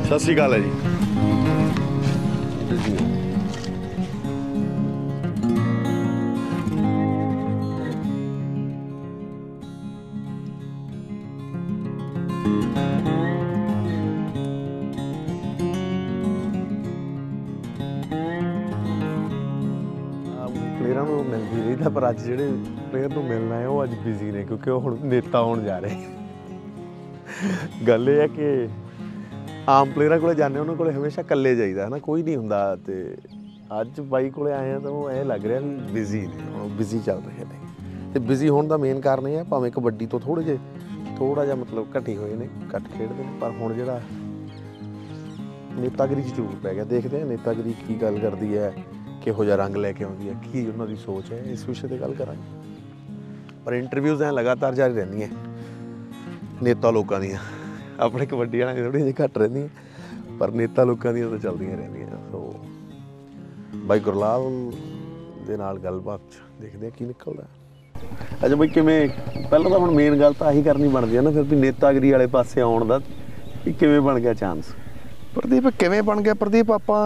ਸਤਿ ਸ਼੍ਰੀ ਅਕਾਲ ਹੈ ਜੀ। ਪਲੇਅਰਾਂ ਨੂੰ ਮਿਲਦੀ ਰਹੀਦਾ, ਪਰ ਅੱਜ ਜਿਹੜੇ ਪਲੇਅਰ ਨੂੰ ਮਿਲਣਾ ਹੈ ਉਹ ਅੱਜ ਬਿਜ਼ੀ ਨੇ, ਕਿਉਂਕਿ ਉਹ ਹੁਣ ਨੇਤਾ ਹੋਣ ਜਾ ਰਹੇ। ਗੱਲ ਇਹ ਹੈ ਕਿ ਆਮ ਪਲੇਅਰਾਂ ਕੋਲ ਜਾਂਦੇ ਉਹਨਾਂ ਕੋਲ ਹਮੇਸ਼ਾ ਇਕੱਲੇ ਜਾਈਦਾ ਹੈ ਨਾ, ਕੋਈ ਨਹੀਂ ਹੁੰਦਾ। ਅਤੇ ਅੱਜ ਬਾਈ ਕੋਲ ਆਏ ਆ ਤਾਂ ਉਹ ਇਹ ਲੱਗ ਰਿਹਾ ਵੀ ਬਿਜ਼ੀ ਨੇ, ਉਹ ਬਿਜ਼ੀ ਚੱਲ ਰਹੇ ਨੇ। ਅਤੇ ਬਿਜ਼ੀ ਹੋਣ ਦਾ ਮੇਨ ਕਾਰਨ ਇਹ ਹੈ, ਭਾਵੇਂ ਕਬੱਡੀ ਤੋਂ ਥੋੜ੍ਹਾ ਜਿਹਾ ਮਤਲਬ ਘਟੀ ਹੋਏ ਨੇ, ਘੱਟ ਖੇਡਦੇ ਨੇ, ਪਰ ਹੁਣ ਜਿਹੜਾ ਨੇਤਾਗਿਰੀ 'ਚ ਜ਼ਰੂਰ ਪੈ ਗਿਆ। ਦੇਖਦੇ ਹਾਂ ਨੇਤਾਗਿਰੀ ਕੀ ਗੱਲ ਕਰਦੀ ਹੈ, ਕਿਹੋ ਜਿਹਾ ਰੰਗ ਲੈ ਕੇ ਆਉਂਦੀ ਹੈ, ਕੀ ਉਹਨਾਂ ਦੀ ਸੋਚ ਹੈ, ਇਸ ਵਿਸ਼ੇ 'ਤੇ ਗੱਲ ਕਰਾਂਗੇ। ਪਰ ਇੰਟਰਵਿਊਜ਼ ਐਂ ਲਗਾਤਾਰ ਜਾਰੀ ਰਹਿੰਦੀਆਂ ਨੇਤਾ ਲੋਕਾਂ ਦੀਆਂ, ਆਪਣੇ ਕਬੱਡੀ ਵਾਲਿਆਂ ਦੀਆਂ ਥੋੜ੍ਹੀਆਂ ਜਿਹੀਆਂ ਘੱਟ ਰਹਿੰਦੀਆਂ, ਪਰ ਨੇਤਾ ਲੋਕਾਂ ਦੀਆਂ ਤਾਂ ਚੱਲਦੀਆਂ ਰਹਿੰਦੀਆਂ। ਸੋ ਬਾਈ ਗੁਰਲਾਲ ਦੇ ਨਾਲ ਗੱਲਬਾਤ 'ਚ ਦੇਖਦੇ ਹਾਂ ਕੀ ਨਿਕਲਦਾ। ਅੱਛਾ ਬਾਈ, ਕਿਵੇਂ ਪਹਿਲਾਂ ਤਾਂ ਹੁਣ ਮੇਨ ਗੱਲ ਤਾਂ ਆਹੀ ਕਰਨੀ ਬਣਦੀ ਹੈ ਨਾ ਫਿਰ, ਵੀ ਨੇਤਾਗਿਰੀ ਵਾਲੇ ਪਾਸੇ ਆਉਣ ਦਾ ਵੀ ਕਿਵੇਂ ਬਣ ਗਿਆ ਚਾਂਸ? ਪ੍ਰਦੀਪ ਕਿਵੇਂ ਬਣ ਗਿਆ? ਪ੍ਰਦੀਪ ਆਪਾਂ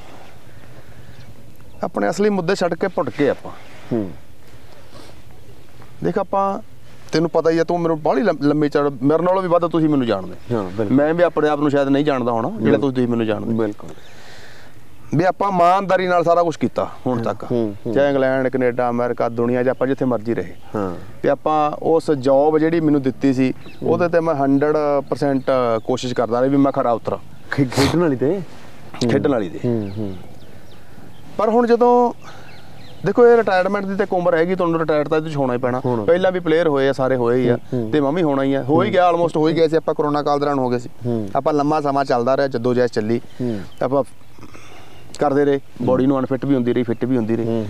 ਆਪਣੇ ਅਸਲੀ ਮੁੱਦੇ ਛੱਡ ਕੇ ਭੁੱਟ ਕੇ ਆਪਾਂ ਦੇਖ, ਆਪਾਂ ਤੈਨੂੰ ਪਤਾ ਹੀ ਆ, ਤੂੰ ਮੈਨੂੰ ਬਾਹਲੀ ਲੰਮੀ ਚੜ ਮੇਰੇ ਨਾਲੋਂ ਵੀ ਵੱਧ ਤੁਸੀਂ ਮੈਨੂੰ ਜਾਣਦੇ। ਮੈਂ ਵੀ ਆਪਣੇ ਆਪ ਨੂੰ ਸ਼ਾਇਦ ਨਹੀਂ ਜਾਣਦਾ ਹੋਣਾ ਜਿਹੜਾ ਤੁਸੀਂ ਮੈਨੂੰ ਜਾਣਦੇ। ਬਿਲਕੁਲ ਵੀ ਆਪਾਂ ਇਮਾਨਦਾਰੀ ਨਾਲ ਸਾਰਾ ਕੁਛ ਕੀਤਾ ਹੁਣ ਤੱਕ, ਚਾਹੇ ਇੰਗਲੈਂਡ, ਕੈਨੇਡਾ, ਅਮਰੀਕਾ, ਦੁਨੀਆ 'ਚ ਆਪਾਂ ਜਿੱਥੇ ਮਰਜ਼ੀ ਰਹੇ। ਤੇ ਆਪਾਂ ਉਸ ਜੋਬ ਜਿਹੜੀ ਮੈਨੂੰ ਦਿੱਤੀ ਸੀ ਉਹਦੇ ਤੇ ਮੈਂ 100% ਕੋਸ਼ਿਸ਼ ਕਰਦਾ ਰਿਹਾ ਵੀ ਮੈਂ ਖਰਾ ਉਤਰਾਂ ਖੇਡਣ ਵਾਲੀ ਤੇ। ਪਰ ਹੁਣ ਜਦੋਂ ਦੇਖੋ ਇਹ ਰਿਟਾਇਰਮੈਂਟ ਦੀ ਤਾਂ ਇੱਕ ਉਮਰ ਹੈਗੀ, ਤੁਹਾਨੂੰ ਰਿਟਾਇਰ ਤਾਂ ਇਹਦੇ 'ਚ ਹੋਣਾ ਹੀ ਪੈਣਾ। ਪਹਿਲਾਂ ਵੀ ਪਲੇਅਰ ਹੋਏ ਆ, ਸਾਰੇ ਹੋਏ ਹੀ ਆ, ਤੇ ਮੈਂ ਵੀ ਹੋਣਾ ਹੀ ਆ, ਹੋ ਹੀ ਗਿਆ, ਆਲਮੋਸਟ ਹੋ ਹੀ ਗਿਆ ਸੀ। ਆਪਾਂ ਕਰੋਨਾ ਕਾਲ ਦੌਰਾਨ ਹੋ ਗਏ ਸੀ, ਆਪਾਂ ਲੰਮਾ ਸਮਾਂ ਚੱਲਦਾ ਰਿਹਾ, ਜੱਦੋ ਜਹਿਦ ਚੱਲੀ, ਆਪਾਂ ਕਰਦੇ ਰਹੇ, ਬੋਡੀ ਨੂੰ ਅਨਫਿਟ ਵੀ ਹੁੰਦੀ ਰਹੀ, ਫਿੱਟ ਵੀ ਹੁੰਦੀ ਰਹੀ।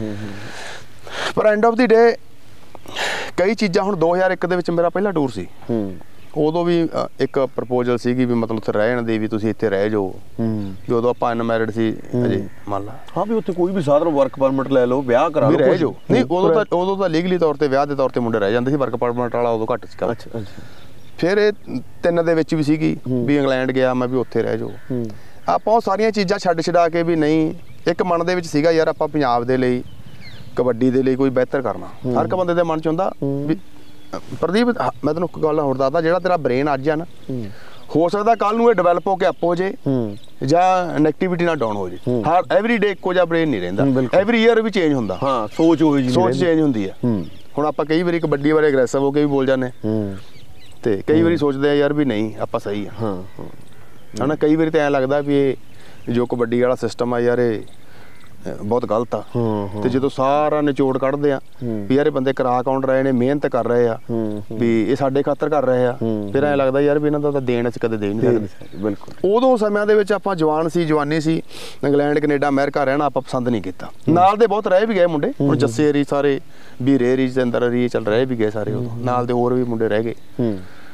ਪਰ ਐਂਡ ਆਫ ਦੀ ਡੇ ਕਈ ਚੀਜ਼ਾਂ, ਹੁਣ 2001 ਦੇ ਵਿੱਚ ਮੇਰਾ ਪਹਿਲਾ ਟੂਰ ਸੀ, ਉਦੋਂ ਵੀ ਇੱਕ ਪ੍ਰਪੋਜ਼ਲ ਸੀਗੀ ਵੀ ਮਤਲਬ ਉੱਥੇ ਰਹਿਣ ਦੀ, ਵੀ ਤੁਸੀਂ ਇੱਥੇ ਰਹਿ ਜਾਓ। ਵੀ ਉਦੋਂ ਆਪਾਂ ਅਨਮੈਰਿਡ ਸੀ ਅਜੇ, ਮੰਨ ਲਾ ਹਾਂ ਵੀ ਉੱਥੇ ਕੋਈ ਵੀ ਸਾਧਨ ਵਰਕ ਪਰਮਿਟ ਲੈ ਲਓ, ਵਿਆਹ ਕਰਾ ਲਓ, ਰਹਿ ਜਾਓ। ਨਹੀਂ ਉਦੋਂ ਤਾਂ ਲੀਗਲੀ ਤੌਰ ਤੇ ਵਿਆਹ ਦੇ ਤੌਰ ਤੇ ਮੁੰਡੇ ਰਹਿ ਜਾਂਦੇ ਸੀ, ਵਰਕ ਪਰਮਿਟ ਵਾਲਾ ਉਦੋਂ ਘੱਟ ਸੀ। ਫਿਰ ਇਹ 3 ਦੇ ਵਿੱਚ ਵੀ ਸੀਗੀ ਵੀ ਇੰਗਲੈਂਡ ਗਿਆ ਮੈਂ, ਵੀ ਉੱਥੇ ਰਹਿ ਜਾਓ। ਆਪਾਂ ਉਹ ਸਾਰੀਆਂ ਚੀਜ਼ਾਂ ਛੱਡਾ ਕੇ ਵੀ ਨਹੀਂ, ਇੱਕ ਮਨ ਦੇ ਵਿੱਚ ਸੀਗਾ ਯਾਰ ਆਪਾਂ ਪੰਜਾਬ ਦੇ ਲਈ, ਕਬੱਡੀ ਦੇ ਲਈ ਕੋਈ ਬਿਹਤਰ ਕਰਨਾ। ਹਰ ਇੱਕ ਬੰਦੇ ਦੇ ਮਨ 'ਚ ਹੁੰਦਾ ਵੀ ਪ੍ਰਦੀਪ, ਮੈਂ ਤੈਨੂੰ ਇੱਕ ਗੱਲ ਹੋਰ ਦੱਸਦਾ, ਜਿਹੜਾ ਤੇਰਾ ਬ੍ਰੇਨ ਅੱਜ ਆ ਨਾ, ਹੋ ਸਕਦਾ ਕੱਲ ਨੂੰ ਇਹ ਡਿਵੈਲਪ ਹੋ ਕੇ ਅਪ ਹੋ ਜੇ ਜਾਂ ਨੈਗੇਟਿਵਿਟੀ ਨਾਲ ਡਾਊਨ ਹੋ ਜੇ। ਹਰ ਐਵਰੀ ਡੇ ਇੱਕੋ ਜਿਹਾ ਬ੍ਰੇਨ ਨਹੀਂ ਰਹਿੰਦਾ, ਐਵਰੀ ਈਅਰ ਵੀ ਚੇਂਜ ਹੁੰਦਾ। ਹਾਂ, ਸੋਚ ਚੇਂਜ ਹੁੰਦੀ ਆ। ਹੁਣ ਆਪਾਂ ਕਈ ਵਾਰੀ ਕਬੱਡੀ ਬਾਰੇ ਅਗਰੈਸਿਵ ਹੋ ਕੇ ਵੀ ਬੋਲ ਜਾਂਦੇ, ਤੇ ਕਈ ਵਾਰੀ ਸੋਚਦੇ ਆ ਯਾਰ ਵੀ ਨਹੀਂ ਆਪਾਂ ਸਹੀ ਆ, ਹਨਾ। ਕਈ ਵਾਰੀ ਤਾਂ ਐਂ ਲੱਗਦਾ ਵੀ ਇਹ ਜੋ ਕਬੱਡੀ ਵਾਲਾ ਸਿਸਟਮ ਆ ਯਾਰ ਇਹ ਬਹੁਤ ਗਲਤ ਆ। ਤੇ ਜਦੋਂ ਸਾਰਾ ਨਿਚੋੜ ਕੱਢਦੇ ਆ ਵੀ ਯਾਰ ਇਹ ਬੰਦੇ ਕਰਾ ਕੌਣ ਰਹੇ ਨੇ, ਮਿਹਨਤ ਕਰ ਰਹੇ ਆ, ਵੀ ਇਹ ਸਾਡੇ ਖਾਤਰ ਕਰ ਰਹੇ ਆ, ਫਿਰ ਐਂ ਲੱਗਦਾ ਯਾਰ ਵੀ ਇਹਨਾਂ ਦਾ ਤਾਂ ਦੇਣ ਅਸੀਂ ਕਦੇ ਦੇ ਨਹੀਂ ਸਕਦੇ। ਬਿਲਕੁਲ ਉਦੋਂ ਸਮਿਆਂ ਦੇ ਵਿੱਚ ਆਪਾਂ ਜਵਾਨੀ ਸੀ, ਇੰਗਲੈਂਡ, ਕੈਨੇਡਾ, ਅਮਰੀਕਾ ਰਹਿਣਾ ਆਪਾਂ ਪਸੰਦ ਨਹੀਂ ਕੀਤਾ। ਨਾਲ ਦੇ ਬਹੁਤ ਰਹਿ ਵੀ ਗਏ ਮੁੰਡੇ, ਹੁਣ ਜੱਸੇ ਹਰੀ, ਸਾਰੇ ਵੀਰੇ ਹਰੀ, ਜਤਿੰਦਰ ਹਰੀ, ਚੱਲ ਰਹਿ ਵੀ ਗਏ ਸਾਰੇ, ਉਦੋਂ ਨਾਲ ਦੇ ਹੋਰ ਵੀ ਮੁੰਡੇ ਰਹਿ ਗਏ।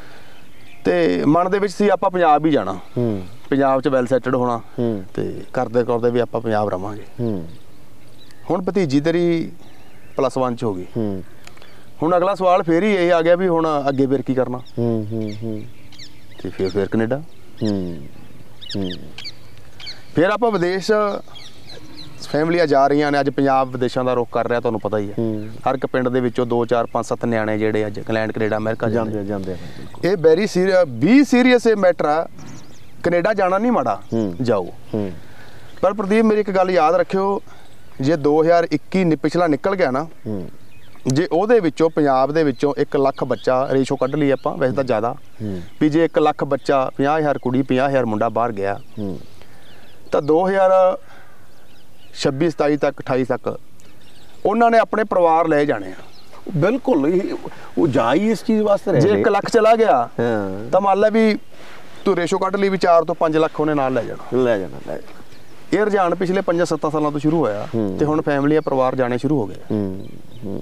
ਤੇ ਮਨ ਦੇ ਵਿੱਚ ਸੀ ਆਪਾਂ ਪੰਜਾਬ ਹੀ ਜਾਣਾ, ਪੰਜਾਬ 'ਚ ਵੈਲ ਸੈਟਡ ਹੋਣਾ, ਤੇ ਕਰਦੇ ਵੀ ਆਪਾਂ ਪੰਜਾਬ ਰਵਾਂਗੇ। ਹੁਣ ਭਤੀਜੀ ਤੇਰੀ +1 'ਚ ਹੋ ਗਈ, ਹੁਣ ਅਗਲਾ ਸਵਾਲ ਫੇਰ ਹੀ ਇਹ ਆ ਗਿਆ ਵੀ ਹੁਣ ਅੱਗੇ ਫਿਰ ਕੀ ਕਰਨਾ। ਤੇ ਫਿਰ ਕੈਨੇਡਾ, ਫਿਰ ਆਪਾਂ ਵਿਦੇਸ਼, ਫੈਮਲੀਆਂ ਜਾ ਰਹੀਆਂ ਨੇ। ਅੱਜ ਪੰਜਾਬ ਵਿਦੇਸ਼ਾਂ ਦਾ ਰੁੱਖ ਕਰ ਰਿਹਾ, ਤੁਹਾਨੂੰ ਪਤਾ ਹੀ ਹੈ। ਹਰ ਇੱਕ ਪਿੰਡ ਦੇ ਵਿੱਚੋਂ 2, 4, 5, 7 ਨਿਆਣੇ ਜਿਹੜੇ ਅੱਜ ਇੰਗਲੈਂਡ, ਕੈਨੇਡਾ, ਅਮਰੀਕਾ ਜਾਂਦੇ। ਇਹ ਵੈਰੀ ਸੀਰੀਅਸ ਇਹ ਮੈਟਰ ਆ। ਕੈਨੇਡਾ ਜਾਣਾ ਨਹੀਂ ਮਾੜਾ, ਜਾਓ। ਪਰ ਪ੍ਰਦੀਪ ਮੇਰੀ ਇੱਕ ਗੱਲ ਯਾਦ ਰੱਖਿਓ, ਜੇ 2021 ਪਿਛਲਾ ਨਿਕਲ ਗਿਆ ਨਾ, ਜੇ ਉਹਦੇ ਵਿੱਚੋਂ ਪੰਜਾਬ ਦੇ ਵਿੱਚੋਂ 1 ਲੱਖ ਬੱਚਾ ਰੇਸ਼ੋ ਕੱਢ ਲਈ ਆਪਾਂ, ਵੈਸੇ ਤਾਂ ਜ਼ਿਆਦਾ, ਵੀ ਜੇ 1 ਲੱਖ ਬੱਚਾ, 50,000 ਕੁੜੀ, 50,000 ਮੁੰਡਾ ਬਾਹਰ ਗਿਆ, ਤਾਂ 2026, 27 ਤੱਕ, 28 ਤੱਕ ਉਹਨਾਂ ਨੇ ਆਪਣੇ ਪਰਿਵਾਰ ਲੈ ਜਾਣੇ ਆ। ਬਿਲਕੁਲ, ਉਹ ਜਾ ਹੀ ਇਸ ਚੀਜ਼ ਵਾਸਤੇ। ਜੇ 1 ਲੱਖ ਚਲਾ ਗਿਆ ਤਾਂ ਮੰਨ ਲੈ ਵੀ ਤੂੰ ਰੇਸ਼ੋ ਕੱਢ ਲਈ ਵੀ 4 ਤੋਂ 5 ਲੱਖ ਉਹਨੇ ਨਾਲ ਲੈ ਜਾਣਾ। ਇਹ ਰੁਝਾਨ ਪਿਛਲੇ 5-7 ਸਾਲਾਂ ਤੋਂ ਸ਼ੁਰੂ ਹੋਇਆ, ਤੇ ਹੁਣ ਫੈਮਲੀਆਂ, ਪਰਿਵਾਰ ਜਾਣੇ ਸ਼ੁਰੂ ਹੋ ਗਏ।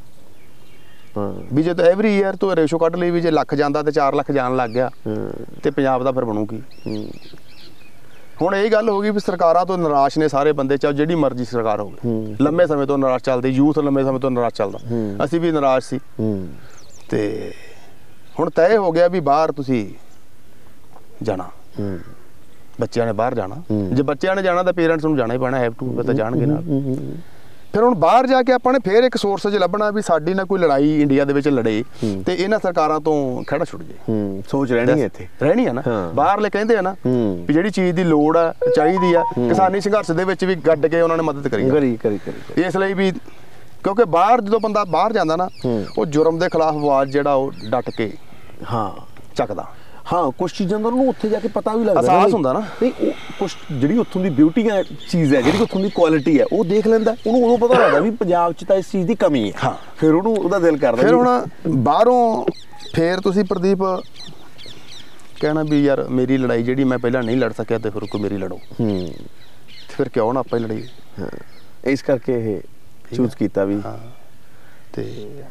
ਵੀ ਜੇ ਤਾਂ ਐਵਰੀ ਈਅਰ ਤੂੰ ਰੇਸ਼ੋ ਕੱਢ ਲਈ ਵੀ ਜੇ ਲੱਖ ਜਾਂਦਾ ਤੇ 4 ਲੱਖ ਜਾਣ ਲੱਗ ਗਿਆ, ਤੇ ਪੰਜਾਬ ਦਾ ਫਿਰ ਬਣੂ ਕੀ? ਹੁਣ ਇਹ ਗੱਲ ਹੋ ਗਈ ਵੀ ਸਰਕਾਰਾਂ ਤੋਂ ਨਿਰਾਸ਼ ਨੇ ਸਾਰੇ ਬੰਦੇ, ਚਾਹੇ ਜਿਹੜੀ ਮਰਜ਼ੀ ਸਰਕਾਰ ਹੋਵੇ। ਲੰਮੇ ਸਮੇਂ ਤੋਂ ਨਿਰਾਸ਼ ਚੱਲਦੀ, ਯੂਥ ਲੰਮੇ ਸਮੇਂ ਤੋਂ ਨਿਰਾਸ਼ ਚੱਲਦਾ, ਅਸੀਂ ਵੀ ਨਿਰਾਸ਼ ਸੀ। ਤੇ ਹੁਣ ਤੈਅ ਹੋ ਗਿਆ ਵੀ ਬਾਹਰ ਤੁਸੀਂ ਜਾਣਾ। ਬੱਚਿਆਂ ਨੇ ਬਾਹਰ ਜਾਣਾ, ਜੇ ਬੱਚਿਆਂ ਨੇ ਜਾਣਾ ਤਾਂ ਪੇਰੈਂਟਸ ਨੂੰ ਜਾਣਾ ਹੀ ਪੈਣਾ, ਹੈਵ ਟੂ, ਤਾਂ ਜਾਣਗੇ ਨਾਲ। ਫਿਰ ਹੁਣ ਬਾਹਰ ਜਾ ਕੇ ਆਪਾਂ ਨੇ ਫਿਰ ਇੱਕ ਸੋਰਸ 'ਚ ਲੱਭਣਾ ਵੀ ਸਾਡੀ ਨਾਲ ਕੋਈ ਲੜਾਈ ਇੰਡੀਆ ਦੇ ਵਿੱਚ ਲੜੇ ਤੇ ਇਹਨਾਂ ਸਰਕਾਰਾਂ ਤੋਂ ਖੜਾ ਛੁੱਟ ਜੇ। ਸੋਚ ਰਹਿਣੀ ਹੈ ਇੱਥੇ, ਰਹਿਣੀ ਆ ਨਾ। ਬਾਹਰਲੇ ਕਹਿੰਦੇ ਆ ਨਾ ਵੀ ਜਿਹੜੀ ਚੀਜ਼ ਦੀ ਲੋੜ ਆ ਚਾਹੀਦੀ ਆ, ਕਿਸਾਨੀ ਸੰਘਰਸ਼ ਦੇ ਵਿੱਚ ਵੀ ਗੱਡ ਕੇ ਉਹਨਾਂ ਨੇ ਮਦਦ ਕਰੀ। ਇਸ ਲਈ ਵੀ ਕਿਉਂਕਿ ਬਾਹਰ ਜਦੋਂ ਬੰਦਾ ਬਾਹਰ ਜਾਂਦਾ ਨਾ, ਉਹ ਜੁਰਮ ਦੇ ਖਿਲਾਫ ਆਵਾਜ਼ ਜਿਹੜਾ ਉਹ ਡਟ ਕੇ ਚੱਕਦਾ। ਹਾਂ, ਕੁਛ ਚੀਜ਼ਾਂ ਦਾ ਉਹਨੂੰ ਉੱਥੇ ਜਾ ਕੇ ਪਤਾ ਵੀ ਲੱਗਦਾ, ਅਹਿਸਾਸ ਹੁੰਦਾ ਨਾ। ਨਹੀਂ, ਉਹ ਕੁਛ ਜਿਹੜੀ ਉੱਥੋਂ ਦੀ ਬਿਊਟੀ ਹੈ, ਚੀਜ਼ ਹੈ, ਜਿਹੜੀ ਉੱਥੋਂ ਦੀ ਕੁਆਲਿਟੀ ਹੈ, ਉਹ ਦੇਖ ਲੈਂਦਾ, ਉਹਨੂੰ ਉਦੋਂ ਪਤਾ ਲੱਗਦਾ ਵੀ ਪੰਜਾਬ 'ਚ ਤਾਂ ਇਸ ਚੀਜ਼ ਦੀ ਕਮੀ ਹੈ। ਹਾਂ, ਫਿਰ ਉਹਨੂੰ ਉਹਦਾ ਦਿਲ ਕਰਦਾ। ਫਿਰ ਹੁਣ ਬਾਹਰੋਂ ਫਿਰ ਤੁਸੀਂ ਪ੍ਰਦੀਪ ਕਹਿਣਾ ਵੀ ਯਾਰ ਮੇਰੀ ਲੜਾਈ ਜਿਹੜੀ ਮੈਂ ਪਹਿਲਾਂ ਨਹੀਂ ਲੜ ਸਕਿਆ ਤੇ ਫਿਰ ਕੋਈ ਮੇਰੀ ਲੜੋ। ਫਿਰ ਕਿਉਂ ਨਾ ਆਪਾਂ ਹੀ ਲੜੀਏ। ਇਸ ਕਰਕੇ ਇਹ ਚੂਜ਼ ਕੀਤਾ ਵੀ। ਤੇ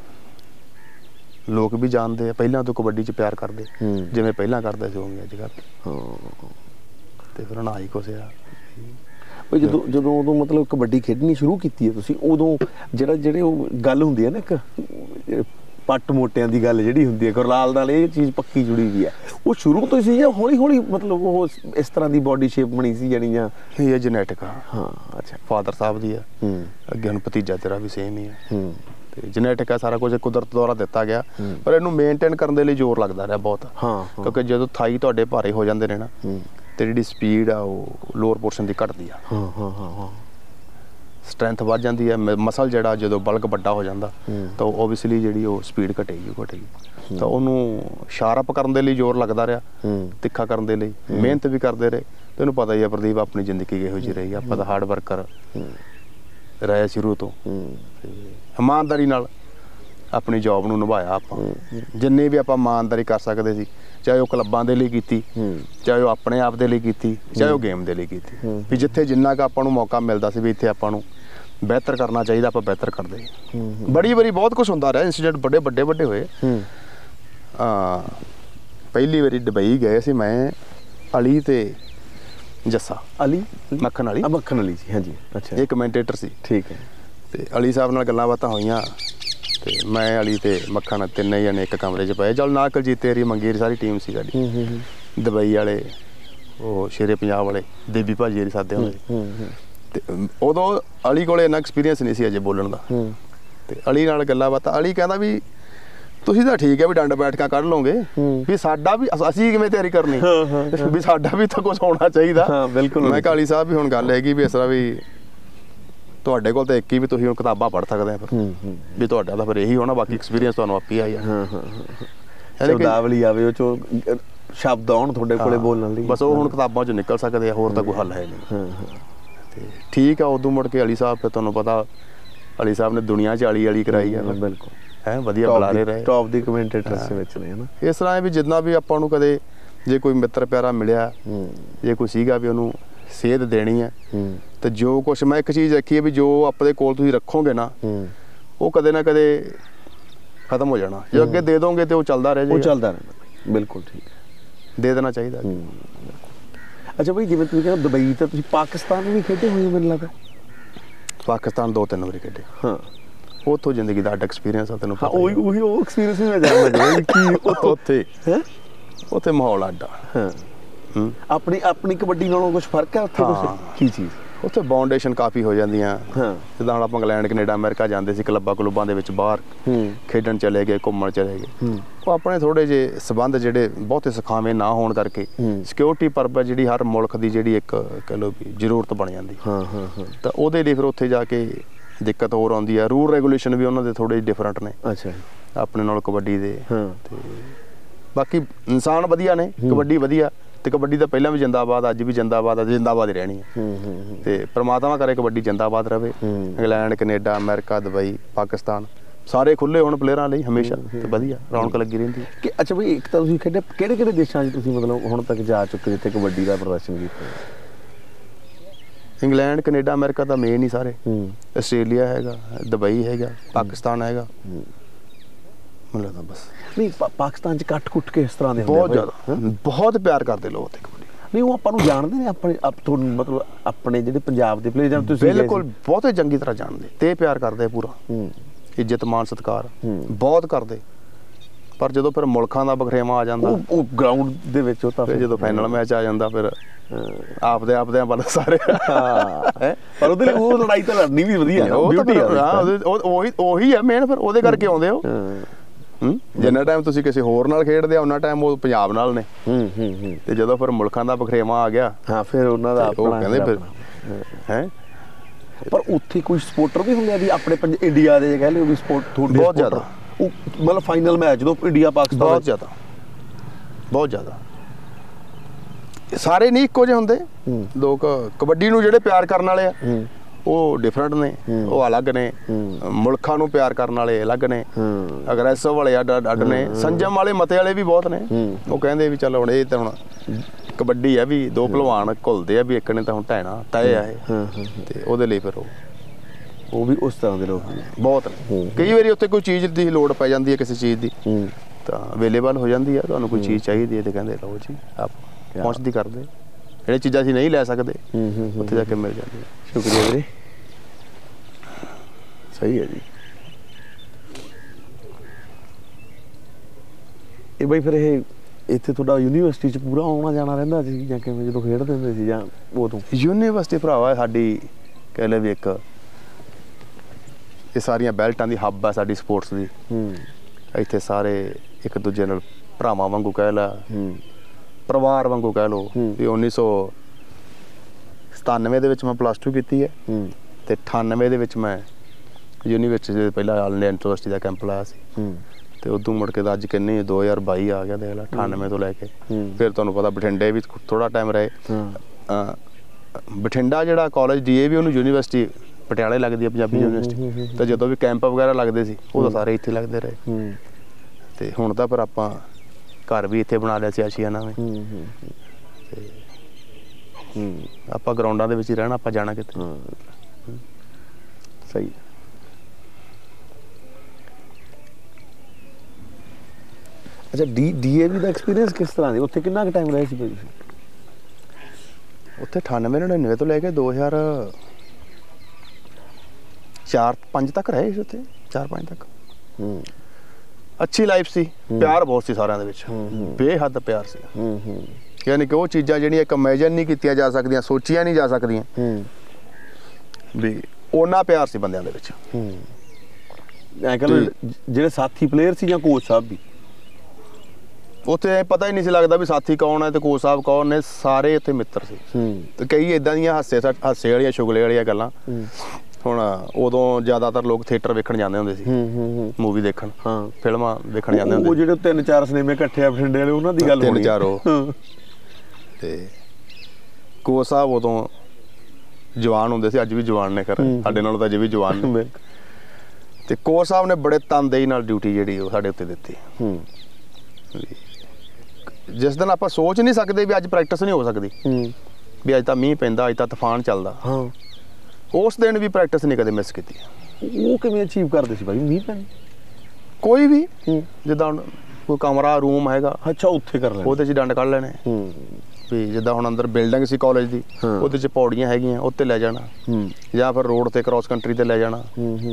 ਲੋਕ ਵੀ ਜਾਣਦੇ ਆ, ਪਹਿਲਾਂ ਤੋਂ ਕਬੱਡੀ 'ਚ ਪਿਆਰ ਕਰਦੇ, ਜਿਵੇਂ ਪਹਿਲਾਂ ਕਰਦੇ ਸੀ ਉਵੇਂ ਅੱਜ ਕੱਲ੍ਹ। ਤੇ ਫਿਰ ਹੁਣ ਆਹੀ ਕੁਛ ਆ। ਜਦੋਂ ਉਦੋਂ ਮਤਲਬ ਕਬੱਡੀ ਖੇਡਣੀ ਸ਼ੁਰੂ ਕੀਤੀ ਹੈ ਤੁਸੀਂ, ਉਦੋਂ ਜਿਹੜੇ ਉਹ ਗੱਲ ਹੁੰਦੀ ਹੈ ਨਾ, ਇੱਕ ਪੱਟ ਮੋਟਿਆਂ ਦੀ ਗੱਲ ਜਿਹੜੀ ਹੁੰਦੀ ਹੈ, ਗੁਰਲਾਲ ਨਾਲ ਇਹ ਚੀਜ਼ ਪੱਕੀ ਜੁੜੀ ਹੋਈ ਹੈ, ਉਹ ਸ਼ੁਰੂ ਤੋਂ ਸੀ ਜਾਂ ਹੌਲੀ ਹੌਲੀ ਮਤਲਬ ਉਹ ਇਸ ਤਰ੍ਹਾਂ ਦੀ ਬੋਡੀ ਸ਼ੇਪ ਬਣੀ ਸੀ ਜਾਣੀ? ਜਾਂ ਇਹ ਜੈਨੇਟਿਕ ਆ। ਹਾਂ, ਅੱਛਾ। ਫਾਦਰ ਸਾਹਿਬ ਦੀ ਆ, ਅੱਗੇ ਹੁਣ ਭਤੀਜਾ ਤੇਰਾ ਵੀ ਸੇਮ ਹੀ ਆ। ਤੇ ਜੈਨੇਟਿਕ ਆ, ਸਾਰਾ ਕੁਝ ਕੁਦਰਤ ਦੁਆਰਾ ਦਿੱਤਾ ਗਿਆ, ਪਰ ਇਹਨੂੰ ਮੇਨਟੇਨ ਕਰਨ ਦੇ ਲਈ ਜ਼ੋਰ ਲੱਗਦਾ ਰਿਹਾ ਬਹੁਤ। ਕਿਉਂਕਿ ਜਦੋਂ ਥਾਈ ਤੁਹਾਡੇ ਭਾਰੇ ਹੋ ਜਾਂਦੇ ਨੇ ਨਾ, ਤੇ ਜਿਹੜੀ ਸਪੀਡ ਆ ਉਹ ਲੋਅਰ ਪੋਰਸ਼ਨ ਦੀ ਘਟਦੀ ਆ। ਸਟਰੈਂਥ ਵੱਧ ਜਾਂਦੀ ਹੈ, ਮਸਲ ਜਿਹੜਾ ਜਦੋਂ ਬਲਕ ਵੱਡਾ ਹੋ ਜਾਂਦਾ ਤਾਂ ਓਬਵੀਅਸਲੀ ਜਿਹੜੀ ਉਹ ਸਪੀਡ ਘਟੇਗੀ। ਤਾਂ ਉਹਨੂੰ ਸ਼ਾਰਪ ਕਰਨ ਦੇ ਲਈ ਜ਼ੋਰ ਲੱਗਦਾ ਰਿਹਾ, ਤਿੱਖਾ ਕਰਨ ਦੇ ਲਈ ਮਿਹਨਤ ਵੀ ਕਰਦੇ ਰਹੇ। ਤੈਨੂੰ ਪਤਾ ਹੀ ਆ ਪ੍ਰਦੀਪ, ਆਪਣੀ ਜ਼ਿੰਦਗੀ ਕਿਹੋ ਜਿਹੀ ਰਹੀ, ਆਪਾਂ ਤਾਂ ਹਾਰਡ ਵਰਕਰ ਰਹੇ ਸ਼ੁਰੂ ਤੋਂ। ਇਮਾਨਦਾਰੀ ਨਾਲ ਆਪਣੀ ਜੌਬ ਨੂੰ ਨਿਭਾਇਆ ਆਪਾਂ, ਜਿੰਨੇ ਵੀ ਆਪਾਂ ਇਮਾਨਦਾਰੀ ਕਰ ਸਕਦੇ ਸੀ, ਚਾਹੇ ਉਹ ਕਲੱਬਾਂ ਦੇ ਲਈ ਕੀਤੀ, ਚਾਹੇ ਉਹ ਆਪਣੇ ਆਪ ਦੇ ਲਈ ਕੀਤੀ, ਚਾਹੇ ਉਹ ਗੇਮ ਦੇ ਲਈ ਕੀਤੀ। ਵੀ ਜਿੱਥੇ ਜਿੰਨਾ ਕੁ ਆਪਾਂ ਨੂੰ ਮੌਕਾ ਮਿਲਦਾ ਸੀ ਵੀ ਇੱਥੇ ਆਪਾਂ ਨੂੰ ਬਿਹਤਰ ਕਰਨਾ ਚਾਹੀਦਾ, ਆਪਾਂ ਬਿਹਤਰ ਕਰਦੇ। ਬੜੀ ਵਾਰੀ ਬਹੁਤ ਕੁਝ ਹੁੰਦਾ ਰਿਹਾ, ਇੰਸੀਡੈਂਟ ਬੜੇ ਵੱਡੇ ਹੋਏ। ਪਹਿਲੀ ਵਾਰੀ ਦੁਬਈ ਗਏ ਸੀ ਮੈਂ, ਅਲੀ ਤੇ ਜੱਸਾ। ਅਲੀ ਮੱਖਣ ਅਲੀ ਜੀ, ਹਾਂਜੀ, ਅੱਛਾ। ਇਹ ਕਮੈਂਟੇਟਰ ਸੀ। ਠੀਕ ਹੈ। ਤੇ ਅਲੀ ਸਾਹਿਬ ਨਾਲ ਗੱਲਾਂ ਬਾਤਾਂ ਹੋਈਆਂ, ਤੇ ਮੈਂ ਅਲੀ ਤੇ ਮੱਖਣ ਤਿੰਨੇ ਜਣੇ ਇੱਕ ਕਮਰੇ 'ਚ ਪਏ। ਚੱਲ ਨਾ ਕੁਲਜੀਤ ਤੇਰੀ ਮੰਗੀਰ ਸਾਰੀ ਟੀਮ ਸੀ ਸਾਡੀ। ਦੁਬਈ ਵਾਲੇ, ਉਹ ਸ਼ੇਰੇ ਪੰਜਾਬ ਵਾਲੇ ਦੇਵੀ ਭਾਜੀ ਵਾਲੀ ਸਾਦੇ ਹੁੰਦੇ। ਤੇ ਉਦੋਂ ਅਲੀ ਕੋਲੇ ਇੰਨਾ ਐਕਸਪੀਰੀਅੰਸ ਨਹੀਂ ਸੀ ਅਜੇ ਬੋਲਣ ਦਾ। ਤੇ ਅਲੀ ਨਾਲ ਗੱਲਾਂ ਬਾਤਾਂ, ਅਲੀ ਕਹਿੰਦਾ ਵੀ ਤੁਸੀਂ ਤਾਂ ਠੀਕ ਹੈ ਵੀ ਡੰਡ ਬੈਠਕਾਂ ਕੱਢ ਲਓਗੇ, ਵੀ ਸਾਡਾ ਵੀ ਅਸੀਂ ਕਿਵੇਂ ਤਿਆਰੀ ਕਰਨੀ, ਵੀ ਸਾਡਾ ਵੀ ਤਾਂ ਕੁਝ ਹੋਣਾ ਚਾਹੀਦਾ। ਬਿਲਕੁਲ। ਮੈਂ ਕਿਹਾ ਅਲੀ ਸਾਹਿਬ ਵੀ ਹੁਣ ਗੱਲ ਹੈਗੀ ਵੀ ਇਸ ਤਰ੍ਹਾਂ ਵੀ ਤੁਹਾਡੇ ਕੋਲ ਤਾਂ ਇੱਕ ਹੀ ਵੀ ਤੁਸੀਂ ਹੁਣ ਕਿਤਾਬਾਂ ਪੜ੍ਹ ਸਕਦੇ ਆ, ਫਿਰ ਵੀ ਤੁਹਾਡਾ ਤਾਂ ਫਿਰ ਇਹੀ ਹੋਣਾ, ਬਾਕੀ ਐਕਸਪੀਰੀਅੰਸ ਤੁਹਾਨੂੰ ਆਪੇ ਆਈ ਆ। ਸ਼ਬਦਾਵਲੀ ਆਵੇ, ਉਹ ਚੋਂ ਸ਼ਬਦ ਆਉਣ ਤੁਹਾਡੇ ਕੋਲੇ ਬੋਲਣ ਲਈ, ਬਸ ਉਹ ਹੁਣ ਕਿਤਾਬਾਂ 'ਚੋਂ ਨਿਕਲ ਸਕਦੇ ਆ, ਹੋਰ ਤਾਂ ਕੋਈ ਹੱਲ ਹੈ ਨਹੀਂ। ਤੇ ਠੀਕ ਆ, ਉਦੋਂ ਮੁੜ ਕੇ ਅਲੀ ਸਾਹਿਬ, ਫਿਰ ਤੁਹਾਨੂੰ ਪਤਾ ਅਲੀ ਸਾਹਿਬ ਨੇ ਦੁਨੀਆ 'ਚ ਆਲੀ ਕਰਾਈ ਆ। ਬਿਲਕੁਲ ਹੈ, ਵਧੀਆ ਬੁਲਾਰੇ ਰਹੇ, ਟੌਪ ਦੀ ਕਮੈਂਟੇਟਰਸ ਦੇ ਵਿੱਚ ਨੇ, ਹਨਾ। ਇਸ ਤਰ੍ਹਾਂ ਹੈ ਵੀ ਜਿੱਦਾਂ ਵੀ ਆਪਾਂ ਨੂੰ ਕਦੇ ਜੇ ਕੋਈ ਮਿੱਤਰ ਪਿਆਰਾ ਮਿਲਿਆ, ਜੇ ਕੋਈ ਸੀਗਾ ਵੀ ਉਹਨੂੰ ਸੇਧ ਦੇਣੀ ਹੈ, ਤੇ ਜੋ ਕੁਛ ਮੈਂ ਇੱਕ ਚੀਜ਼ ਰੱਖੀ ਹੈ ਵੀ ਜੋ ਆਪਣੇ ਕੋਲ ਤੁਸੀਂ ਰੱਖੋਗੇ ਨਾ, ਉਹ ਕਦੇ ਨਾ ਕਦੇ ਖਤਮ ਹੋ ਜਾਣਾ। ਜੇ ਅੱਗੇ ਦੇ ਦੋਗੇ ਤੇ ਉਹ ਚੱਲਦਾ ਰਹਿ ਜਾਏਗਾ। ਉਹ ਚੱਲਦਾ ਰਹਿਣਾ, ਬਿਲਕੁਲ ਠੀਕ ਹੈ, ਦੇ ਦੇਣਾ ਚਾਹੀਦਾ। ਅੱਛਾ ਬਈ, ਜਿਵੇਂ ਤੁਸੀਂ ਕਹਿੰਦੇ ਦੁਬਈ ਤਾਂ ਤੁਸੀਂ ਪਾਕਿਸਤਾਨ ਵੀ ਖੇਡੇ ਹੋਏ ਮੈਨੂੰ ਲੱਗਦਾ? ਪਾਕਿਸਤਾਨ 2-3 ਵਾਰੀ ਖੇਡੇ। ਹਾਂ, ਉੱਥੋਂ ਜ਼ਿੰਦਗੀ ਦਾ ਅੱਡ ਐਕਸਪੀਰੀਅੰਸ ਆ, ਤੈਨੂੰ ਪਤਾ। ਉਹੀ ਉਹ ਐਕਸਪੀਰੀਅੰਸ ਮੈਂ ਜਾਣਦਾ ਕੀ ਉੱਥੇ ਮਾਹੌਲ ਅੱਡ ਆ। ਹਾਂ, ਆਪਣੀ ਕਬੱਡੀ ਨਾਲੋਂ ਕੁਝ ਫਰਕ ਹੈ ਉੱਥੇ? ਕੀ ਚੀਜ਼? ਉੱਥੇ ਬਾਉਂਡੇਸ਼ਨ ਕਾਫੀ ਹੋ ਜਾਂਦੀਆਂ। ਜਿੱਦਾਂ ਹੁਣ ਆਪਾਂ ਇੰਗਲੈਂਡ, ਕੈਨੇਡਾ, ਅਮਰੀਕਾ ਜਾਂਦੇ ਸੀ, ਕਲੱਬਾਂ ਦੇ ਵਿੱਚ ਬਾਹਰ ਖੇਡਣ ਚਲੇ ਗਏ, ਘੁੰਮਣ ਚਲੇ ਗਏ। ਉਹ ਆਪਣੇ ਥੋੜੇ ਜਿਹੇ ਸਬੰਧ ਜਿਹੜੇ ਬਹੁਤੇ ਸਿਖਾਵੇਂ ਨਾ ਹੋਣ ਕਰਕੇ ਸਿਕਿਉਰਿਟੀ ਪਰਪਸ ਜਿਹੜੀ ਹਰ ਮੁਲਕ ਦੀ ਜਿਹੜੀ ਇੱਕ ਕਹਿ ਲਓ ਵੀ ਜ਼ਰੂਰਤ ਬਣ ਜਾਂਦੀ। ਤਾਂ ਉਹਦੇ ਲਈ ਫਿਰ ਉੱਥੇ ਜਾ ਕੇ ਦਿੱਕਤ ਹੋਰ ਆਉਂਦੀ ਆ। ਰੂਲ ਰੈਗੂਲੇਸ਼ਨ ਵੀ ਉਹਨਾਂ ਦੇ ਥੋੜੇ ਜਿਹੇ ਡਿਫਰੈਂਟ ਨੇ ਆਪਣੇ ਨਾਲ ਕਬੱਡੀ ਦੇ। ਤੇ ਬਾਕੀ ਇਨਸਾਨ ਵਧੀਆ ਨੇ, ਕਬੱਡੀ ਵਧੀਆ, ਤੇ ਕਬੱਡੀ ਤਾਂ ਪਹਿਲਾਂ ਵੀ ਜਿੰਦਾਬਾਦ, ਅੱਜ ਵੀ ਜਿੰਦਾਬਾਦ, ਜਿੰਦਾਬਾਦ ਹੀ ਰਹਿਣੀ ਹੈ। ਤੇ ਪ੍ਰਮਾਤਮਾ ਕਰੇ ਕਬੱਡੀ ਜਿੰਦਾਬਾਦ ਰਵੇ। England, Canada, America, Dubai, Pakistan ਸਾਰੇ ਖੁੱਲੇ ਹੋਣ ਪਲੇਅਰਾਂ ਲਈ ਹਮੇਸ਼ਾ, ਤੇ ਵਧੀਆ ਰੌਣਕ ਲੱਗੀ ਰਹਿੰਦੀ ਹੈ। ਅੱਛਾ ਬਈ, ਇੱਕ ਤਾਂ ਤੁਸੀਂ ਖੇਡੇ ਕਿਹੜੇ ਦੇਸ਼ਾਂ 'ਚ ਤੁਸੀਂ ਮਤਲਬ ਹੁਣ ਤੱਕ ਜਾ ਚੁੱਕੇ ਜਿੱਥੇ ਕਬੱਡੀ ਦਾ ਪ੍ਰਦਰਸ਼ਨ ਕੀਤਾ? ਇੰਗਲੈਂਡ, ਕੈਨੇਡਾ, ਅਮਰੀਕਾ ਤਾਂ ਮੇਨ ਹੀ ਸਾਰੇ। ਆਸਟ੍ਰੇਲੀਆ ਹੈਗਾ, ਦੁਬਈ ਹੈਗਾ, ਪਾਕਿਸਤਾਨ ਹੈਗਾ, ਮੈਨੂੰ ਲੱਗਦਾ ਬਸ। ਨਹੀਂ, ਪਾਕਿਸਤਾਨ 'ਚ ਕੱਟ-ਕੁੱਟ ਕੇ ਇਸ ਤਰ੍ਹਾਂ ਦੇ ਬਹੁਤ ਜ਼ਿਆਦਾ, ਬਹੁਤ ਪਿਆਰ ਕਰਦੇ ਲੋਕ ਉੱਥੇ ਕਬੱਡੀ। ਨਹੀਂ, ਉਹ ਆਪਾਂ ਨੂੰ ਜਾਣਦੇ ਨੇ ਆਪਣੇ ਤੁਹਾਨੂੰ ਮਤਲਬ ਆਪਣੇ ਜਿਹੜੇ ਪੰਜਾਬ ਦੇ ਪਲੇਅਰ ਜਾਂ ਤੁਸੀਂ? ਬਿਲਕੁਲ, ਬਹੁਤੇ ਚੰਗੀ ਤਰ੍ਹਾਂ ਜਾਣਦੇ ਤੇ ਪਿਆਰ ਕਰਦੇ ਪੂਰਾ। ਇੱਜ਼ਤ ਮਾਨ ਸਤਿਕਾਰ ਬਹੁਤ ਕਰਦੇ। ਪਰ ਜਦੋਂ ਫਿਰ ਮੁਲਕਾਂ ਦਾ ਬਖਰੇਵਾ ਆ ਜਾਂਦਾ ਉਹ ਗਰਾਊਂਡ ਦੇ ਵਿੱਚ ਉਹ ਤਾਂ ਫਿਰ ਜਦੋਂ ਫਾਈਨਲ ਮੈਚ ਆ ਜਾਂਦਾ ਫਿਰ ਆਪਦੇ ਵੱਲ ਸਾਰੇ ਪਰ ਉਹਦੇ ਲਈ ਉਹ ਲੜਾਈ ਤਾਂ ਲੜਨੀ ਵੀ ਵਧੀਆ ਉਹੀ ਹੈ ਮੇਨ ਫਿਰ ਉਹਦੇ ਕਰਕੇ ਆਉਂਦੇ ਹੋ ਜਿੰਨਾ ਟਾਈਮ ਤੁਸੀਂ ਕਿਸੇ ਹੋਰ ਨਾਲ ਖੇਡਦੇ ਆ ਉਹਨਾਂ ਟਾਈਮ ਉਹ ਪੰਜਾਬ ਨਾਲ ਨੇ ਤੇ ਜਦੋਂ ਫਿਰ ਮੁਲਕਾਂ ਦਾ ਬਖਰੇਵਾ ਆ ਗਿਆ ਹਾਂ ਫਿਰ ਉਹਨਾਂ ਦਾ ਉਹ ਕਹਿੰਦੇ ਫਿਰ ਹੈ ਪਰ ਉੱਥੇ ਕੋਈ ਸਪੋਰਟਰ ਵੀ ਹੁੰਦੇ ਆ ਵੀ ਆਪਣੇ ਇੰਡੀਆ ਦੇ ਕਹਿ ਲਿਓ ਵੀ ਸਪੋਰਟ ਥੋੜੀ ਬਹੁਤ ਜ਼ਿਆਦਾ ਮਤਲਬ ਫਾਈਨਲ ਮੈਚ ਜਦੋਂ ਇੰਡੀਆ ਪਾਕਿਸਤਾਨ ਬਹੁਤ ਜ਼ਿਆਦਾ ਸਾਰੇ ਨਹੀਂ ਇੱਕੋ ਜਿਹੇ ਹੁੰਦੇ ਲੋਕ ਕਬੱਡੀ ਨੂੰ ਜਿਹੜੇ ਪਿਆਰ ਕਰਨ ਵਾਲੇ ਆ ਉਹ ਡਿਫਰੈਂਟ ਨੇ ਉਹ ਅਲੱਗ ਨੇ ਮੁਲਕਾਂ ਨੂੰ ਪਿਆਰ ਕਰਨ ਵਾਲੇ ਅਲੱਗ ਨੇ ਅਗਰੈਸਿਵ ਵਾਲੇ ਅੱਡ ਨੇ ਸੰਜਮ ਵਾਲੇ ਮਤੇ ਵਾਲੇ ਵੀ ਬਹੁਤ ਨੇ ਉਹ ਕਹਿੰਦੇ ਵੀ ਚੱਲ ਹੁਣ ਇਹ ਤਾਂ ਹੁਣ ਕਬੱਡੀ ਆ ਵੀ ਦੋ ਭਲਵਾਨ ਘੁਲਦੇ ਆ ਵੀ ਇੱਕ ਨੇ ਤਾਂ ਹੁਣ ਢਹਿਣਾ ਤੈਅ ਆ ਇਹ ਤੇ ਉਹਦੇ ਲਈ ਫਿਰ ਉਹ ਵੀ ਉਸ ਤਰ੍ਹਾਂ ਦੇ ਲੋਕ ਬਹੁਤ ਨੇ ਕਈ ਵਾਰੀ ਉੱਥੇ ਕੋਈ ਚੀਜ਼ ਦੀ ਲੋੜ ਪੈ ਜਾਂਦੀ ਹੈ ਕਿਸੇ ਚੀਜ਼ ਦੀ ਤਾਂ ਅਵੇਲੇਬਲ ਹੋ ਜਾਂਦੀ ਆ ਤੁਹਾਨੂੰ ਕੋਈ ਚੀਜ਼ ਚਾਹੀਦੀ ਹੈ ਤੇ ਕਹਿੰਦੇ ਲਓ ਜੀ ਆਪ ਪਹੁੰਚਦੀ ਕਰਦੇ ਜਿਹੜੇ ਚੀਜ਼ਾਂ ਅਸੀਂ ਨਹੀਂ ਲੈ ਸਕਦੇ ਉੱਥੇ ਜਾ ਕੇ ਮਿਲ ਜਾਂਦੀ ਸ਼ੁਕਰੀਆ ਵੀਰੇ ਸਹੀ ਹੈ ਜੀ ਇਹ ਬਈ ਫਿਰ ਇਹ ਇੱਥੇ ਤੁਹਾਡਾ ਯੂਨੀਵਰਸਿਟੀ ਚ ਪੂਰਾ ਆਉਣਾ ਜਾਣਾ ਰਹਿੰਦਾ ਸੀ ਜਾਂ ਕਿਵੇਂ ਜਦੋਂ ਖੇਡਦੇ ਹੁੰਦੇ ਸੀ ਜਾਂ ਉਦੋਂ ਯੂਨੀਵਰਸਿਟੀ ਭਰਾਵਾ ਸਾਡੀ ਕਹਿ ਲੈ ਵੀ ਇੱਕ ਇਹ ਸਾਰੀਆਂ ਬੈਲਟਾਂ ਦੀ ਹੱਬ ਆ ਸਾਡੀ ਸਪੋਰਟਸ ਦੀ ਇੱਥੇ ਸਾਰੇ ਇੱਕ ਦੂਜੇ ਨਾਲ ਭਰਾਵਾਂ ਵਾਂਗੂ ਕਹਿ ਲਾ ਪਰਿਵਾਰ ਵਾਂਗੂ ਕਹਿ ਲਓ ਵੀ 1997 ਦੇ ਵਿੱਚ ਮੈਂ +2 ਕੀਤੀ ਹੈ ਤੇ 98 ਦੇ ਵਿੱਚ ਮੈਂ ਯੂਨੀਵਰਸਿਟੀ ਦੇ ਪਹਿਲਾਂ ਆਲ ਇੰਡੀਆ ਯੂਨੀਵਰਸਿਟੀ ਦਾ ਕੈਂਪ ਲਾਇਆ ਸੀ ਤੇ ਉਦੋਂ ਮੁੜ ਕੇ ਤਾਂ ਅੱਜ ਕਿੰਨੇ 2022 ਆ ਗਿਆ ਦੇਖ ਲਾ 98 ਤੋਂ ਲੈ ਕੇ ਫਿਰ ਤੁਹਾਨੂੰ ਪਤਾ ਬਠਿੰਡੇ ਵੀ ਥੋੜਾ ਟਾਈਮ ਰਹੇ ਬਠਿੰਡਾ ਜਿਹੜਾ ਕਾਲਜ DAV ਉਹਨੂੰ ਯੂਨੀਵਰਸਿਟੀ ਪਟਿਆਲੇ ਲੱਗਦੀ ਹੈ ਪੰਜਾਬੀ ਯੂਨੀਵਰਸਿਟੀ ਤੇ ਜਦੋਂ ਵੀ ਕੈਂਪ ਵਗੈਰਾ ਲੱਗਦੇ ਸੀ ਉਹ ਤਾਂ ਸਾਰੇ ਇੱਥੇ ਲੱਗਦੇ ਰਹੇ ਤੇ ਹੁਣ ਤਾਂ ਫਿਰ ਆਪਾਂ ਘਰ ਵੀ ਇੱਥੇ ਬਣਾ ਲਿਆ ਸੀ ਆਸ਼ੀਆਨਾ ਵਿੱਚ ਤੇ ਆਪਾਂ ਗਰਾਊਂਡਾਂ ਦੇ ਵਿੱਚ ਹੀ ਰਹਿਣਾ ਆਪਾਂ ਜਾਣਾ ਕਿਤੇ ਸਹੀ ਅੱਛਾ DAV ਦਾ ਐਕਸਪੀਰੀਅੰਸ ਕਿਸ ਤਰ੍ਹਾਂ ਦੀ ਉੱਥੇ ਕਿੰਨਾ ਕੁ ਟਾਈਮ ਰਹੇ ਸੀ ਤੁਸੀਂ ਉੱਥੇ 98-99 ਤੋਂ ਲੈ ਕੇ 2004-5 ਤੱਕ ਰਹੇ ਸੀ ਉੱਥੇ 4-5 ਤੱਕ ਅੱਛੀ ਲਾਈਫ ਸੀ ਪਿਆਰ ਬਹੁਤ ਸੀ ਸਾਰਿਆਂ ਦੇ ਵਿੱਚ ਬੇਹੱਦ ਪਿਆਰ ਸੀ ਯਾਨੀ ਕਿ ਉਹ ਚੀਜ਼ਾਂ ਜਿਹੜੀਆਂ ਇੱਕ ਇਮੇਜਿਨ ਨਹੀਂ ਕੀਤੀਆਂ ਜਾ ਸਕਦੀਆਂ ਸੋਚੀਆਂ ਨਹੀਂ ਜਾ ਸਕਦੀਆਂ ਵੀ ਉਹਨਾਂ ਪਿਆਰ ਸੀ ਬੰਦਿਆਂ ਦੇ ਵਿੱਚ ਐਂ ਕਹ ਲਓ ਜਿਹੜੇ ਸਾਥੀ ਪਲੇਅਰ ਸੀ ਜਾਂ ਕੋਚ ਸਾਹਿਬ ਵੀ ਉੱਥੇ ਪਤਾ ਹੀ ਨਹੀਂ ਸੀ ਲੱਗਦਾ ਵੀ ਸਾਥੀ ਕੌਣ ਹੈ ਤੇ ਕੋਚ ਸਾਹਿਬ ਕੌਣ ਨੇ ਸਾਰੇ ਇੱਥੇ ਮਿੱਤਰ ਸੀ ਤੇ ਕਈ ਇਦਾਂ ਦੀਆਂ ਹਾਸੇ ਵਾਲੀਆਂ ਸ਼ੁਗਲੇ ਵਾਲੀਆਂ ਗੱਲਾਂ ਹੁਣ ਉਦੋਂ ਜ਼ਿਆਦਾਤਰ ਲੋਕ ਥੀਏਟਰ ਵੇਖਣ ਜਾਂਦੇ ਹੁੰਦੇ ਸੀ ਮੂਵੀ ਦੇਖਣ ਫਿਲਮਾਂ ਦੇਖਣ ਜਾਂਦੇ ਹੁੰਦੇ ਉਹ ਜਿਹੜੇ 3-4 ਸਿਨੇਮੇ ਇਕੱਠੇ ਆ ਬਠਿੰਡੇ ਵਾਲੇ ਉਹਨਾਂ ਦੀ ਗੱਲ ਹੋਣੀ 3-4 ਉਹ ਤੇ ਕੋਚ ਸਾਹਿਬ ਉਦੋਂ ਜਵਾਨ ਹੁੰਦੇ ਸੀ ਅੱਜ ਵੀ ਜਵਾਨ ਨੇ ਕਰ ਸਾਡੇ ਨਾਲੋਂ ਤਾਂ ਅਜੇ ਵੀ ਜਵਾਨ ਨੇ ਤੇ ਕੋਚ ਸਾਹਿਬ ਨੇ ਬੜੇ ਤਨਦੇਹੀ ਨਾਲ ਡਿਊਟੀ ਜਿਹੜੀ ਉਹ ਸਾਡੇ ਉੱਤੇ ਦਿੱਤੀ ਜਿਸ ਦਿਨ ਆਪਾਂ ਸੋਚ ਨਹੀਂ ਸਕਦੇ ਵੀ ਅੱਜ ਪ੍ਰੈਕਟਿਸ ਨਹੀਂ ਹੋ ਸਕਦੀ ਵੀ ਅੱਜ ਤਾਂ ਮੀਂਹ ਪੈਂਦਾ ਅੱਜ ਤਾਂ ਤੂਫਾਨ ਚੱਲਦਾ ਉਸ ਦਿਨ ਵੀ ਪ੍ਰੈਕਟਿਸ ਨਹੀਂ ਕਦੇ ਮਿਸ ਕੀਤੀ ਉਹ ਕਿਵੇਂ ਅਚੀਵ ਕਰਦੇ ਸੀ ਭਾਈ ਮੀਂਹ ਪੈਣ ਕੋਈ ਵੀ ਜਿੱਦਾਂ ਕੋਈ ਕਮਰਾ ਰੂਮ ਹੈਗਾ ਅੱਛਾ ਉੱਥੇ ਕਰ ਲੈਣਾ ਉਹਦੇ 'ਚ ਡੰਡ ਕੱਢ ਲੈਣੇ ਵੀ ਜਿੱਦਾਂ ਹੁਣ ਅੰਦਰ ਬਿਲਡਿੰਗ ਸੀ ਕਾਲਜ ਦੀ ਉਹਦੇ 'ਚ ਪੌੜੀਆਂ ਹੈਗੀਆਂ ਉੱਤੇ ਲੈ ਜਾਣਾ ਜਾਂ ਫਿਰ ਰੋਡ ਤੇ ਕ੍ਰਾਸ ਕੰਟਰੀ ਤੇ ਲੈ ਜਾਣਾ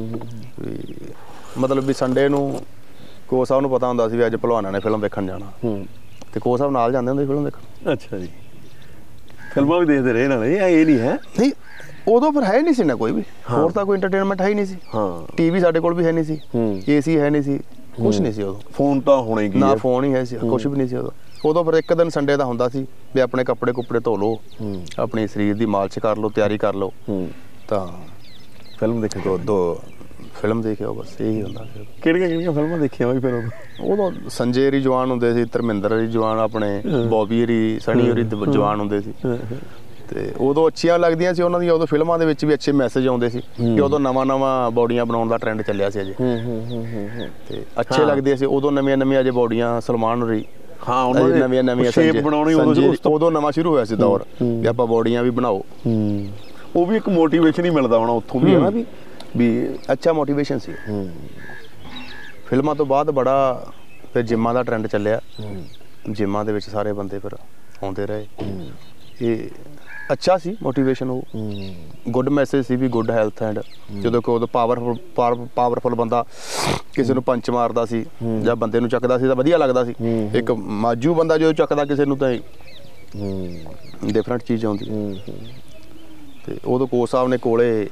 ਮਤਲਬ ਵੀ ਸੰਡੇ ਨੂੰ ਕੋਚ ਸਾਹਿਬ ਨੂੰ ਪਤਾ ਹੁੰਦਾ ਸੀ ਵੀ ਅੱਜ ਭਲਵਾਨਾਂ ਨੇ ਫਿਲਮ ਦੇਖਣ ਜਾਣਾ ਤੇ ਕੋਚ ਸਾਹਿਬ ਨਾਲ ਜਾਂਦੇ ਹੁੰਦੇ ਫਿਲਮ ਦੇਖਣ ਅੱਛਾ ਜੀ ਫਿਲਮਾਂ ਵੀ ਦੇਖਦੇ ਰਹੇ ਨਾਲੇ ਇਹ ਨਹੀਂ ਹੈ ਨਹੀਂ ਉਦੋਂ ਫਿਰ ਹੈ ਨਹੀਂ ਸੀ ਨਾ ਕੋਈ ਵੀ ਹੋਰ ਤਾਂ ਕੋਈ ਐਂਟਰਟੇਨਮੈਂਟ ਹੈ ਹੀ ਨਹੀਂ ਸੀ ਟੀਵੀ ਸਾਡੇ ਕੋਲ ਵੀ ਹੈ ਨਹੀਂ ਸੀ AC ਹੈ ਨਹੀਂ ਸੀ ਕੁਛ ਨਹੀਂ ਸੀ ਉਦੋਂ ਫੋਨ ਤਾਂ ਹੋਣਾ ਹੀ ਨਾ ਫੋਨ ਹੀ ਹੈ ਸੀ ਕੁਛ ਵੀ ਨਹੀਂ ਸੀ ਉਦੋਂ ਫਿਰ ਇੱਕ ਦਿਨ ਸੰਡੇ ਦਾ ਹੁੰਦਾ ਸੀ ਵੀ ਆਪਣੇ ਕੱਪੜੇ ਕੁੱਪੜੇ ਧੋ ਲਓ ਆਪਣੇ ਸਰੀਰ ਦੀ ਮਾਲਿਸ਼ ਕਰ ਲਓ ਤਿਆਰੀ ਕਰ ਲਓ ਤਾਂ ਫਿਲਮ ਦੇਖੋ ਦੋ ਫਿਲਮ ਦੇਖਿਓ ਬਸ ਇਹੀ ਹੁੰਦਾ ਸੀ ਕਿਹੜੀਆਂ ਫਿਲਮਾਂ ਦੇਖੀਆਂ ਬਾਈ ਫਿਰ ਉਦੋਂ ਸੰਜੇ ਹਰੀ ਜਵਾਨ ਹੁੰਦੇ ਸੀ ਧਰਮਿੰਦਰ ਹਰੀ ਜਵਾਨ ਆਪਣੇ ਬੌਬੀ ਹਰੀ ਸਣੀ ਹਰੀ ਜਵਾਨ ਹੁੰਦੇ ਸੀ ਤੇ ਉਦੋਂ ਅੱਛੀਆਂ ਲੱਗਦੀਆਂ ਸੀ ਉਹਨਾਂ ਦੀਆਂ ਉਦੋਂ ਫਿਲਮਾਂ ਦੇ ਵਿੱਚ ਵੀ ਅੱਛੇ ਮੈਸੇਜ ਆਉਂਦੇ ਸੀ ਕਿ ਉਦੋਂ ਨਵਾਂ ਬੋਡੀਆਂ ਬਣਾਉਣ ਦਾ ਟ੍ਰੈਂਡ ਚੱਲਿਆ ਸੀ ਅਜੇ ਤੇ ਅੱਛੇ ਲੱਗਦੇ ਸੀ ਉਦੋਂ ਨਵੀਆਂ ਅਜੇ ਬੋਡੀਆਂ ਸਲਮਾਨ ਹਰੀ ਉਹਨਾਂ ਨੇ ਨਵੀਆਂ ਸ਼ੇਪ ਬਣਾਉਣੀ ਉਦੋਂ ਨਵਾਂ ਸ਼ੁਰੂ ਹੋਇਆ ਸੀ ਦੌਰ ਵੀ ਆਪਾਂ ਬੋਡੀਆਂ ਵੀ ਬਣਾਓ ਉਹ ਵੀ ਇੱਕ ਮੋਟੀਵੇਸ਼ਨ ਹੀ ਮਿਲਦਾ ਹੋਣਾ ਉੱਥੋਂ ਵੀ ਹੈ ਨਾ ਵੀ ਅੱਛਾ ਮੋਟੀਵੇਸ਼ਨ ਸੀ ਫਿਲਮਾਂ ਤੋਂ ਬਾਅਦ ਬੜਾ ਫਿਰ ਜਿੰਮਾਂ ਦਾ ਟ੍ਰੈਂਡ ਚੱਲਿਆ ਜਿੰਮਾਂ ਦੇ ਵਿੱਚ ਸਾਰੇ ਬੰਦੇ ਫਿਰ ਆਉਂਦੇ ਰਹੇ ਇਹ ਅੱਛਾ ਸੀ ਮੋਟੀਵੇਸ਼ਨ, ਉਹ ਗੁੱਡ ਮੈਸੇਜ ਸੀ ਵੀ ਗੁੱਡ ਹੈਲਥ ਐਂਡ ਜਦੋਂ ਕਿ ਉਦੋਂ ਪਾਵਰਫੁਲ ਬੰਦਾ ਕਿਸੇ ਨੂੰ ਪੰਚ ਮਾਰਦਾ ਸੀ ਜਾਂ ਬੰਦੇ ਨੂੰ ਚੱਕਦਾ ਸੀ ਤਾਂ ਵਧੀਆ ਲੱਗਦਾ ਸੀ। ਇੱਕ ਮਾਜੂ ਬੰਦਾ ਜਦੋਂ ਚੱਕਦਾ ਕਿਸੇ ਨੂੰ ਤਾਂ ਡਿਫਰੈਂਟ ਚੀਜ਼ ਆਉਂਦੀ। ਤੇ ਉਦੋਂ ਕੋਚ ਸਾਹਿਬ ਨੇ ਕੋਲੇ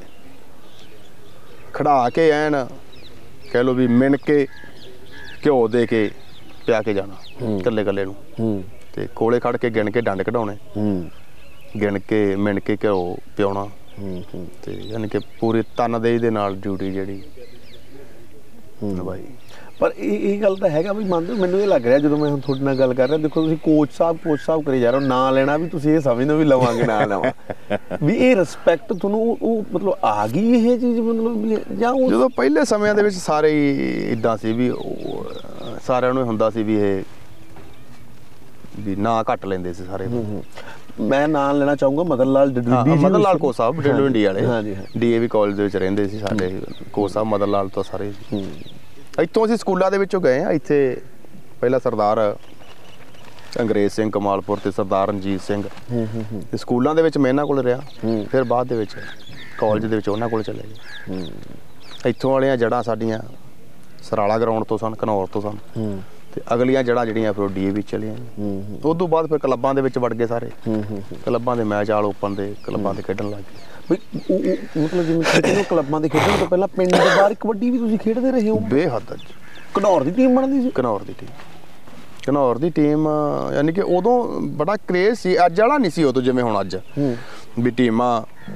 ਖੜਾ ਕੇ ਐਨ ਕਹਿ ਲਓ ਵੀ ਮਿਣ ਕੇ ਘਿਓ ਦੇ ਕੇ ਪਿਆ ਕੇ ਜਾਣਾ ਇਕੱਲੇ ਇਕੱਲੇ ਨੂੰ, ਤੇ ਕੋਲੇ ਖੜ ਕੇ ਗਿਣ ਕੇ ਡੰਡ ਕਢਾਉਣੇ, ਗਿਣ ਕੇ ਮਿਣ ਕੇ ਘਿਓ ਪਿਆਉਣਾ, ਤੇ ਯਾਨੀ ਕਿ ਪੂਰੀ ਤਨਦੇਹੀ ਦੇ ਨਾਲ ਡਿਊਟੀ ਜਿਹੜੀ ਨਿਭਾਈ। ਪਰ ਇਹ ਗੱਲ ਤਾਂ ਹੈਗਾ ਵੀ ਮੰਨਦੇ ਹੋ, ਮੈਨੂੰ ਇਹ ਲੱਗ ਰਿਹਾ ਜਦੋਂ ਮੈਂ ਹੁਣ ਤੁਹਾਡੇ ਨਾਲ ਗੱਲ ਕਰ ਰਿਹਾ, ਦੇਖੋ ਤੁਸੀਂ ਕੋਚ ਸਾਹਿਬ ਕਰੀ ਜਾ ਰਹੇ ਹੋ, ਨਾਂ ਲੈਣਾ ਵੀ ਤੁਸੀਂ ਇਹ ਸਮਝਦੇ ਹੋ ਵੀ ਲਵਾਂਗੇ ਨਾ ਲਵਾਂ ਵੀ ਇਹ ਰਿਸਪੈਕਟ ਤੁਹਾਨੂੰ ਉਹ ਮਤਲਬ ਆ ਗਈ ਇਹ ਚੀਜ਼, ਮਤਲਬ ਵੀ ਜਾਂ ਜਦੋਂ ਪਹਿਲੇ ਸਮਿਆਂ ਦੇ ਵਿੱਚ ਸਾਰੇ ਹੀ ਇੱਦਾਂ ਸੀ ਵੀ ਸਾਰਿਆਂ ਨੂੰ ਹੁੰਦਾ ਸੀ ਵੀ ਇਹ ਵੀ ਨਾਂ ਘੱਟ ਲੈਂਦੇ ਸੀ ਸਾਰੇ। ਮੈਂ ਨਾਂ ਲੈਣਾ ਚਾਹੂੰਗਾ ਮਦਨ ਲਾਲ ਕੋਚ ਸਾਹਿਬ ਇੰਡੀਆ ਵਾਲੇ DAV ਕਾਲਜ ਦੇ ਵਿੱਚ ਰਹਿੰਦੇ ਸੀ ਸਾਡੇ ਕੋਚ ਸਾਹਿਬ ਮਦਨ ਲਾਲ ਤੋਂ ਸਾਰੇ। ਇੱਥੋਂ ਅਸੀਂ ਸਕੂਲਾਂ ਦੇ ਵਿੱਚੋਂ ਗਏ ਹਾਂ। ਇੱਥੇ ਪਹਿਲਾਂ ਸਰਦਾਰ ਅੰਗਰੇਜ਼ ਸਿੰਘ ਕਮਾਲਪੁਰ ਤੇ ਸਰਦਾਰ ਰਣਜੀਤ ਸਿੰਘ ਤੇ ਸਕੂਲਾਂ ਦੇ ਵਿੱਚ ਮੈਂ ਇਹਨਾਂ ਕੋਲ ਰਿਹਾ, ਫਿਰ ਬਾਅਦ ਦੇ ਵਿੱਚ ਕਾਲਜ ਦੇ ਵਿੱਚ ਉਹਨਾਂ ਕੋਲ ਚਲੇ ਗਏ। ਇੱਥੋਂ ਵਾਲੀਆਂ ਜੜ੍ਹਾਂ ਸਾਡੀਆਂ ਸਰਾਲਾ ਗਰਾਊਂਡ ਤੋਂ ਸਨ, ਘਨੌਰ ਤੋਂ ਸਨ, ਤੇ ਅਗਲੀਆਂ ਜੜ੍ਹਾਂ ਜਿਹੜੀਆਂ ਫਿਰ DAV ਚਲੀਆਂ। ਉਸ ਤੋਂ ਬਾਅਦ ਫਿਰ ਕਲੱਬਾਂ ਦੇ ਵਿੱਚ ਵੜ ਗਏ ਸਾਰੇ, ਕਲੱਬਾਂ ਦੇ ਮੈਚ ਆਲ ਓਪਨ ਦੇ ਕਲੱਬਾਂ ਦੇ ਖੇਡਣ ਲੱਗ ਗਏ। ਮਤਲਬ ਜਿਵੇਂ ਕਲੱਬਾਂ ਦੇ ਖੇਡਣ ਤੋਂ ਪਹਿਲਾਂ ਪਿੰਡ ਦੇ ਬਾਹਰ ਕਬੱਡੀ ਵੀ ਤੁਸੀਂ ਖੇਡਦੇ ਰਹੇ ਹੋ? ਬੇਹੱਦ। ਘਨੌਰ ਦੀ ਟੀਮ ਬਣਦੀ ਸੀ? ਘਨੌਰ ਦੀ ਟੀਮ ਯਾਨੀ ਕਿ ਉਦੋਂ ਬੜਾ ਕਰੇਜ਼ ਸੀ, ਅੱਜ ਵਾਲਾ ਨਹੀਂ ਸੀ ਉਦੋਂ ਜਿਵੇਂ ਹੁਣ ਅੱਜ ਵੀ ਟੀਮਾਂ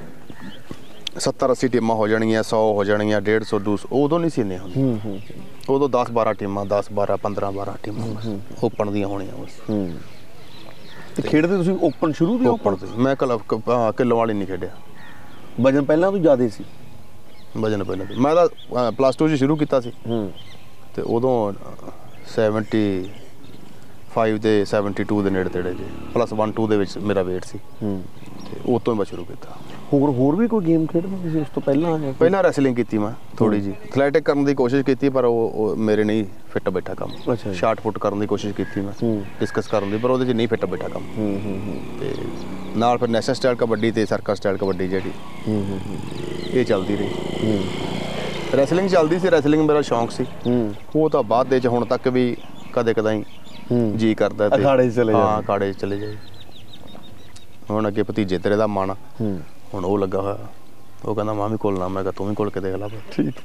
70-80 ਟੀਮਾਂ ਹੋ ਜਾਣਗੀਆਂ, 100 ਹੋ ਜਾਣਗੀਆਂ, 150 200, ਉਦੋਂ ਨਹੀਂ ਸੀ ਇੰਨੇ ਹੁੰਦੇ। ਉਦੋਂ 10-12 ਟੀਮਾਂ, 10-12 15-12 ਟੀਮਾਂ ਓਪਨ ਦੀਆਂ ਹੋਣੀਆਂ ਬਸ। ਤੇ ਖੇਡਦੇ ਤੁਸੀਂ ਓਪਨ ਸ਼ੁਰੂ ਤੋਂ? ਓਪਨ ਤੋਂ ਮੈਂ ਕਿੱਲੋ ਵਾਲੀ ਨਹੀਂ ਖੇਡਿਆ। ਵਜਨ ਪਹਿਲਾਂ ਤੋਂ ਜ਼ਿਆਦਾ ਸੀ? ਵਜਨ ਪਹਿਲਾਂ ਤੋਂ ਮੈਂ ਤਾਂ +2 'ਚ ਸ਼ੁਰੂ ਕੀਤਾ ਸੀ, ਤੇ ਉਦੋਂ 75 ਤੇ 72 ਦੇ ਨੇੜੇ ਤੇੜੇ ਜੇ +1-2 ਦੇ ਵਿੱਚ ਮੇਰਾ weight ਸੀ, ਤੇ ਉਹ ਤੋਂ ਮੈਂ ਸ਼ੁਰੂ ਕੀਤਾ। ਹੋਰ ਵੀ ਕੋਈ ਗੇਮ ਖੇਡਦੇ ਤੁਸੀਂ ਉਸ ਤੋਂ ਪਹਿਲਾਂ? ਪਹਿਲਾਂ ਰੈਸਲਿੰਗ ਕੀਤੀ ਮੈਂ ਥੋੜੀ ਜੀ, ਐਥਲੈਟਿਕ ਕਰਨ ਦੀ ਕੋਸ਼ਿਸ਼ ਕੀਤੀ ਪਰ ਉਹ ਮੇਰੇ ਨਹੀਂ ਫਿੱਟ ਬੈਠਾ ਕੰਮ। ਸ਼ਾਰਟ ਪੁੱਟ ਕਰਨ ਦੀ ਕੋਸ਼ਿਸ਼ ਕੀਤੀ ਮੈਂ, ਡਿਸਕਸ ਕਰਨ ਦੀ, ਪਰ ਉਹਦੇ 'ਚ ਨਹੀਂ ਫਿੱਟ ਬੈਠਾ ਕੰਮ। ਤੇ ਨਾਲ ਫਿਰ ਨੈਸ਼ਨਲ ਸਟਾਈਲ ਕਬੱਡੀ ਤੇ ਸਰਕਸ ਸਟਾਈਲ ਕਬੱਡੀ ਜਿਹੜੀ ਇਹ ਚੱਲਦੀ ਰਹੀ। ਰੈਸਲਿੰਗ ਚੱਲਦੀ ਸੀ, ਰੈਸਲਿੰਗ ਮੇਰਾ ਸ਼ੌਂਕ ਸੀ। ਉਹ ਤਾਂ ਬਾਅਦ ਦੇ 'ਚ ਹੁਣ ਤੱਕ ਵੀ ਕਦੇ ਕਦਾਈ ਜੀ ਕਰਦਾ ਤੇ ਅਖਾੜੇ 'ਚ ਚਲੇ ਜਾਈਏ। ਹਾਂ, ਅਖਾੜੇ 'ਚ ਚਲੇ ਜਾਈਏ। ਹੁਣ ਅੱਗੇ ਭਤੀਜੇ ਤੇਰੇ ਦਾ ਮਨ, ਹੁਣ ਉਹ ਲੱਗਾ ਹੋਇਆ, ਉਹ ਕਹਿੰਦਾ ਮਾਂ ਵੀ ਘੁਲਣਾ, ਮੈਂ ਕਿਹਾ ਤੂੰ ਵੀ ਘੁਲ ਕੇ ਦੇਖ ਲਾ। ਠੀਕ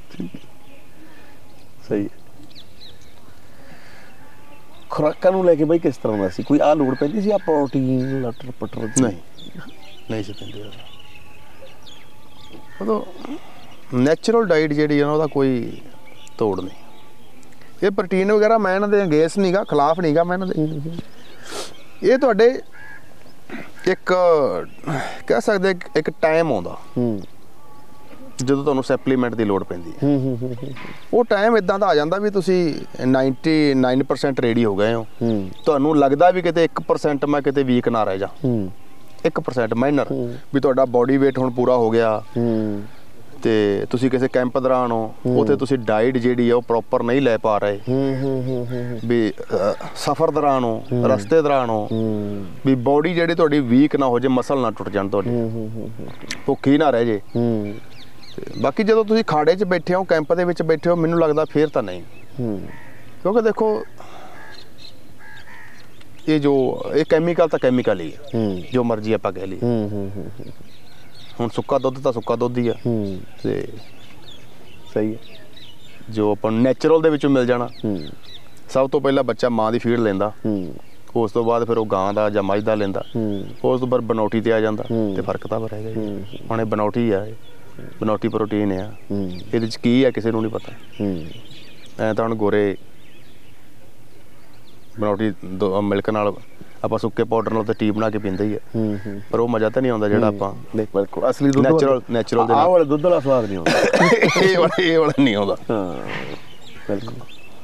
ਸਹੀ। ਖੁਰਾਕਾਂ ਨੂੰ ਲੈ ਕੇ ਬਾਈ ਕਿਸ ਤਰ੍ਹਾਂ ਦਾ ਸੀ? ਕੋਈ ਆਹ ਲੋੜ ਪੈਂਦੀ ਸੀ ਆ ਪ੍ਰੋਟੀਨ ਲਟਰ ਪਟਰ? ਨਹੀਂ ਸੀ ਪੈਂਦੀ। ਉਦੋਂ ਨੈਚੁਰਲ ਡਾਈਟ ਜਿਹੜੀ ਆ ਉਹਦਾ ਕੋਈ ਤੋੜ ਨਹੀਂ। ਇਹ ਪ੍ਰੋਟੀਨ ਵਗੈਰਾ ਮੈਂ ਇਹਨਾਂ ਦੇ ਅਗੇਂਸਟ ਨਹੀਂਗਾ, ਖਿਲਾਫ ਨਹੀਂਗਾ ਮੈਂ ਇਹਨਾਂ ਦੇ। ਇਹ ਤੁਹਾਡੇ ਇੱਕ ਕਹਿ ਸਕਦੇ ਇੱਕ ਟਾਈਮ ਆਉਂਦਾ ਜਦੋਂ ਤੁਹਾਨੂੰ ਸਪਲੀਮੈਂਟ ਦੀ ਲੋੜ ਪੈਂਦੀ ਹੈ। ਉਹ ਟਾਈਮ ਇਦਾਂ ਦਾ ਆ ਜਾਂਦਾ ਵੀ ਤੁਸੀਂ 99% ਰੈਡੀ ਹੋ ਗਏ ਹੋ, ਤੁਹਾਨੂੰ ਲੱਗਦਾ ਵੀ ਕਿਤੇ 1% ਮੈਂ ਕਿਤੇ ਵੀਕ ਨਾ ਰਹਿ ਜਾ, 1% ਮਾਈਨਰ ਵੀ ਤੁਹਾਡਾ ਬੋਡੀ weight ਹੁਣ ਪੂਰਾ ਹੋ ਗਿਆ, ਤੇ ਤੁਸੀਂ ਕਿਸੇ ਕੈਂਪ ਦੌਰਾਨ ਹੋ, ਉੱਥੇ ਤੁਸੀਂ ਡਾਈਟ ਜਿਹੜੀ ਆ ਉਹ ਪ੍ਰੋਪਰ ਨਹੀਂ ਲੈ ਪਾ ਰਹੇ, ਵੀ ਸਫ਼ਰ ਦੌਰਾਨ ਹੋ, ਰਸਤੇ ਦੌਰਾਨ ਹੋ, ਵੀ ਬੋਡੀ ਜਿਹੜੀ ਤੁਹਾਡੀ ਵੀਕ ਨਾ ਹੋ ਜੇ, ਮਸਲ ਨਾ ਟੁੱਟ ਜਾਣ ਤੁਹਾਡੀ, ਭੁੱਖੀ ਨਾ ਰਹਿ ਜੇ। ਬਾਕੀ ਜਦੋਂ ਤੁਸੀਂ ਖਾੜੇ 'ਚ ਬੈਠੇ ਹੋ, ਕੈਂਪ ਦੇ ਵਿੱਚ ਬੈਠੇ ਹੋ, ਮੈਨੂੰ ਲੱਗਦਾ ਫੇਰ ਤਾਂ ਨਹੀਂ, ਕਿਉਂਕਿ ਦੇਖੋ ਇਹ ਕੈਮੀਕਲ ਤਾਂ ਕੈਮੀਕਲ ਹੀ ਆ, ਜੋ ਮਰਜ਼ੀ ਆਪਾਂ ਕਹਿ ਲਈਏ। ਹੁਣ ਸੁੱਕਾ ਦੁੱਧ ਤਾਂ ਸੁੱਕਾ ਦੁੱਧ ਹੀ ਆ, ਤੇ ਸਹੀ ਹੈ ਜੋ ਆਪਾਂ ਨੈਚੁਰਲ ਦੇ ਵਿੱਚੋਂ ਮਿਲ ਜਾਣਾ। ਸਭ ਤੋਂ ਪਹਿਲਾਂ ਬੱਚਾ ਮਾਂ ਦੀ ਫੀਡ ਲੈਂਦਾ, ਉਸ ਤੋਂ ਬਾਅਦ ਫਿਰ ਉਹ ਗਾਂ ਦਾ ਜਾਂ ਮੱਝ ਦਾ ਲੈਂਦਾ, ਉਸ ਤੋਂ ਬਾਅਦ ਬਨੌਟੀ ਤੇ ਆ ਜਾਂਦਾ, ਤੇ ਫਰਕ ਤਾਂ ਰਹਿ ਗਿਆ। ਹੁਣ ਇਹ ਬਨੌਟੀ ਆ, ਬਨੌਟੀ ਪ੍ਰੋਟੀਨ ਆ, ਇਹਦੇ 'ਚ ਕੀ ਆ ਕਿਸੇ ਨੂੰ ਨਹੀਂ ਪਤਾ। ਐਂ ਤਾਂ ਹੁਣ ਗੋਰੇ ਬਨੌਟੀ ਮਿਲਕ ਨਾਲ ਆਪਾਂ ਸੁੱਕੇ ਪਾਊਡਰ ਨਾਲ ਤਾਂ ਟੀ ਬਣਾ ਕੇ ਪੀਂਦੇ ਹੀ ਆ, ਪਰ ਉਹ ਮਜ਼ਾ ਤਾਂ ਨਹੀਂ ਆਉਂਦਾ ਜਿਹੜਾ ਆਪਾਂ ਬਿਲਕੁਲ ਅਸਲੀ ਦੁੱਧ ਨੈਚੁਰਲ ਦੇ ਆਹ ਵਾਲਾ ਦੁੱਧ ਦਾ ਸਵਾਦ ਨਹੀਂ ਆਉਂਦਾ। ਇਹ ਵਾਲਾ ਨਹੀਂ ਆਉਂਦਾ। ਬਿਲਕੁਲ।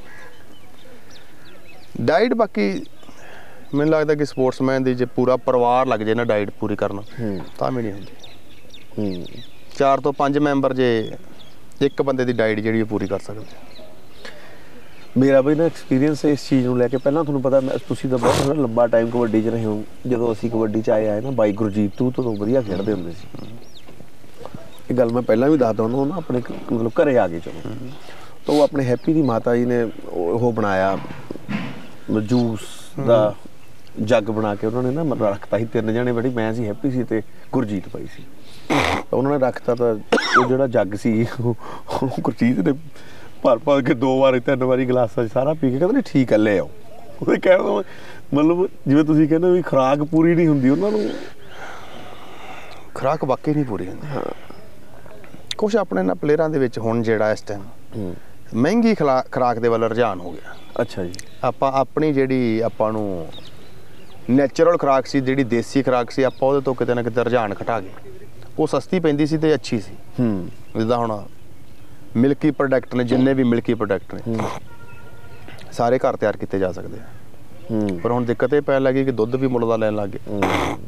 ਡਾਈਟ ਬਾਕੀ ਮੈਨੂੰ ਲੱਗਦਾ ਕਿ ਸਪੋਰਟਸਮੈਨ ਦੀ ਜੇ ਪੂਰਾ ਪਰਿਵਾਰ ਲੱਗ ਜੇ ਨਾ ਡਾਈਟ ਪੂਰੀ ਕਰਨ ਤਾਂ ਵੀ ਨਹੀਂ ਹੁੰਦੀ। 4 ਤੋਂ 5 ਮੈਂਬਰ ਜੇ ਇੱਕ ਬੰਦੇ ਦੀ ਡਾਈਟ ਜਿਹੜੀ ਪੂਰੀ ਕਰ ਸਕਦੇ। ਮੇਰਾ ਬਈ ਨਾ ਐਕਸਪੀਰੀਅੰਸ ਇਸ ਚੀਜ਼ ਨੂੰ ਲੈ ਕੇ, ਪਹਿਲਾਂ ਤੁਹਾਨੂੰ ਪਤਾ ਤੁਸੀਂ ਤਾਂ ਬਹੁਤ ਲੰਬਾ ਟਾਈਮ ਕਬੱਡੀ 'ਚ ਰਹੇ ਹੋ। ਜਦੋਂ ਅਸੀਂ ਕਬੱਡੀ 'ਚ ਆਏ ਨਾ ਬਾਈ ਗੁਰਜੀਤ ਤੂੰ ਤੋਂ ਵਧੀਆ ਖੇਡਦੇ ਹੁੰਦੇ ਸੀ। ਇਹ ਗੱਲ ਮੈਂ ਪਹਿਲਾਂ ਵੀ ਦੱਸਦਾ ਉਹਨਾਂ ਨੂੰ, ਆਪਣੇ ਮਤਲਬ ਘਰੇ ਆ ਗਏ ਚਲੋ, ਤਾਂ ਉਹ ਆਪਣੇ ਹੈਪੀ ਦੀ ਮਾਤਾ ਜੀ ਨੇ ਉਹ ਬਣਾਇਆ ਜੂਸ ਦਾ ਜੱਗ ਬਣਾ ਕੇ ਉਹਨਾਂ ਨੇ ਨਾ ਮਤਲਬ ਰੱਖਤਾ ਸੀ। 3 ਜਣੇ ਬੜੀ, ਮੈਂ ਸੀ, ਹੈਪੀ ਸੀ ਤੇ ਗੁਰਜੀਤ ਭਾਈ ਸੀ। ਉਹਨਾਂ ਨੇ ਰੱਖਤਾ ਤਾਂ ਉਹ ਜਿਹੜਾ ਜੱਗ ਸੀ ਉਹ ਗੁਰਜੀਤ ਨੇ ਭਰ ਕੇ 2 ਵਾਰੀ 3 ਵਾਰੀ ਗਲਾਸਾਂ 'ਚ ਸਾਰਾ ਪੀ ਕੇ ਕਹਿੰਦੇ ਨਹੀਂ ਠੀਕ ਹੈ ਲੈ ਆਓ। ਉਹਦੇ ਕਹਿਣ ਦਾ ਮਤਲਬ ਜਿਵੇਂ ਤੁਸੀਂ ਕਹਿੰਦੇ ਵੀ ਖੁਰਾਕ ਪੂਰੀ ਨਹੀਂ ਹੁੰਦੀ ਉਹਨਾਂ ਨੂੰ, ਖੁਰਾਕ ਵਾਕਈ ਨਹੀਂ ਪੂਰੀ ਹੁੰਦੀ। ਹਾਂ, ਕੁਛ ਆਪਣੇ ਨਾ ਪਲੇਅਰਾਂ ਦੇ ਵਿੱਚ ਹੁਣ ਜਿਹੜਾ ਇਸ ਟਾਈਮ ਮਹਿੰਗੀ ਖੁਰਾਕ ਦੇ ਵੱਲ ਰੁਝਾਨ ਹੋ ਗਿਆ। ਅੱਛਾ ਜੀ। ਆਪਾਂ ਆਪਣੀ ਜਿਹੜੀ ਆਪਾਂ ਨੂੰ ਨੈਚੁਰਲ ਖੁਰਾਕ ਸੀ, ਜਿਹੜੀ ਦੇਸੀ ਖੁਰਾਕ ਸੀ, ਆਪਾਂ ਉਹਦੇ ਤੋਂ ਕਿਤੇ ਨਾ ਕਿਤੇ ਰੁਝਾਨ ਘਟਾ ਗਏ। ਉਹ ਸਸਤੀ ਪੈਂਦੀ ਸੀ ਤੇ ਅੱਛੀ ਸੀ। ਜਿੱਦਾਂ ਹੁਣ ਮਿਲਕੀ ਪ੍ਰੋਡਕਟ ਨੇ, ਜਿੰਨੇ ਵੀ ਮਿਲਕੀ ਪ੍ਰੋਡਕਟ ਨੇ ਸਾਰੇ ਘਰ ਤਿਆਰ ਕੀਤੇ ਜਾ ਸਕਦੇ ਆ। ਪਰ ਹੁਣ ਦਿੱਕਤ ਇਹ ਪੈਣ ਲੱਗੀ ਕਿ ਦੁੱਧ ਵੀ ਮੁੱਲ ਦਾ ਲੈਣ ਲੱਗ ਗਏ।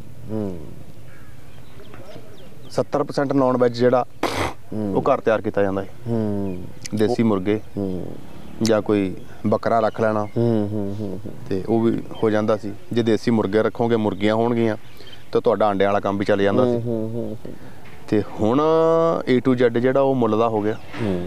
70% ਨੌਨ ਵੈਜ ਜਿਹੜਾ ਉਹ ਘਰ ਤਿਆਰ ਕੀਤਾ ਜਾਂਦਾ ਹੈ। ਦੇਸੀ ਮੁਰਗੇ ਜਾਂ ਕੋਈ ਬੱਕਰਾ ਰੱਖ ਲੈਣਾ ਤੇ ਉਹ ਵੀ ਹੋ ਜਾਂਦਾ ਸੀ। ਜੇ ਦੇਸੀ ਮੁਰਗੇ ਰੱਖੋਗੇ, ਮੁਰਗੀਆਂ ਹੋਣਗੀਆਂ ਤਾਂ ਤੁਹਾਡਾ ਅੰਡਿਆਂ ਵਾਲਾ ਕੰਮ ਵੀ ਚੱਲ ਜਾਂਦਾ ਸੀ। ਤੇ ਹੁਣ A to Z ਜਿਹੜਾ ਉਹ ਮੁੱਲ ਦਾ ਹੋ ਗਿਆ।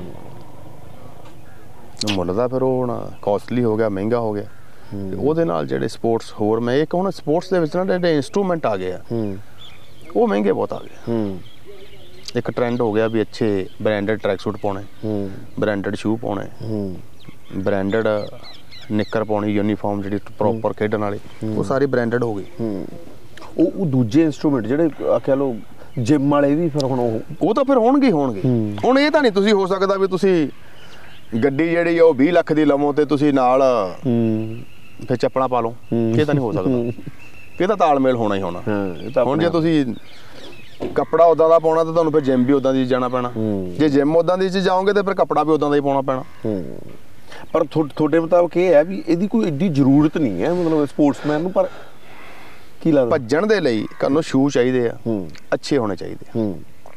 ਮੁੱਲ ਦਾ ਫਿਰ ਉਹ ਹੁਣ ਕੋਸਟਲੀ ਹੋ ਗਿਆ, ਮਹਿੰਗਾ ਹੋ ਗਿਆ। ਤੇ ਉਹਦੇ ਨਾਲ ਜਿਹੜੇ ਸਪੋਰਟਸ ਹੋਰ ਮੈਂ ਇੱਕ ਹੁਣ ਸਪੋਰਟਸ ਦੇ ਵਿੱਚ ਨਾ ਜਿਹੜੇ ਇੰਸਟਰੂਮੈਂਟ ਆ ਗਏ ਆ ਉਹ ਮਹਿੰਗੇ ਬਹੁਤ ਆ ਗਏ। ਇੱਕ ਟ੍ਰੈਂਡ ਹੋ ਗਿਆ ਵੀ ਅੱਛੇ ਬ੍ਰਾਂਡਡ ਟਰੈਕ ਸੂਟ ਪਾਉਣੇ, ਬ੍ਰਾਂਡਡ ਸ਼ੂ ਪਾਉਣੇ, ਬ੍ਰਾਂਡਡ ਨਿੱਕਰ ਪਾਉਣੀ, ਯੂਨੀਫਾਰਮ ਜਿਹੜੀ ਪ੍ਰੋਪਰ ਖੇਡਣ ਵਾਲੀ, ਉਹ ਸਾਰੀ ਬ੍ਰਾਂਡਡ ਹੋ ਗਈ। ਉਹ ਦੂਜੇ ਇੰਸਟਰੂਮੈਂਟ ਜਿਹੜੇ ਕਹਿ ਲਓ ਜਿਮ ਵਾਲੇ ਵੀ ਫਿਰ ਹੁਣ ਉਹ ਤਾਂ ਫਿਰ ਹੋਣਗੇ। ਹੁਣ ਇਹ ਤਾਂ ਨਹੀਂ ਤੁਸੀਂ ਹੋ ਸਕਦਾ ਵੀ ਤੁਸੀਂ ਗੱਡੀ ਜਿਹੜੀ ਆ ਉਹ 20 ਲੱਖ ਦੀ ਲਵੋ ਤੇ ਤੁਸੀਂ ਨਾਲ ਫਿਰ ਚੱਪਲਾਂ ਪਾ ਲਓ। ਇਹ ਤਾਂ ਨਹੀਂ ਹੋ ਸਕਦਾ। ਇਹ ਤਾਂ ਤਾਲਮੇਲ ਹੋਣਾ ਹੀ ਹੋਣਾ। ਹੁਣ ਜੇ ਤੁਸੀਂ ਕੱਪੜਾ ਉਦਾਂ ਦਾ ਪਾਉਣਾ ਤਾਂ ਤੁਹਾਨੂੰ ਫਿਰ ਜਿਮ ਵੀ ਉਦਾਂ ਦੀ ਜਾਣਾ ਪੈਣਾ। ਜੇ ਜਿਮ ਉਦਾਂ ਦੀ 'ਚ ਜਾਓਗੇ ਤੇ ਫਿਰ ਕੱਪੜਾ ਵੀ ਉਦਾਂ ਦਾ ਹੀ ਪਾਉਣਾ ਪੈਣਾ। ਪਰ ਤੁਹਾਡੇ ਮੁਤਾਬਕ ਇਹ ਹੈ ਵੀ ਇਹਦੀ ਕੋਈ ਏਡੀ ਜ਼ਰੂਰਤ ਨਹੀਂ ਹੈ ਮਤਲਬ ਸਪੋਰਟਸਮੈਨ ਨੂੰ। ਪਰ ਕੀ ਲੱਗਦਾ ਭੱਜਣ ਦੇ ਲਈ ਤੁਹਾਨੂੰ ਸ਼ੂ ਚਾਹੀਦੇ ਆ, ਅੱਛੇ ਹੋਣੇ ਚਾਹੀਦੇ ਆ।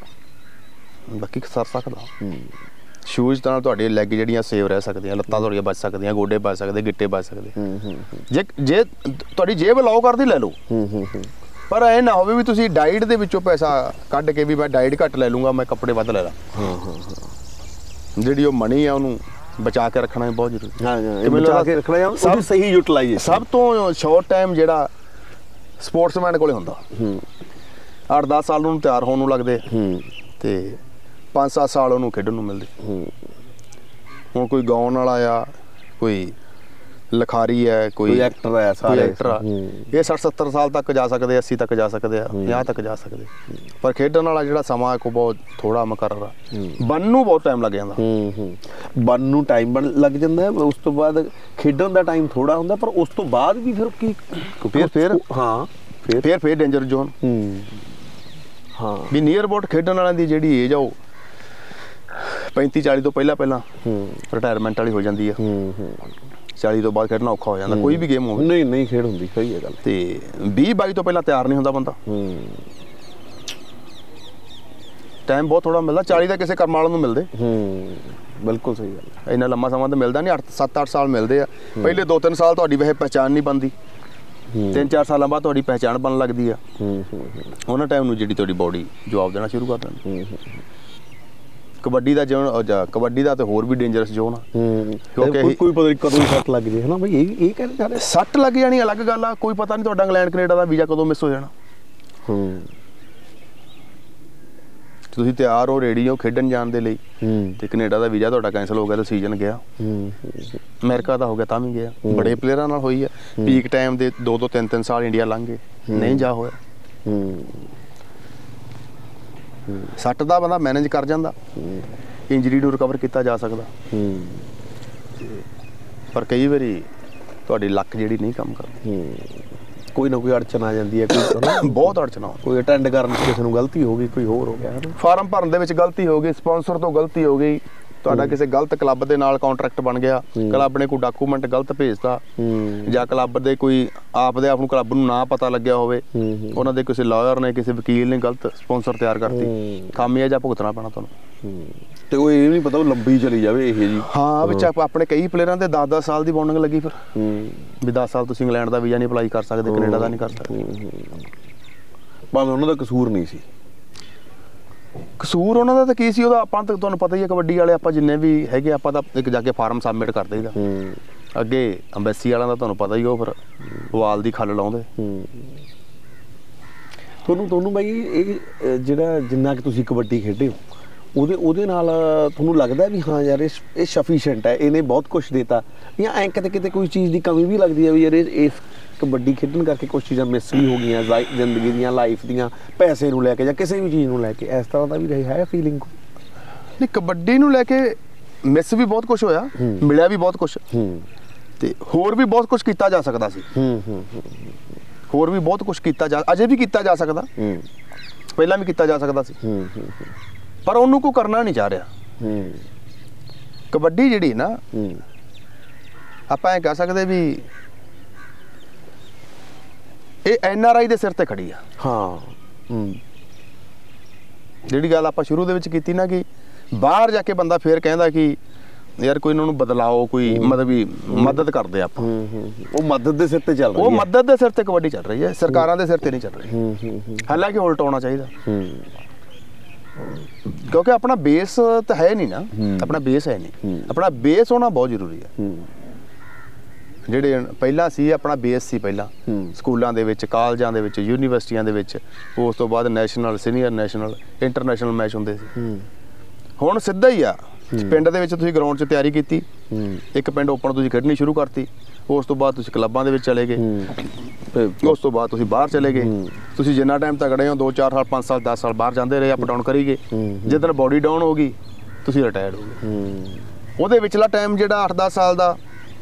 ਬਾਕੀ ਸਰ ਸਕਦਾ ਸ਼ੂਜ਼ ਨਾਲ ਤੁਹਾਡੇ ਲੈਗ ਜਿਹੜੀਆਂ ਸੇਵ ਰਹਿ ਸਕਦੀਆਂ, ਲੱਤਾਂ ਤੁਹਾਡੀਆਂ ਬਚ ਸਕਦੀਆਂ, ਗੋਡੇ ਬਚ ਸਕਦੇ, ਗਿੱਟੇ ਬਚ ਸਕਦੇ। ਜੇ ਤੁਹਾਡੀ ਜੇਬ ਅਲਾਓ ਕਰਦੀ ਲੈ ਲਓ। ਪਰ ਇਹ ਨਾ ਹੋਵੇ ਵੀ ਤੁਸੀਂ ਡਾਈਟ ਦੇ ਵਿੱਚੋਂ ਪੈਸਾ ਕੱਢ ਕੇ ਵੀ ਮੈਂ ਡਾਈਟ ਘੱਟ ਲੈ ਲੂੰਗਾ, ਮੈਂ ਕੱਪੜੇ ਵੱਧ ਲੈ ਲਾਂ। ਜਿਹੜੀ ਉਹ ਮਨੀ ਆ ਉਹਨੂੰ ਬਚਾ ਕੇ ਰੱਖਣਾ ਬਹੁਤ ਜ਼ਰੂਰੀ। ਬਚਾ ਕੇ ਰੱਖਣਾ ਸਭ ਸਹੀ ਯੂਟਿਲਾਈਜ਼ੇਸ਼ਨ। ਸਭ ਤੋਂ ਸ਼ਾਰਟ ਟਾਈਮ ਜਿਹੜਾ ਸਪੋਰਟਸਮੈਨ ਕੋਲੇ ਹੁੰਦਾ 8-10 ਸਾਲ ਨੂੰ ਤਿਆਰ ਹੋਣ ਨੂੰ ਲੱਗਦੇ ਤੇ 5-7 ਸਾਲ ਉਹਨੂੰ ਖੇਡਣ ਨੂੰ ਮਿਲਦੇ। ਹੁਣ ਕੋਈ ਗਾਉਣ ਵਾਲਾ ਆ, ਕੋਈ ਲਿਖਾਰੀ ਹੈ, ਕੋਈ ਐਕਟਰ ਹੈ, ਸਾਰੇ ਐਕਟਰ ਆ, ਇਹ 60-70 ਸਾਲ ਤੱਕ ਜਾ ਸਕਦੇ, 80 ਤੱਕ ਜਾ ਸਕਦੇ ਆ, 50 ਤੱਕ ਜਾ ਸਕਦੇ। ਪਰ ਖੇਡਣ ਵਾਲਾ ਜਿਹੜਾ ਸਮਾਂ ਹੈ ਕੋ ਬਹੁਤ ਥੋੜਾ ਮੁਕਰਰ ਆ। ਬਣਨ ਨੂੰ ਬਹੁਤ ਟਾਈਮ ਲੱਗ ਜਾਂਦਾ। ਬਣਨ ਨੂੰ ਟਾਈਮ ਲੱਗ ਜਾਂਦਾ, ਉਸ ਤੋਂ ਬਾਅਦ ਖੇਡਣ ਦਾ ਟਾਈਮ ਥੋੜਾ ਹੁੰਦਾ। ਪਰ ਉਸ ਤੋਂ ਬਾਅਦ ਵੀ ਫਿਰ ਕੀ ਫਿਰ ਹਾਂ ਫਿਰ ਡੇਂਜਰ ਜ਼ੋਨ। ਹਾਂ ਵੀ ਨੀਅਰ ਅਬਾਊਟ ਖੇਡਣ ਵਾਲਿਆਂ ਦੀ ਜਿਹੜੀ ਏਜ ਆ ਉਹ 35-40 ਤੋਂ ਪਹਿਲਾਂ ਰਿਟਾਇਰਮੈਂਟ ਵਾਲੀ ਹੋ ਜਾਂਦੀ ਆ। 40 ਤੋਂ ਬਾਅਦ ਖੇਡਣਾ ਔਖਾ ਹੋ ਜਾਂਦਾ ਕੋਈ ਵੀ ਗੇਮ ਹੋਵੇ। ਨਹੀਂ ਖੇਡ ਹੁੰਦੀ, ਸਹੀ ਹੈ ਗੱਲ। ਤੇ 20-22 ਤੋਂ ਪਹਿਲਾਂ ਤਿਆਰ ਨਹੀਂ ਹੁੰਦਾ ਬੰਦਾ। ਟਾਈਮ ਬਹੁਤ ਥੋੜਾ ਮਿਲਦਾ। 40 ਦਾ ਕਿਸੇ ਕਰਮ ਵਾਲੇ ਨੂੰ ਮਿਲਦੇ। ਬਿਲਕੁਲ ਸਹੀ ਗੱਲ। ਇੰਨਾ ਲੰਮਾ ਸਮਾਂ ਤਾਂ ਮਿਲਦਾ ਨਹੀਂ। 7-8 ਸਾਲ ਮਿਲਦੇ ਆ। ਪਹਿਲੇ 2-3 ਸਾਲ ਤੁਹਾਡੀ ਵੈਸੇ ਪਹਿਚਾਣ ਨਹੀਂ ਬਣਦੀ। 3-4 ਸਾਲਾਂ ਬਾਅਦ ਤੁਹਾਡੀ ਪਹਿਚਾਣ ਬਣਨ ਲੱਗਦੀ ਆ। ਉਹਨਾਂ ਟਾਈਮ ਨੂੰ ਜਿਹੜੀ ਤੁਹਾਡੀ ਬੋਡੀ ਜਵਾਬ ਦੇਣਾ ਸ਼ੁਰੂ ਕਰ ਦਿੰਦੀ। ਕਬੱਡੀ ਦਾ ਕਬੱਡੀ ਦਾ ਤੇ ਹੋਰ ਵੀ ਡੇਂਜਰਸ ਜ਼ੋਨ ਆ। ਕਿਉਂਕਿ ਕੋਈ ਪਤਾ ਨਹੀਂ ਕਦੋਂ ਸੱਟ ਲੱਗ ਜੇ, ਹਨਾ ਬਈ ਇਹ ਕਹਿੰਦੇ ਸਾਰੇ ਸੱਟ ਲੱਗ ਜਾਣੀ ਅਲੱਗ ਗੱਲ ਆ। ਕੋਈ ਪਤਾ ਨਹੀਂ ਤੁਹਾਡਾ ਇੰਗਲੈਂਡ ਕੈਨੇਡਾ ਦਾ ਵੀਜ਼ਾ ਕਦੋਂ ਮਿਸ ਹੋ ਜਾਣਾ। ਤੁਸੀਂ ਤਿਆਰ ਹੋ, ਰੈਡੀ ਹੋ ਖੇਡਣ ਜਾਣ ਦੇ ਲਈ, ਤੇ ਕੈਨੇਡਾ ਦਾ ਵੀਜ਼ਾ ਤੁਹਾਡਾ ਕੈਂਸਲ ਹੋ ਗਿਆ ਤਾਂ ਸੀਜ਼ਨ ਗਿਆ। ਅਮਰੀਕਾ ਦਾ ਹੋ ਗਿਆ ਤਾਂ ਵੀ ਗਿਆ। ਬੜੇ ਪਲੇਅਰਾਂ ਨਾਲ ਹੋਈ ਆ। ਪੀਕ ਟਾਈਮ ਦੇ 2 ਤੋਂ 3 ਸਾਲ ਇੰਡੀਆ ਲੰਘ ਗਏ, ਨਹੀਂ ਜਾ ਹੋਇਆ। ਸੱਟ ਦਾ ਬੰਦਾ ਮੈਨੇਜ ਕਰ ਜਾਂਦਾ, ਇੰਜਰੀ ਨੂੰ ਰਿਕਵਰ ਕੀਤਾ ਜਾ ਸਕਦਾ। ਪਰ ਕਈ ਵਾਰੀ ਤੁਹਾਡੀ ਲੱਕ ਜਿਹੜੀ ਨਹੀਂ ਕੰਮ ਕਰਦੀ। ਕੋਈ ਨਾ ਕੋਈ ਅੜਚਨ ਆ ਜਾਂਦੀ ਹੈ। ਕੋਈ ਬਹੁਤ ਅੜਚਨਾ, ਕੋਈ ਅਟੈਂਡ ਕਰਨ 'ਚ ਕਿਸੇ ਨੂੰ ਗਲਤੀ ਹੋ ਗਈ, ਕੋਈ ਹੋਰ ਹੋ ਗਿਆ, ਫਾਰਮ ਭਰਨ ਦੇ ਵਿੱਚ ਗਲਤੀ ਹੋ ਗਈ, ਸਪਾਂਸਰ ਤੋਂ ਗਲਤੀ ਹੋ ਗਈ, ਤੁਹਾਡਾ ਕਿਸੇ ਗਲਤ ਕਲੱਬ ਦੇ ਨਾਲ ਕੰਟਰੈਕਟ ਬਣ ਗਿਆ, ਕਲੱਬ ਨੇ ਕੋਈ ਡਾਕੂਮੈਂਟ ਗਲਤ ਭੇਜਤਾ, ਜਾਂ ਕਲੱਬ ਦੇ ਕੋਈ ਆਪ ਨੂੰ ਕਲੱਬ ਨੂੰ ਨਾ ਪਤਾ ਲੱਗਿਆ ਹੋਵੇ, ਉਹਨਾਂ ਦੇ ਕਿਸੇ ਲਾਇਰ ਨੇ ਕਿਸੇ ਵਕੀਲ ਨੇ ਗਲਤ ਸਪਾਂਸਰ ਤਿਆਰ ਕਰਤੀ, ਖਾਮਿਆਜਾ ਭੁਗਤਣਾ ਪੈਣਾ ਤੁਹਾਨੂੰ। ਤੇ ਉਹ ਇਹ ਨਹੀਂ ਪਤਾ ਉਹ ਲੰਬੀ ਚਲੀ ਜਾਵੇ ਇਹ ਜੀ। ਹਾਂ, ਵਿੱਚ ਆਪਣੇ ਕਈ ਪਲੇਅਰਾਂ ਦੇ 10-10 ਸਾਲ ਦੀ ਬੌਂਡਿੰਗ ਲੱਗੀ, ਫਿਰ ਵੀ 10 ਸਾਲ ਤੁਸੀਂ ਇੰਗਲੈਂਡ ਦਾ ਵੀਜ਼ਾ ਨਹੀਂ ਅਪਲਾਈ ਕਰ ਸਕਦੇ, ਕੈਨੇਡਾ ਦਾ ਨਹੀਂ ਕਰ ਸਕਦੇ। ਭਾਵੇਂ ਉਹਨਾਂ ਦਾ ਕਸੂਰ ਨਹੀਂ ਸੀ। ਕਸੂਰ ਉਹਨਾਂ ਦਾ ਤਾਂ ਕੀ ਸੀ, ਉਹਦਾ ਆਪਾਂ ਤਾਂ ਤੁਹਾਨੂੰ ਪਤਾ ਹੀ ਹੈ, ਕਬੱਡੀ ਵਾਲੇ ਆਪਾਂ ਜਿੰਨੇ ਵੀ ਹੈਗੇ ਆਪਾਂ ਤਾਂ ਇੱਕ ਜਾ ਕੇ ਫਾਰਮ ਸਬਮਿਟ ਕਰ ਦੇਈਦਾ। ਅੱਗੇ ਅੰਬੈਸੀ ਵਾਲਿਆਂ ਦਾ ਤੁਹਾਨੂੰ ਪਤਾ ਹੀ, ਉਹ ਫਿਰ ਵਾਲ ਦੀ ਖੱਲ ਲਾਉਂਦੇ। ਤੁਹਾਨੂੰ ਬਾਈ ਇਹ ਜਿਹੜਾ ਜਿੰਨਾ ਕਿ ਤੁਸੀਂ ਕਬੱਡੀ ਖੇਡੇ ਹੋ ਉਹਦੇ ਨਾਲ ਤੁਹਾਨੂੰ ਲੱਗਦਾ ਵੀ ਹਾਂ ਯਾਰ ਇਹ ਸਫੀਸ਼ੀਐਂਟ ਹੈ, ਇਹਨੇ ਬਹੁਤ ਕੁਛ ਦਿੱਤਾ, ਜਾਂ ਐਂ ਕਿਤੇ ਕੋਈ ਚੀਜ਼ ਦੀ ਕਮੀ ਵੀ ਲੱਗਦੀ ਹੈ ਵੀ ਯਾਰ ਇਸ ਕਬੱਡੀ ਖੇਡਣ ਕਰਕੇ ਕੁਛ ਚੀਜ਼ਾਂ ਮਿਸ ਵੀ ਹੋ ਗਈਆਂ ਜ਼ਿੰਦਗੀ ਦੀਆਂ, ਲਾਈਫ ਦੀਆਂ, ਪੈਸੇ ਨੂੰ ਲੈ ਕੇ ਜਾਂ ਕਿਸੇ ਵੀ ਚੀਜ਼ ਨੂੰ ਲੈ ਕੇ, ਇਸ ਤਰ੍ਹਾਂ ਦਾ ਵੀ ਹੈ ਫੀਲਿੰਗ? ਨਹੀਂ, ਕਬੱਡੀ ਨੂੰ ਲੈ ਕੇ ਮਿਸ ਵੀ ਬਹੁਤ ਕੁਛ ਹੋਇਆ, ਮਿਲਿਆ ਵੀ ਬਹੁਤ ਕੁਛ, ਤੇ ਹੋਰ ਵੀ ਬਹੁਤ ਕੁਛ ਕੀਤਾ ਜਾ ਸਕਦਾ ਸੀ। ਹੋਰ ਵੀ ਬਹੁਤ ਕੁਛ ਅਜੇ ਵੀ ਕੀਤਾ ਜਾ ਸਕਦਾ, ਪਹਿਲਾਂ ਵੀ ਕੀਤਾ ਜਾ ਸਕਦਾ ਸੀ, ਪਰ ਉਹਨੂੰ ਕੋਈ ਕਰਨਾ ਨਹੀਂ ਚਾਹ ਰਿਹਾ। ਕਬੱਡੀ ਜਿਹੜੀ ਨਾ, ਆਪਾਂ ਇਹ ਕਹਿ ਸਕਦੇ ਵੀ ਇਹ NRI ਦੇ ਸਿਰ ਤੇ ਖੜੀ ਆ। ਹਾਂ, ਜਿਹੜੀ ਗੱਲ ਆਪਾਂ ਸ਼ੁਰੂ ਦੇ ਵਿੱਚ ਕੀਤੀ ਨਾ, ਕਿ ਬਾਹਰ ਜਾ ਕੇ ਬੰਦਾ ਫੇਰ ਕਹਿੰਦਾ ਕਿ ਯਾਰ ਕੋਈ ਇਹਨਾਂ ਨੂੰ ਬਦਲਾਓ, ਕੋਈ ਮਤਲਬ ਵੀ ਮਦਦ ਕਰਦੇ ਆਪਾਂ। ਉਹ ਮਦਦ ਦੇ ਸਿਰ ਤੇ ਚੱਲ ਰਹੀ ਹੈ, ਉਹ ਮਦਦ ਦੇ ਸਿਰ ਤੇ ਕਬੱਡੀ ਚੱਲ ਰਹੀ ਹੈ, ਸਰਕਾਰਾਂ ਦੇ ਸਿਰ ਤੇ ਨਹੀਂ ਚੱਲ ਰਹੀ। ਹਾਲਾਂਕਿ ਉਲਟ ਹੋਣਾ ਚਾਹੀਦਾ, ਕਿਉਂਕਿ ਆਪਣਾ ਬੇਸ ਤਾਂ ਹੈ ਨਹੀਂ ਨਾ, ਆਪਣਾ ਬੇਸ ਹੈ ਨਹੀਂ, ਆਪਣਾ ਬੇਸ ਹੋਣਾ ਬਹੁਤ ਜ਼ਰੂਰੀ ਹੈ। ਜਿਹੜੇ ਪਹਿਲਾਂ ਸੀ ਆਪਣਾ ਬੇਸ ਸੀ, ਪਹਿਲਾਂ ਸਕੂਲਾਂ ਦੇ ਵਿੱਚ, ਕਾਲਜਾਂ ਦੇ ਵਿੱਚ, ਯੂਨੀਵਰਸਿਟੀਆਂ ਦੇ ਵਿੱਚ, ਉਸ ਤੋਂ ਬਾਅਦ national, senior national, international match ਹੁੰਦੇ ਸੀ। ਹੁਣ ਸਿੱਧਾ ਹੀ ਆ, ਪਿੰਡ ਦੇ ਵਿੱਚ ਤੁਸੀਂ ਗਰਾਊਂਡ 'ਚ ਤਿਆਰੀ ਕੀਤੀ, ਇੱਕ ਪਿੰਡ ਓਪਨ ਤੁਸੀਂ ਖੇਡਣੀ ਸ਼ੁਰੂ ਕਰਤੀ, ਉਸ ਤੋਂ ਬਾਅਦ ਤੁਸੀਂ ਕਲੱਬਾਂ ਦੇ ਵਿੱਚ ਚਲੇ ਗਏ, ਉਸ ਤੋਂ ਬਾਅਦ ਤੁਸੀਂ ਬਾਹਰ ਚਲੇ ਗਏ। ਤੁਸੀਂ ਜਿੰਨਾ ਟਾਈਮ ਤਕੜੇ ਹੋ, 2-4 ਸਾਲ, 5 ਸਾਲ, 10 ਸਾਲ ਬਾਹਰ ਜਾਂਦੇ ਰਹੇ, ਅਪ ਡਾਊਨ ਕਰੀ ਗਏ। ਜਿੱਦਣ ਬੋਡੀ ਡਾਊਨ ਹੋ ਗਈ ਤੁਸੀਂ ਰਿਟਾਇਰਡ ਹੋ ਗਏ। ਉਹਦੇ ਵਿਚਲਾ ਟਾਈਮ ਜਿਹੜਾ 8-10 ਸਾਲ ਦਾ,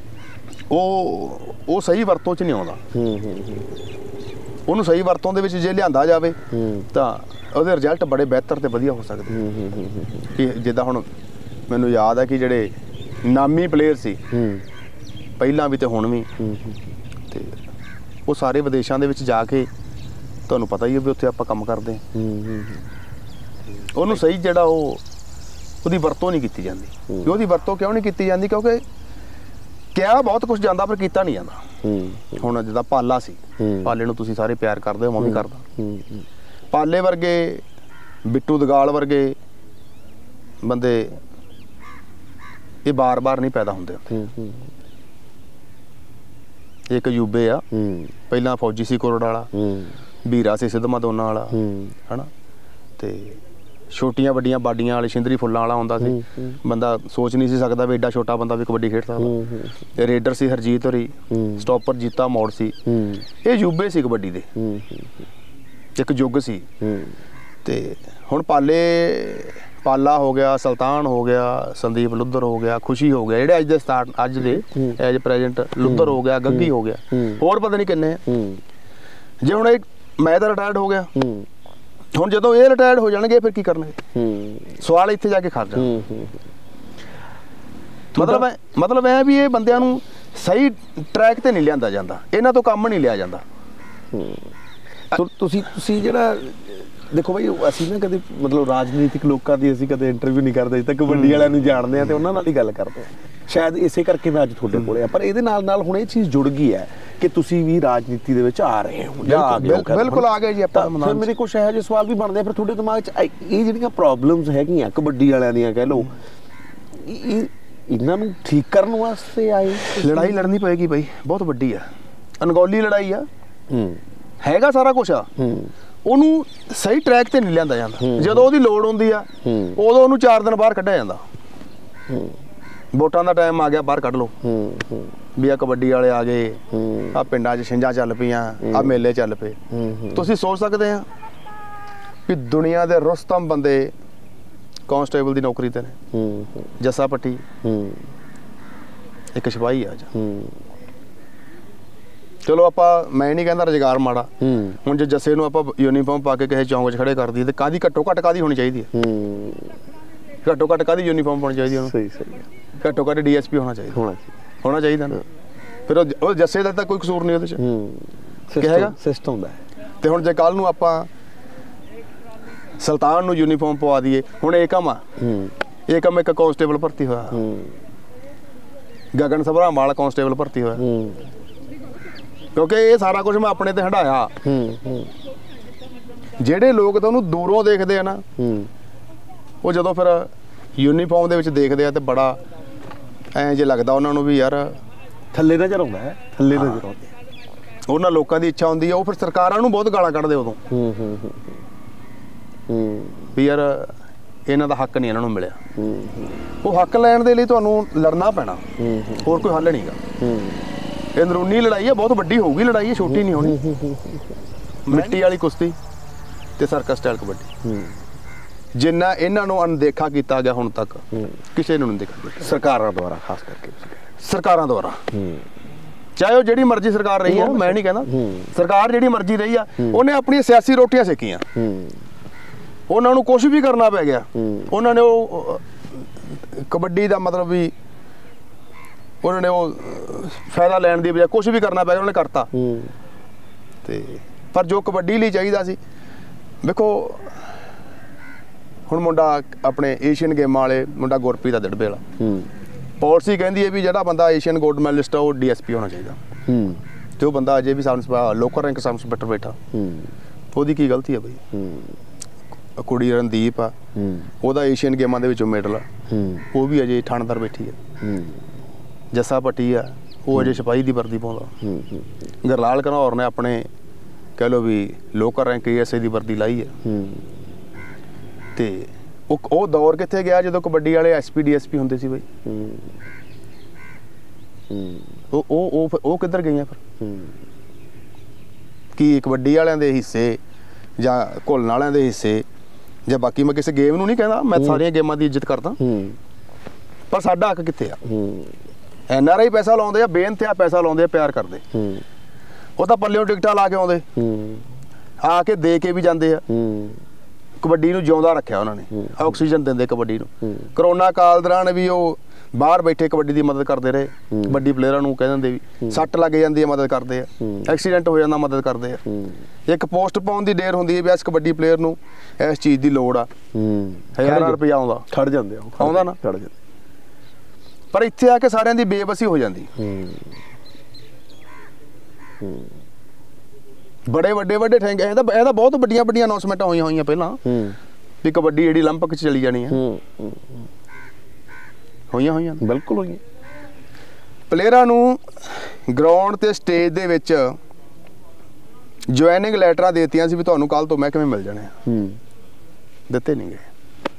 ਉਹ ਸਹੀ ਵਰਤੋਂ 'ਚ ਨਹੀਂ ਆਉਂਦਾ। ਉਹਨੂੰ ਸਹੀ ਵਰਤੋਂ ਦੇ ਵਿੱਚ ਜੇ ਲਿਆਂਦਾ ਜਾਵੇ ਤਾਂ ਉਹਦੇ ਰਿਜ਼ਲਟ ਬੜੇ ਬਿਹਤਰ ਤੇ ਵਧੀਆ ਹੋ ਸਕਦੇ। ਕਿ ਜਿੱਦਾਂ ਹੁਣ ਮੈਨੂੰ ਯਾਦ ਹੈ ਕਿ ਜਿਹੜੇ ਨਾਮੀ ਪਲੇਅਰ ਸੀ ਪਹਿਲਾਂ ਵੀ ਤੇ ਹੁਣ ਵੀ, ਤੇ ਉਹ ਸਾਰੇ ਵਿਦੇਸ਼ਾਂ ਦੇ ਵਿੱਚ ਜਾ ਕੇ, ਤੁਹਾਨੂੰ ਪਤਾ ਹੀ ਹੈ ਵੀ ਉੱਥੇ ਆਪਾਂ ਕੰਮ ਕਰਦੇ ਹਾਂ, ਉਹਨੂੰ ਸਹੀ ਜਿਹੜਾ ਉਹਦੀ ਵਰਤੋਂ ਨਹੀਂ ਕੀਤੀ ਜਾਂਦੀ। ਉਹਦੀ ਵਰਤੋਂ ਕਿਉਂ ਨਹੀਂ ਕੀਤੀ ਜਾਂਦੀ? ਕਿਉਂਕਿ ਕਿਹਾ ਬਹੁਤ ਕੁਝ ਜਾਂਦਾ ਪਰ ਕੀਤਾ ਨਹੀਂ ਜਾਂਦਾ। ਹੁਣ ਜਿੱਦਾਂ ਪਾਲਾ ਸੀ, ਪਾਲੇ ਨੂੰ ਤੁਸੀਂ ਸਾਰੇ ਪਿਆਰ ਕਰਦੇ ਹੋ, ਮੈਂ ਵੀ ਕਰਦਾ। ਪਾਲੇ ਵਰਗੇ, ਬਿੱਟੂ ਦਗਾਲ ਵਰਗੇ ਬੰਦੇ ਇਹ ਬਾਰ-ਬਾਰ ਨਹੀਂ ਪੈਦਾ ਹੁੰਦੇ। ਇੱਕ ਯੂਬੇ ਆ, ਪਹਿਲਾਂ ਫੌਜੀ ਸੀ ਕੋਰੜ ਵਾਲਾ, ਵੀਰਾ ਸੀ ਸਿੱਧਮਾ ਦੋਨਾਂ ਵਾਲਾ, ਹਨਾ, ਤੇ ਛੋਟੀਆਂ ਵੱਡੀਆਂ ਬਾਡੀਆਂ ਵਾਲੇ ਸ਼ਿੰਦਰੀ ਫੁੱਲਾਂ ਵਾਲਾ ਹੁੰਦਾ ਸੀ। ਬੰਦਾ ਸੋਚ ਨਹੀਂ ਸੀ ਸਕਦਾ ਵੀ ਐਡਾ ਛੋਟਾ ਬੰਦਾ ਵੀ ਕਬੱਡੀ ਖੇਡ ਸਕਦਾ। ਰੇਡਰ ਸੀ ਹਰਜੀਤ ਹੋਰੀ, ਸਟਾਪਰ ਜੀਤਾ ਮੋੜ ਸੀ। ਇਹ ਯੂਬੇ ਸੀ ਕਬੱਡੀ ਦੇ, ਇੱਕ ਯੁੱਗ ਸੀ। ਤੇ ਹੁਣ ਪਾਲਾ ਹੋ ਗਿਆ, ਸੁਲਤਾਨ ਹੋ ਗਿਆ, ਸੰਦੀਪ ਲੁੱਧਰ ਹੋ ਗਿਆ, ਖੁਸ਼ੀ ਹੋ ਗਿਆ, ਜਿਹੜੇ ਅੱਜ ਦੇ ਐਜ ਪ੍ਰੈਜ਼ੈਂਟ ਲੁੱਧਰ ਹੋ ਗਿਆ, ਗੱਗੀ ਹੋ ਗਿਆ, ਹੋਰ ਪਤਾ ਨਹੀਂ ਕਿੰਨੇ। ਜੇ ਹੁਣ ਮੈਂ ਤਾਂ ਰਿਟਾਇਰਡ ਹੋ ਗਿਆ, ਹੁਣ ਜਦੋਂ ਇਹ ਰਿਟਾਇਰਡ ਹੋ ਜਾਣਗੇ ਫਿਰ ਕੀ ਕਰਨਗੇ? ਸਵਾਲ ਇੱਥੇ ਜਾ ਕੇ ਖੜ ਜਾਣਾ। ਮਤਲਬ ਇਹ ਵੀ ਇਹ ਬੰਦਿਆਂ ਨੂੰ ਸਹੀ ਟਰੈਕ ਤੇ ਨਹੀਂ ਲਿਆਂਦਾ ਜਾਂਦਾ, ਇਹਨਾਂ ਤੋਂ ਕੰਮ ਨਹੀਂ ਲਿਆ ਜਾਂਦਾ। ਤੁਸੀਂ ਜਿਹੜਾ ਦੇਖੋ ਬਾਈ, ਅਸੀਂ ਨਾ ਕਦੇ ਮਤਲਬ ਰਾਜਨੀਤਿਕ ਲੋਕਾਂ ਦੀ ਅਸੀਂ ਕਦੇ ਇੰਟਰਵਿਊ ਨਹੀਂ ਕਰਦੇ, ਅਜੇ ਤੱਕ ਕਬੱਡੀ ਵਾਲਿਆਂ ਨੂੰ ਜਾਣਦੇ ਆ ਤੇ ਉਹਨਾਂ ਨਾਲ ਹੀ ਗੱਲ ਕਰਦੇ ਆ। ਸ਼ਾਇਦ ਇਸੇ ਕਰਕੇ ਮੈਂ ਅੱਜ ਤੁਹਾਡੇ ਕੋਲੇ ਆ, ਪਰ ਇਹਦੇ ਨਾਲ ਹੁਣ ਇਹ ਚੀਜ਼ ਜੁੜ ਗਈ ਹੈ ਕਿ ਤੁਸੀਂ ਵੀ ਰਾਜਨੀਤੀ ਦੇ ਵਿੱਚ ਆ ਰਹੇ ਹੋ। ਬਿਲਕੁਲ ਆ ਗਏ ਜੀ ਆਪਾਂ। ਫਿਰ ਮੇਰੇ ਕੁਝ ਇਹੋ ਜਿਹੇ ਸਵਾਲ ਵੀ ਬਣਦੇ ਆ, ਫਿਰ ਤੁਹਾਡੇ ਦਿਮਾਗ 'ਚ ਇਹ ਜਿਹੜੀਆਂ ਪ੍ਰੋਬਲਮਸ ਹੈਗੀਆਂ ਕਬੱਡੀ ਵਾਲਿਆਂ ਦੀਆਂ ਕਹਿ ਲਓ, ਇਹਨਾਂ ਨੂੰ ਠੀਕ ਕਰਨ ਵਾਸਤੇ ਆਏ? ਲੜਾਈ ਲੜਨੀ ਪਏਗੀ ਬਾਈ, ਬਹੁਤ ਵੱਡੀ ਆ, ਅਣਗੌਲੀ ਲੜਾਈ ਆ, ਹੈਗਾ ਸਾਰਾ ਕੁਛ ਆ। ਉਹਨੂੰ ਸਹੀ ਟਰੈਕ ਤੇ ਨਹੀਂ ਲਿਆਂਦਾ ਜਾਂਦਾ। ਜਦੋਂ ਉਹਦੀ ਲੋੜ ਹੁੰਦੀ ਆ ਉਦੋਂ ਉਹਨੂੰ 4 ਦਿਨ ਬਾਹਰ ਕੱਢਿਆ ਜਾਂਦਾ। ਵੋਟਾਂ ਦਾ ਟਾਈਮ ਆ ਗਿਆ, ਬਾਹਰ ਕੱਢ ਲਓ ਵੀ ਆ ਕਬੱਡੀ ਵਾਲੇ ਆ ਗਏ, ਆ ਪਿੰਡਾਂ 'ਚ ਛਿੰਝਾਂ ਚੱਲ ਪਈਆਂ, ਆ ਮੇਲੇ ਚੱਲ ਪਏ। ਤੁਸੀਂ ਸੋਚ ਸਕਦੇ ਆ ਵੀ ਦੁਨੀਆ ਦੇ ਰੁਸਤਮ ਬੰਦੇ ਕਾਂਸਟੇਬਲ ਦੀ ਨੌਕਰੀ ਤੇ ਨੇ। ਜੱਸਾ ਪੱਟੀ ਇੱਕ ਸਿਪਾਹੀ ਆ। ਚਲੋ ਆਪਾਂ, ਮੈਂ ਨਹੀਂ ਕਹਿੰਦਾ ਰੁਜ਼ਗਾਰ ਮਾੜਾ। ਹੁਣ ਜੇ ਜੱਸੇ ਨੂੰ ਆਪਾਂ ਯੂਨੀਫਾਰਮ ਪਾ ਕੇ ਕਿਸੇ ਚੌਂਕ 'ਚ ਖੜੇ ਕਰ ਦਈਏ ਤੇ ਕਾਹਦੀ ਘੱਟੋ ਘੱਟ ਕਾਹਦੀ ਹੋਣੀ ਚਾਹੀਦੀ ਹੈ? ਘੱਟੋ ਘੱਟ ਕਾਹਦੀ ਯੂਨੀਫਾਰਮ ਪਾਉਣੀ ਚਾਹੀਦੀ ਉਹਨੂੰ? ਸਹੀ ਸਹੀ ਘੱਟੋ ਘੱਟ ਡੀਐਸਪੀ ਹੋਣਾ ਚਾਹੀਦਾ, ਹੋਣਾ ਚਾਹੀਦਾ ਨਾ। ਫਿਰ ਉਹ ਜੱਸੇ ਦਾ ਤਾਂ ਕੋਈ ਕਸੂਰ ਨਹੀਂ ਉਹਦੇ 'ਚ, ਕੀ ਹੈਗਾ ਸਿਸਟਮ ਦਾ। ਤੇ ਹੁਣ ਜੇ ਕੱਲ ਨੂੰ ਆਪਾਂ ਸੁਲਤਾਨ ਨੂੰ ਯੂਨੀਫਾਰਮ ਪਵਾ ਦਈਏ, ਹੁਣ ਏਕਮ ਆ, ਏਕਮ ਇੱਕ ਕਾਂਸਟੇਬਲ ਭਰਤੀ ਹੋਇਆ, ਗਗਨ ਸਭਰਾਵਾਲ ਕਾਂਸਟੇਬਲ ਭਰਤੀ ਹੋਇਆ, ਕਿਉਂਕਿ ਇਹ ਸਾਰਾ ਕੁਝ ਮੈਂ ਆਪਣੇ ਤੇ ਹੰਢਾਇਆ। ਜਿਹੜੇ ਲੋਕ ਤਾਂ ਉਹਨੂੰ ਦੂਰੋਂ ਦੇਖਦੇ ਆ ਨਾ, ਉਹ ਜਦੋਂ ਫਿਰ ਯੂਨੀਫਾਰਮ ਦੇ ਵਿੱਚ ਦੇਖਦੇ ਆ ਤੇ ਬੜਾ ਐਂ ਜੇ ਲੱਗਦਾ ਉਹਨਾਂ ਨੂੰ ਵੀ ਯਾਰ ਥੱਲੇ ਨਜ਼ਰ ਆਉਂਦਾ ਹੈ, ਥੱਲੇ ਨਜ਼ਰ ਆਉਂਦਾ। ਉਹਨਾਂ ਲੋਕਾਂ ਦੀ ਇੱਛਾ ਹੁੰਦੀ ਆ, ਉਹ ਫਿਰ ਸਰਕਾਰਾਂ ਨੂੰ ਬਹੁਤ ਗਾਲਾਂ ਕੱਢਦੇ ਉਦੋਂ ਵੀ ਯਾਰ ਇਹਨਾਂ ਦਾ ਹੱਕ ਨਹੀਂ ਇਹਨਾਂ ਨੂੰ ਮਿਲਿਆ। ਉਹ ਹੱਕ ਲੈਣ ਦੇ ਲਈ ਤੁਹਾਨੂੰ ਲੜਨਾ ਪੈਣਾ, ਹੋਰ ਕੋਈ ਹੱਲ ਨਹੀਂਗਾ। ਇਹ ਅੰਦਰੂਨੀ ਲੜਾਈ ਹੈ, ਬਹੁਤ ਵੱਡੀ ਹੋਊਗੀ ਲੜਾਈ, ਹੈ ਛੋਟੀ ਨਹੀਂ ਹੋਣੀ। ਮਿੱਟੀ ਵਾਲੀ ਕੁਸ਼ਤੀ ਤੇ ਸਰਕਸ ਸਟਾਈਲ ਕਬੱਡੀ, ਜਿੰਨਾ ਇਹਨਾਂ ਨੂੰ ਅਣਦੇਖਾ ਕੀਤਾ ਗਿਆ ਹੁਣ ਤੱਕ, ਕਿਸੇ ਨੂੰ ਨਹੀਂ ਦੇਖਿਆ ਕੀਤਾ ਸਰਕਾਰਾਂ ਦੁਆਰਾ, ਖਾਸ ਕਰਕੇ ਸਰਕਾਰਾਂ ਦੁਆਰਾ। ਚਾਹੇ ਉਹ ਜਿਹੜੀ ਮਰਜ਼ੀ ਸਰਕਾਰ ਰਹੀ ਆ, ਮੈਂ ਨਹੀਂ ਕਹਿੰਦਾ ਸਰਕਾਰ ਜਿਹੜੀ ਮਰਜ਼ੀ ਰਹੀ ਆ, ਉਹਨੇ ਆਪਣੀਆਂ ਸਿਆਸੀ ਰੋਟੀਆਂ ਸੇਕੀਆਂ, ਉਹਨਾਂ ਨੂੰ ਕੁਝ ਵੀ ਕਰਨਾ ਪੈ ਗਿਆ। ਉਹਨਾਂ ਨੇ ਉਹ ਕਬੱਡੀ ਦਾ ਮਤਲਬ ਵੀ ਉਹਨਾਂ ਨੇ ਉਹ ਫਾਇਦਾ ਲੈਣ ਦੀ ਬਜਾਏ ਕੁਝ ਵੀ ਕਰਨਾ ਪੈ ਗਿਆ, ਉਹਨਾਂ ਨੇ ਕਰਤਾ। ਤੇ ਪਰ ਜੋ ਕਬੱਡੀ ਲਈ ਚਾਹੀਦਾ ਸੀ, ਵੇਖੋ ਹੁਣ ਮੁੰਡਾ ਆਪਣੇ ਏਸ਼ੀਅਨ ਗੇਮਾਂ ਵਾਲੇ ਮੁੰਡਾ ਗੁਰਪ੍ਰੀਤ ਦਾ ਦਿੜਬੇ ਵਾਲਾ, ਪਾਲਿਸੀ ਕਹਿੰਦੀ ਹੈ ਵੀ ਜਿਹੜਾ ਬੰਦਾ ਏਸ਼ੀਅਨ ਗੋਲਡ ਮੈਡਲਿਸਟ ਆ ਉਹ ਡੀਐਸਪੀ ਹੋਣਾ ਚਾਹੀਦਾ, ਤੇ ਉਹ ਬੰਦਾ ਅਜੇ ਵੀ ਲੋਕਲ ਰੈਂਕ ਸਬ ਇੰਸਪੈਕਟਰ ਬੈਠਾ। ਉਹਦੀ ਕੀ ਗਲਤੀ ਆ ਬਈ? ਕੁੜੀ ਰਣਦੀਪ ਆ, ਉਹਦਾ ਏਸ਼ੀਅਨ ਗੇਮਾਂ ਦੇ ਵਿੱਚੋਂ ਮੈਡਲ ਆ, ਉਹ ਵੀ ਅਜੇ ਥਾਣੇਦਾਰ ਬੈਠੀ ਆ। ਜੱਸਾ ਭੱਟੀ ਆ, ਉਹ ਅਜੇ ਸਿਪਾਹੀ ਦੀ ਵਰਦੀ ਪਾਉਂਦਾ। ਗਰਲਾਲ ਘਨੌਰ ਨੇ ਆਪਣੇ ਕਹਿ ਲਓ ਵੀ ਲੋਕਲ ਰੈਂਕ ਏਐਸਏ ਦੀ ਵਰਦੀ ਲਾਈ ਆ। ਤੇ ਉਹ ਦੌਰ ਕਿੱਥੇ ਗਿਆ ਜਦੋਂ ਕਬੱਡੀ ਵਾਲੇ ਐਸਪੀ ਡੀਐਸਪੀ ਹੁੰਦੇ ਸੀ ਬਈ? ਉਹ ਕਿੱਧਰ ਗਈਆਂ ਫਿਰ? ਕੀ ਕਬੱਡੀ ਵਾਲਿਆਂ ਦੇ ਹਿੱਸੇ ਜਾਂ ਘੁਲਣ ਵਾਲਿਆਂ ਦੇ ਹਿੱਸੇ, ਜਾਂ ਬਾਕੀ ਮੈਂ ਕਿਸੇ ਗੇਮ ਨੂੰ ਨਹੀਂ ਕਹਿੰਦਾ, ਮੈਂ ਸਾਰੀਆਂ ਗੇਮਾਂ ਦੀ ਇੱਜ਼ਤ ਕਰਦਾ, ਪਰ ਸਾਡਾ ਹੱਕ ਕਿੱਥੇ ਆ? NRI ਪੈਸਾ ਲਾਉਂਦੇ ਆ, ਬੇਨਤੀ ਆ ਪੈਸਾ ਲਾਉਂਦੇ ਆ, ਪਿਆਰ ਕਰਦੇ। ਉਹ ਤਾਂ ਪੱਲਿਓਂ ਟਿਕਟਾਂ ਲਾ ਕੇ ਆਉਂਦੇ, ਆ ਕੇ ਦੇ ਕੇ ਵੀ ਜਾਂਦੇ ਆ। ਕਬੱਡੀ ਨੂੰ ਜਿਉਂਦਾ ਰੱਖਿਆ ਉਹਨਾਂ ਨੇ, ਆਕਸੀਜਨ ਦਿੰਦੇ ਕਬੱਡੀ ਨੂੰ। ਕਰੋਨਾ ਕਾਲ ਦੌਰਾਨ ਵੀ ਉਹ ਬਾਹਰ ਬੈਠੇ ਕਬੱਡੀ ਦੀ ਮਦਦ ਕਰਦੇ ਰਹੇ, ਕਬੱਡੀ ਪਲੇਅਰਾਂ ਨੂੰ ਕਹਿ ਦਿੰਦੇ ਵੀ ਸੱਟ ਲੱਗ ਜਾਂਦੀ ਹੈ ਮਦਦ ਕਰਦੇ ਆ, ਐਕਸੀਡੈਂਟ ਹੋ ਜਾਂਦਾ ਮਦਦ ਕਰਦੇ ਆ। ਇੱਕ ਪੋਸਟ ਪਾਉਣ ਦੀ ਦੇਰ ਹੁੰਦੀ ਹੈ ਵੀ ਇਸ ਕਬੱਡੀ ਪਲੇਅਰ ਨੂੰ ਇਸ ਚੀਜ਼ ਦੀ ਲੋੜ ਆ, 1000 ਰੁਪਇਆ ਆਉਂਦਾ, ਖੜ ਜਾਂਦੇ ਆਉਂਦਾ ਨਾ, ਖੜ ਜਾਂਦੇ। ਪਰ ਇੱਥੇ ਆ ਕੇ ਸਾਰਿਆਂ ਦੀ ਬੇਬਸੀ ਹੋ ਜਾਂਦੀ। ਬੜੇ ਵੱਡੇ ਠੈਂਗ, ਇਹਦਾ ਬਹੁਤ ਵੱਡੀਆਂ ਅਨਾਉਂਸਮੈਂਟਾਂ ਹੋਈਆਂ ਪਹਿਲਾਂ ਵੀ ਕਬੱਡੀ ਜਿਹੜੀ 올림픽 'ਚ ਚਲੀ ਜਾਣੀ ਹੈ, ਹੋਈਆਂ ਬਿਲਕੁਲ ਹੋਈਆਂ। ਪਲੇਅਰਾਂ ਨੂੰ ਗਰਾਊਂਡ ਤੇ ਸਟੇਜ ਦੇ ਵਿੱਚ ਜੁਆਇਨਿੰਗ ਲੈਟਰਾਂ ਦੇਤੀਆਂ ਸੀ ਵੀ ਤੁਹਾਨੂੰ ਕੱਲ ਤੋਂ ਮਹਿਕਮੇ ਮਿਲ ਜਾਣੇ ਆ, ਦਿੱਤੇ ਨਹੀਂ ਗਏ।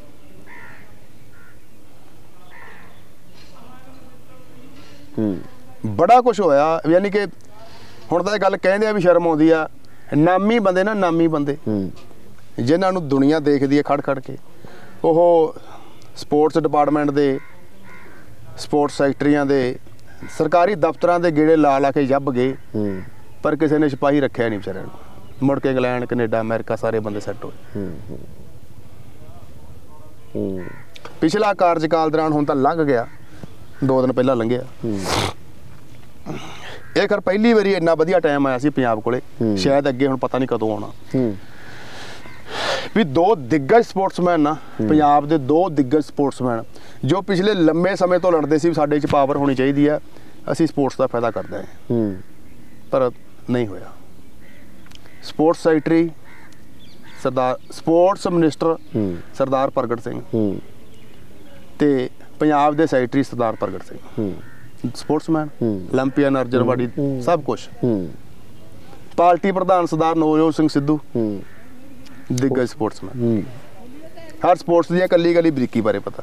ਬੜਾ ਕੁਝ ਹੋਇਆ, ਯਾਨੀ ਕਿ ਹੁਣ ਤਾਂ ਇਹ ਗੱਲ ਕਹਿੰਦੇ ਆ ਵੀ ਸ਼ਰਮ ਆਉਂਦੀ ਆ, ਨਾਮੀ ਬੰਦੇ ਨਾ, ਨਾਮੀ ਬੰਦੇ ਜਿਨ੍ਹਾਂ ਨੂੰ ਦੁਨੀਆ ਦੇਖਦੀ ਹੈ ਖੜ ਕੇ, ਉਹ ਸਪੋਰਟਸ ਡਿਪਾਰਟਮੈਂਟ ਦੇ, ਸਪੋਰਟਸ ਸੈਕਟਰੀਆਂ ਦੇ, ਸਰਕਾਰੀ ਦਫ਼ਤਰਾਂ ਦੇ ਗੇੜੇ ਲਾ ਕੇ ਜੱਬ ਗਏ, ਪਰ ਕਿਸੇ ਨੇ ਸਿਪਾਹੀ ਰੱਖਿਆ ਨਹੀਂ ਵਿਚਾਰਿਆਂ ਨੂੰ। ਮੁੜ ਕੇ ਇੰਗਲੈਂਡ, ਕੈਨੇਡਾ, ਅਮਰੀਕਾ ਸਾਰੇ ਬੰਦੇ ਸੈੱਟ ਹੋਏ। ਪਿਛਲਾ ਕਾਰਜਕਾਲ ਦੌਰਾਨ ਹੁਣ ਤਾਂ ਲੰਘ ਗਿਆ, 2 ਦਿਨ ਪਹਿਲਾਂ ਲੰਘਿਆ। ਇਹ ਕਰ ਪਹਿਲੀ ਵਾਰੀ ਇੰਨਾ ਵਧੀਆ ਟਾਈਮ ਆਇਆ ਸੀ ਪੰਜਾਬ ਕੋਲੇ, ਸ਼ਾਇਦ ਅੱਗੇ ਹੁਣ ਪਤਾ ਨਹੀਂ ਕਦੋਂ ਆਉਣਾ, ਵੀ 2 ਦਿੱਗਜ ਸਪੋਰਟਸਮੈਨ ਨਾ, ਪੰਜਾਬ ਦੇ 2 ਦਿੱਗਜ ਸਪੋਰਟਸਮੈਨ ਜੋ ਪਿਛਲੇ ਲੰਮੇ ਸਮੇਂ ਤੋਂ ਲੜਦੇ ਸੀ ਸਾਡੇ 'ਚ ਪਾਵਰ ਹੋਣੀ ਚਾਹੀਦੀ ਆ, ਅਸੀਂ ਸਪੋਰਟਸ ਦਾ ਫਾਇਦਾ ਕਰਦੇ ਹਾਂ, ਪਰ ਨਹੀਂ ਹੋਇਆ। Sports secretary Sardar, sports minister Sardar Pargat Singh ਤੇ ਪੰਜਾਬ ਦੇ ਸੈਕਟਰੀ ਸਰਦਾਰ ਪ੍ਰਗਟ ਸਿੰਘ, ਸਪੋਰਟਸਮੈਨ, 올림픽ੀਅਨ, ਅਰਜਨਵਾੜੀ, ਸਭ ਕੁਛ। ਪਾਰਟੀ ਪ੍ਰਧਾਨ ਸਰਦਾਰ ਨਵਜੋਤ ਸਿੰਘ ਸਿੱਧੂ, ਦਿੱਗਜ ਸਪੋਰਟਸਮੈਨ, ਹਰ ਸਪੋਰਟਸ ਦੀਆਂ ਕੱਲੀ ਬਰੀਕੀ ਬਾਰੇ ਪਤਾ।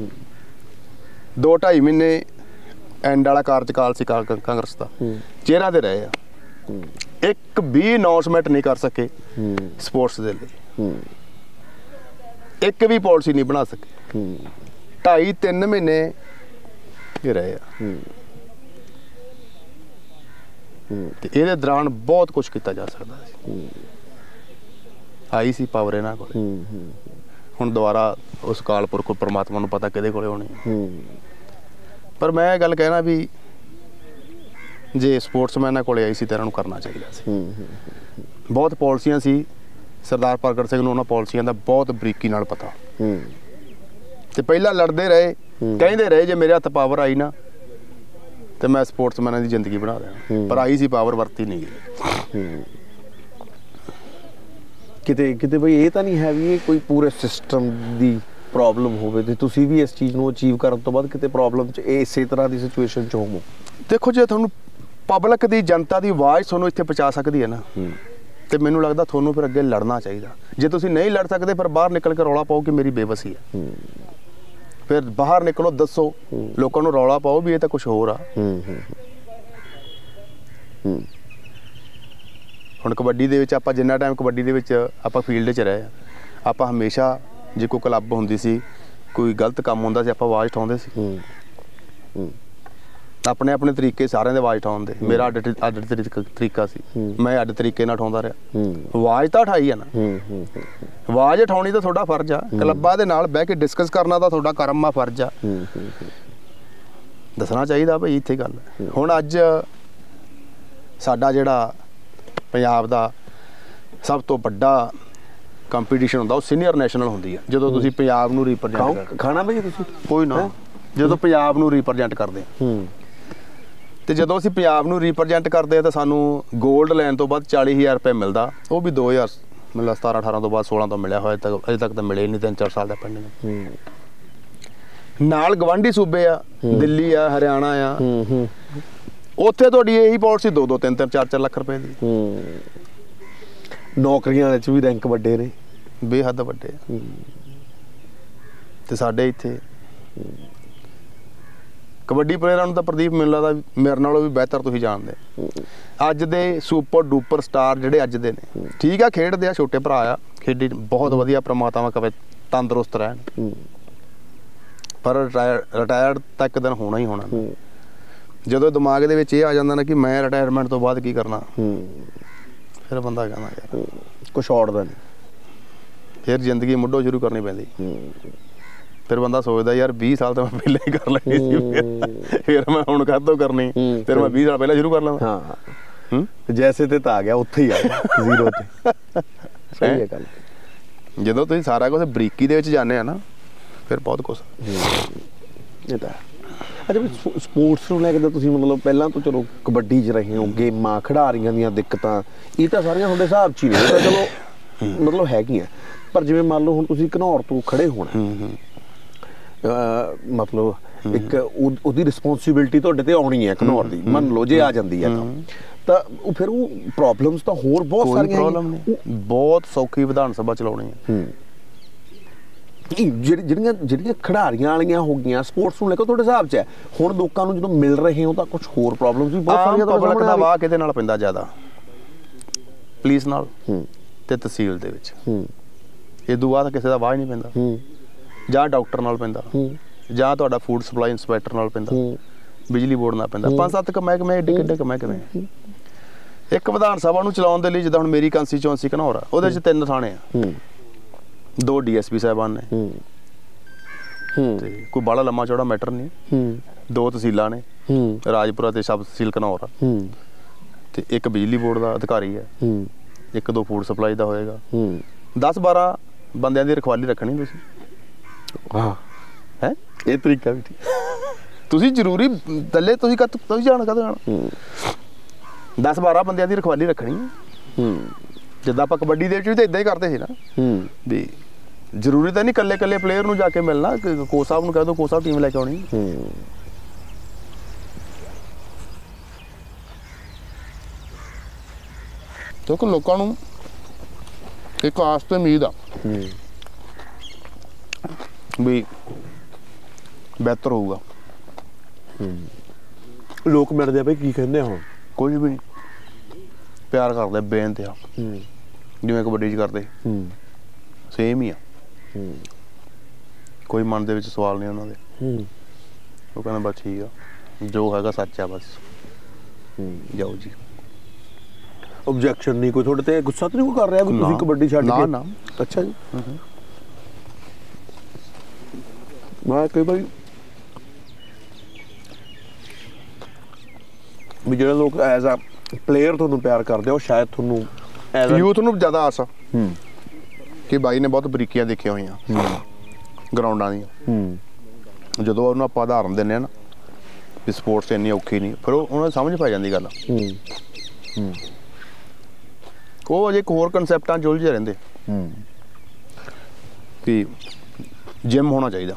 2-2.5 ਮਹੀਨੇ ਐਂਡ ਵਾਲਾ ਕਾਰਜਕਾਲ ਸੀ ਕਾਂਗਰਸ ਦਾ, ਚਿਹਰਾ ਤੇ ਰਹੇ ਆ, ਇੱਕ ਵੀ ਅਨਾਉਂਸਮੈਂਟ ਨਹੀਂ ਕਰ ਸਕੇ ਸਪੋਰਟਸ ਦੇ ਲਈ, ਇੱਕ ਵੀ ਪਾਲਿਸੀ ਨਹੀਂ ਬਣਾ ਸਕੇ। 2.5-3 ਮਹੀਨੇ ਇਹ ਰਹੇ ਆ, ਤੇ ਇਹਦੇ ਦੌਰਾਨ ਬਹੁਤ ਕੁਝ ਕੀਤਾ ਜਾ ਸਕਦਾ ਸੀ। ਆਈ ਸੀ ਪਾਵਰ ਇਹਨਾਂ ਕੋਲ। ਹੁਣ ਦੁਬਾਰਾ ਉਸ ਕਾਲਪੁਰਖ ਪਰਮਾਤਮਾ ਨੂੰ ਪਤਾ ਕਿਹਦੇ ਕੋਲੇ ਹੋਣੀ। ਪਰ ਮੈਂ ਇਹ ਗੱਲ ਕਹਿਣਾ ਵੀ ਜੇ ਸਪੋਰਟਸਮੈਨਾਂ ਕੋਲੇ ਆਈ ਸੀ ਤਾਂ ਇਹਨਾਂ ਨੂੰ ਕਰਨਾ ਚਾਹੀਦਾ ਸੀ। ਬਹੁਤ ਪਾਲਿਸੀਆਂ ਸੀ, ਸਰਦਾਰ ਭਗਤ ਸਿੰਘ ਨੂੰ ਉਹਨਾਂ ਪਾਲਿਸੀਆਂ ਦਾ ਬਹੁਤ ਬਰੀਕੀ ਨਾਲ ਪਤਾ, ਤੇ ਪਹਿਲਾਂ ਲੜਦੇ ਰਹੇ, ਕਹਿੰਦੇ ਰਹੇ ਜੇ ਮੇਰੇ ਹੱਥ ਪਾਵਰ ਆਈ ਨਾ ਤੇ ਮੈਂ ਸਪੋਰਟਸਮੈਨਾਂ ਦੀ ਜ਼ਿੰਦਗੀ ਬਣਾ ਦਿਆਂ, ਪਰ ਆਈ ਸੀ ਪਾਵਰ, ਵਰਤੀ ਨਹੀਂ ਗਈ। ਕਿਤੇ ਕਿਤੇ ਬਈ ਇਹ ਤਾਂ ਨਹੀਂ ਹੈ ਵੀ ਇਹ ਕੋਈ ਪੂਰੇ ਸਿਸਟਮ ਦੀ ਪ੍ਰੋਬਲਮ ਹੋਵੇ ਤੇ ਤੁਸੀਂ ਵੀ ਇਸ ਚੀਜ਼ ਨੂੰ ਅਚੀਵ ਕਰਨ ਤੋਂ ਬਾਅਦ ਕਿਤੇ ਪ੍ਰੋਬਲਮ 'ਚ ਇਸੇ ਤਰ੍ਹਾਂ ਦੀ ਸਿਚੁਏਸ਼ਨ 'ਚ ਹੋਵੋ? ਦੇਖੋ, ਜੇ ਤੁਹਾਨੂੰ ਪਬਲਿਕ ਦੀ, ਜਨਤਾ ਦੀ ਆਵਾਜ਼ ਤੁਹਾਨੂੰ ਇੱਥੇ ਪਹੁੰਚਾ ਸਕਦੀ ਹੈ ਨਾ, ਤੇ ਮੈਨੂੰ ਲੱਗਦਾ ਤੁਹਾਨੂੰ ਫਿਰ ਅੱਗੇ ਲੜਨਾ ਚਾਹੀਦਾ। ਜੇ ਤੁਸੀਂ ਨਹੀਂ ਲੜ ਸਕਦੇ ਫਿਰ ਬਾਹਰ ਨਿਕਲ ਕੇ ਰੌਲਾ ਪਾਓ ਕਿ ਮੇਰੀ ਬੇਬਸੀ ਹੈ। ਫਿਰ ਬਾਹਰ ਨਿਕਲੋ, ਦੱਸੋ ਲੋਕਾਂ ਨੂੰ, ਰੌਲਾ ਪਾਓ ਵੀ ਇਹ ਤਾਂ ਕੁਝ ਹੋਰ ਆ। ਹੁਣ ਕਬੱਡੀ ਦੇ ਵਿੱਚ ਆਪਾਂ ਜਿੰਨਾ ਟਾਈਮ ਕਬੱਡੀ ਦੇ ਵਿੱਚ ਆਪਾਂ ਫੀਲਡ 'ਚ ਰਹੇ, ਆਪਾਂ ਹਮੇਸ਼ਾ ਜੇ ਕੋਈ ਕਲੱਬ ਹੁੰਦੀ ਸੀ, ਕੋਈ ਗਲਤ ਕੰਮ ਹੁੰਦਾ ਸੀ, ਆਪਾਂ ਆਵਾਜ਼ ਉਠਾਉਂਦੇ ਸੀ। ਆਪਣੇ ਆਪਣੇ ਤਰੀਕੇ ਸਾਰਿਆਂ ਦੇ ਆਵਾਜ਼ ਉਠਾਉਣ ਦੇ। ਮੇਰਾ ਅੱਡ ਤਰੀਕਾ ਸੀ, ਮੈਂ ਅੱਡ ਤਰੀਕੇ ਨਾਲ ਉਠਾਉਂਦਾ ਰਿਹਾ। ਆਵਾਜ਼ ਤਾਂ ਉਠਾਈ ਆ ਨਾ, ਆਵਾਜ਼ ਉਠਾਉਣੀ ਤਾਂ ਤੁਹਾਡਾ ਫਰਜ਼ ਆ। ਕਲੱਬਾਂ ਦੇ ਨਾਲ ਬਹਿ ਕੇ ਡਿਸਕਸ ਕਰਨਾ ਤਾਂ ਤੁਹਾਡਾ ਕਰਮ ਆ, ਫਰਜ਼ ਆ। ਦੱਸਣਾ ਚਾਹੀਦਾ ਭਾਈ ਇੱਥੇ ਗੱਲ। ਹੁਣ ਅੱਜ ਸਾਡਾ ਜਿਹੜਾ ਪੰਜਾਬ ਦਾ ਸਭ ਤੋਂ ਵੱਡਾ ਕੰਪੀਟੀਸ਼ਨ ਹੁੰਦਾ ਉਹ ਸੀਨੀਅਰ ਨੈਸ਼ਨਲ ਹੁੰਦੀ ਆ, ਜਦੋਂ ਤੁਸੀਂ ਪੰਜਾਬ ਨੂੰ ਰਿਪਰੈਜ਼ੈਂਟ ਖਾਣਾ ਬਈ ਤੁਸੀਂ ਕੋਈ ਨਾ, ਜਦੋਂ ਪੰਜਾਬ ਨੂੰ ਰਿਪਰੈਜ਼ੈਂਟ ਕਰਦੇ ਆ। ਤੇ ਜਦੋਂ ਅਸੀਂ ਪੰਜਾਬ ਨੂੰ ਰਿਪਰੈਜ਼ੈਂਟ ਕਰਦੇ ਆ ਤਾਂ ਸਾਨੂੰ 골ਡ ਲੈਣ ਤੋਂ ਬਾਅਦ 40,000 ਰੁਪਏ ਮਿਲਦਾ, ਉਹ ਵੀ 2000 ਮਤਲਬ 17-18 ਤੋਂ ਬਾਅਦ 16 ਤੋਂ ਮਿਲਿਆ ਹੋਇਆ, ਅਜੇ ਤੱਕ ਤਾਂ ਮਿਲੇ ਨਹੀਂ, 3-4 ਸਾਲ ਦਾ ਪੈਂਡਿੰਗ। ਨਾਲ ਗਵਾਂਢੀ ਸੂਬੇ ਆ, ਦਿੱਲੀ ਆ, ਹਰਿਆਣਾ ਆ, ਉੱਥੇ ਤੁਹਾਡੀ ਇਹੀ ਪਾਲਿਸੀ 2-2, 3-3, 4-4 ਲੱਖ ਰੁਪਏ ਦੀ। ਨੌਕਰੀਆਂ ਵਿੱਚ ਵੀ ਰੈਂਕ ਵੱਡੇ ਨੇ, ਬੇਹੱਦ ਵੱਡੇ। ਤੇ ਸਾਡੇ ਇੱਥੇ ਕਬੱਡੀ ਪਲੇਅਰਾਂ ਨੂੰ ਤਾਂ ਪ੍ਰਦੀਪ ਮੈਨੂੰ ਲੱਗਦਾ ਮੇਰੇ ਨਾਲੋਂ ਵੀ ਬਿਹਤਰ ਤੁਸੀਂ ਜਾਣਦੇ। ਅੱਜ ਦੇ ਸੁਪਰ ਡੂਪਰ ਸਟਾਰ ਜਿਹੜੇ ਅੱਜ ਦੇ ਨੇ, ਠੀਕ ਆ ਖੇਡਦੇ ਆ, ਛੋਟੇ ਭਰਾ ਆ, ਖੇਡੀ ਬਹੁਤ ਵਧੀਆ, ਪ੍ਰਮਾਤਮਾ ਕਵੇ ਤੰਦਰੁਸਤ ਰਹਿਣ, ਪਰ ਰਿਟਾਇਰਡ ਤਾਂ ਇੱਕ ਦਿਨ ਹੋਣਾ ਹੀ ਹੋਣਾ। ਜਦੋਂ ਦਿਮਾਗ ਦੇ ਵਿੱਚ ਇਹ ਆ ਜਾਂਦਾ ਨਾ ਕਿ ਮੈਂ ਰਿਟਾਇਰਮੈਂਟ ਤੋਂ ਬਾਅਦ ਕੀ ਕਰਨਾ, ਫਿਰ ਬੰਦਾ ਕਹਿੰਦਾ ਯਾਰ ਕੁਛ ਔੜਦਾ ਨਹੀਂ, ਫਿਰ ਜ਼ਿੰਦਗੀ ਮੁੱਢੋਂ ਸ਼ੁਰੂ ਕਰਨੀ ਪੈਂਦੀ। ਫਿਰ ਬੰਦਾ ਸੋਚਦਾ ਯਾਰ 20 ਸਾਲ ਤਾਂ ਮੈਂ ਪਹਿਲਾਂ ਹੀ ਕਰ ਲੈਣੀ ਸੀ, ਫਿਰ ਮੈਂ ਹੁਣ ਕਾਹਤੋਂ ਕਰਨੀ, ਫਿਰ ਮੈਂ 20 ਸਾਲ ਪਹਿਲਾਂ ਸ਼ੁਰੂ ਕਰ ਲਵਾਂ। ਜੈਸੇ ਤੇ ਤਾਂ ਆ ਗਿਆ, ਉੱਥੇ ਹੀ ਆ ਗਿਆ ਜ਼ੀਰੋ ਤੇ। ਸਹੀ ਹੈ ਗੱਲ। ਜਦੋਂ ਤੁਸੀਂ ਸਾਰਾ ਕੁਝ ਬਰੀਕੀ ਦੇ ਵਿੱਚ ਜਾਂਦੇ ਆ ਨਾ, ਫਿਰ ਬਹੁਤ ਕੁਛ। ਇਹ ਤਾਂ ਅੱਛਾ ਵੀ ਸਪੋਰਟਸ ਨੂੰ ਲੈ ਕੇ ਤਾਂ ਤੁਸੀਂ ਮਤਲਬ ਪਹਿਲਾਂ ਤੋਂ ਚਲੋ ਕਬੱਡੀ 'ਚ ਰਹੇ ਹੋ, ਗੇਮਾਂ, ਖਿਡਾਰੀਆਂ ਦੀਆਂ ਦਿੱਕਤਾਂ, ਇਹ ਤਾਂ ਸਾਰੀਆਂ ਤੁਹਾਡੇ ਹਿਸਾਬ 'ਚ ਹੀ ਨੇ, ਤਾਂ ਚਲੋ ਮਤਲਬ ਹੈਗੀਆਂ। ਪਰ ਜਿਵੇਂ ਮੰਨ ਲਓ ਹੁਣ ਤੁਸੀਂ ਘਨੌਰ ਤੋਂ ਖੜੇ ਹੋਣਾ, ਮਤਲਬ ਇੱਕ ਉਹਦੀ ਰਿਸਪੌਂਸਿਬਿਲਿਟੀ ਤੁਹਾਡੇ ਤੇ ਆਉਣੀ ਹੈ ਘਨੌਰ ਦੀ, ਮੰਨ ਲਓ ਜੇ ਆ ਜਾਂਦੀ ਹੈ ਤਾਂ ਉਹ ਫਿਰ ਉਹ ਪ੍ਰੋਬਲਮਸ ਤਾਂ ਹੋਰ ਬਹੁਤ ਸਾਰੀਆਂ ਪ੍ਰੋਬਲਮ ਨੇ। ਬਹੁਤ ਸੌਖੀ ਵਿਧਾਨ ਸਭਾ ਚਲਾਉਣੀ ਹੈ। ਜਿਹੜੀਆਂ ਖਿਡਾਰੀਆਂ ਵਾਲੀਆਂ ਹੋ ਗਈਆਂ, ਸਪੋਰਟਸ ਨੂੰ ਲੈ ਕੇ ਤੁਹਾਡੇ ਹਿਸਾਬ 'ਚ ਹੈ। ਹੁਣ ਲੋਕਾਂ ਨੂੰ ਜਦੋਂ ਮਿਲ ਰਹੇ ਹੋ ਤਾਂ ਕੁਝ ਹੋਰ ਪ੍ਰੋਬਲਮਸ ਵੀ ਬਹੁਤ ਸਾਰੀਆਂ ਪਬਲਿਕ ਦਾ ਵਾਹ ਕਿਹਦੇ ਨਾਲ ਪੈਂਦਾ ਜ਼ਿਆਦਾ? ਪੁਲਿਸ ਨਾਲ ਤੇ ਤਹਿਸੀਲ ਦੇ ਵਿੱਚ। ਇਹ ਤੋਂ ਬਾਅਦ ਕਿਸੇ ਦਾ ਵਾਹ ਹੀ ਨਹੀਂ ਪੈਂਦਾ। ਜਾਂ ਡਾਕਟਰ ਨਾਲ ਪੈਂਦਾ, ਜਾਂ ਤੁਹਾਡਾ ਫੂਡ ਸਪਲਾਈ ਇੰਸਪੈਕਟਰ ਨਾਲ ਪੈਂਦਾ, ਬਿਜਲੀ ਬੋਰਡ ਨਾਲ ਪੈਂਦਾ। 5-7 ਮਹਿਕਮੇ, ਏਡੇ ਕਿੱਡੇ ਮਹਿਕਮੇ। ਇੱਕ ਵਿਧਾਨ ਸਭਾ ਨੂੰ ਚਲਾਉਣ ਦੇ ਲਈ, ਜਿੱਦਾਂ ਹੁਣ ਮੇਰੀ ਕੰਸਟੀਚੁਐਂਸੀ ਘਨੌਰ ਆ, ਉਹਦੇ 'ਚ 3 ਥਾਣੇ ਆ, 2 DSP ਸਾਹਿਬਾਨ ਨੇ, ਤੇ ਕੋਈ ਬਾਹਲਾ ਲੰਮਾ ਚੌੜਾ ਮੈਟਰ ਨਹੀਂ, 2 ਤਹਿਸੀਲਾਂ ਨੇ, ਰਾਜਪੁਰਾ ਤੇ ਸਬ ਤਹਿਸੀਲ ਘਨੌਰ ਆ, ਤੇ 1 ਬਿਜਲੀ ਬੋਰਡ ਦਾ ਅਧਿਕਾਰੀ ਹੈ, 1-2 ਫੂਡ ਸਪਲਾਈ ਦਾ ਹੋਏਗਾ, 10-12 ਬੰਦਿਆਂ ਦੀ ਰਖਵਾਲੀ ਰੱਖਣੀ ਤੁਸੀਂ। ਹਾਂ ਹੈ, ਇਹ ਤਰੀਕਾ ਵੀ ਠੀਕ। ਤੁਸੀਂ ਜ਼ਰੂਰੀ ਥੱਲੇ ਤੁਸੀਂ ਜਾਣਾ ਕਦੋਂ ਜਾਣਾ, 10-12 ਬੰਦਿਆਂ ਦੀ ਰਖਵਾਲੀ ਰੱਖਣੀ। ਜਿੱਦਾਂ ਆਪਾਂ ਕਬੱਡੀ ਦੇ ਵਿੱਚ ਵੀ ਤਾਂ ਇਦਾਂ ਹੀ ਕਰਦੇ ਸੀ ਨਾ, ਵੀ ਜ਼ਰੂਰੀ ਤਾਂ ਨਹੀਂ ਇਕੱਲੇ ਪਲੇਅਰ ਨੂੰ ਜਾ ਕੇ ਮਿਲਣਾ, ਕੋਚ ਸਾਹਿਬ ਨੂੰ ਕਹਿ ਦਿਓ, ਕੋਚ ਸਾਹਿਬ ਟੀਮ ਲੈ ਕੇ ਆਉਣੀ। ਕਿਉਂਕਿ ਲੋਕਾਂ ਨੂੰ ਇੱਕ ਆਸ ਤੇ ਉਮੀਦ ਆ ਵੀ ਬਿਹਤਰ ਹੋਊਗਾ। ਲੋਕ ਮਿਲਦੇ ਆ ਬਈ, ਕੀ ਕਹਿੰਦੇ ਹੁਣ? ਕੁਝ ਵੀ ਪਿਆਰ ਕਰਦੇ, ਬੇਇੰਤਹਾ, ਜਿਵੇਂ ਕਬੱਡੀ 'ਚ ਕਰਦੇ, ਸੇਮ ਹੀ ਆ। ਕੋਈ ਮਨ ਦੇ ਵਿੱਚ ਸਵਾਲ ਨਹੀਂ ਉਹਨਾਂ ਦੇ। ਉਹ ਕਹਿੰਦਾ ਬਸ ਠੀਕ ਆ, ਜੋ ਹੈਗਾ ਸੱਚ ਆ, ਬਸ ਜਾਓ ਜੀ। ਆਬਜੈਕਸ਼ਨ ਨਹੀਂ ਕੋਈ ਤੁਹਾਡੇ ਤੇ? ਗੁੱਸਾ ਤਾਂ ਨਹੀਂ ਕੋਈ ਕਰ ਰਿਹਾ ਵੀ ਤੁਸੀਂ ਕਬੱਡੀ ਛੱਡ ਕੇ? ਨਾ। ਅੱਛਾ ਜੀ। ਮੈਂ ਕਈ ਵਾਰੀ ਵੀ ਜਿਹੜੇ ਲੋਕ ਐਜ਼ ਆ ਪਲੇਅਰ ਤੁਹਾਨੂੰ ਪਿਆਰ ਕਰਦੇ ਆ ਉਹ ਸ਼ਾਇਦ ਤੁਹਾਨੂੰ ਐਜ਼ ਯੂਥ ਨੂੰ ਜ਼ਿਆਦਾ ਆਸ ਆ ਕਿ ਬਾਈ ਨੇ ਬਹੁਤ ਬਰੀਕੀਆਂ ਦੇਖੀਆਂ ਹੋਈਆਂ ਗਰਾਊਂਡਾਂ ਦੀਆਂ। ਜਦੋਂ ਉਹਨੂੰ ਆਪਾਂ ਉਦਾਹਰਨ ਦਿੰਦੇ ਆ ਨਾ ਵੀ ਸਪੋਰਟਸ ਇੰਨੀ ਔਖੀ ਨਹੀਂ, ਫਿਰ ਉਹਨਾਂ ਨੂੰ ਸਮਝ ਪੈ ਜਾਂਦੀ ਗੱਲ। ਉਹ ਅਜੇ ਇੱਕ ਹੋਰ ਕਨਸੈਪਟਾਂ 'ਚ ਉਲਝੇ ਰਹਿੰਦੇ ਵੀ ਜਿਮ ਹੋਣਾ ਚਾਹੀਦਾ।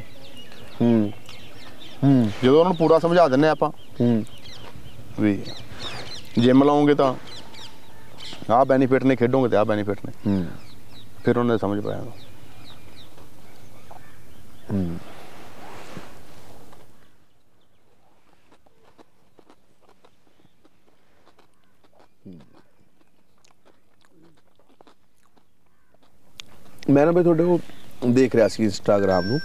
ਜਦੋਂ ਉਹਨਾਂ ਨੂੰ ਪੂਰਾ ਸਮਝਾ ਦਿੰਦੇ ਆਪਾਂ ਵੀ ਜਿਮ ਲਾਓਗੇ ਤਾਂ ਆਹ ਬੈਨੀਫਿਟ ਨੇ, ਖੇਡੋਗੇ ਤੇ ਆਹ ਬੈਨੀਫਿਟ ਨੇ, ਫਿਰ ਉਹਨਾਂ ਨੇ ਸਮਝ ਪਾਇਆ। ਮੈਂ ਨਾ ਬਈ ਤੁਹਾਡੇ ਕੋਲ ਦੇਖ ਰਿਹਾ ਸੀ ਇੰਸਟਾਗ੍ਰਾਮ ਨੂੰ,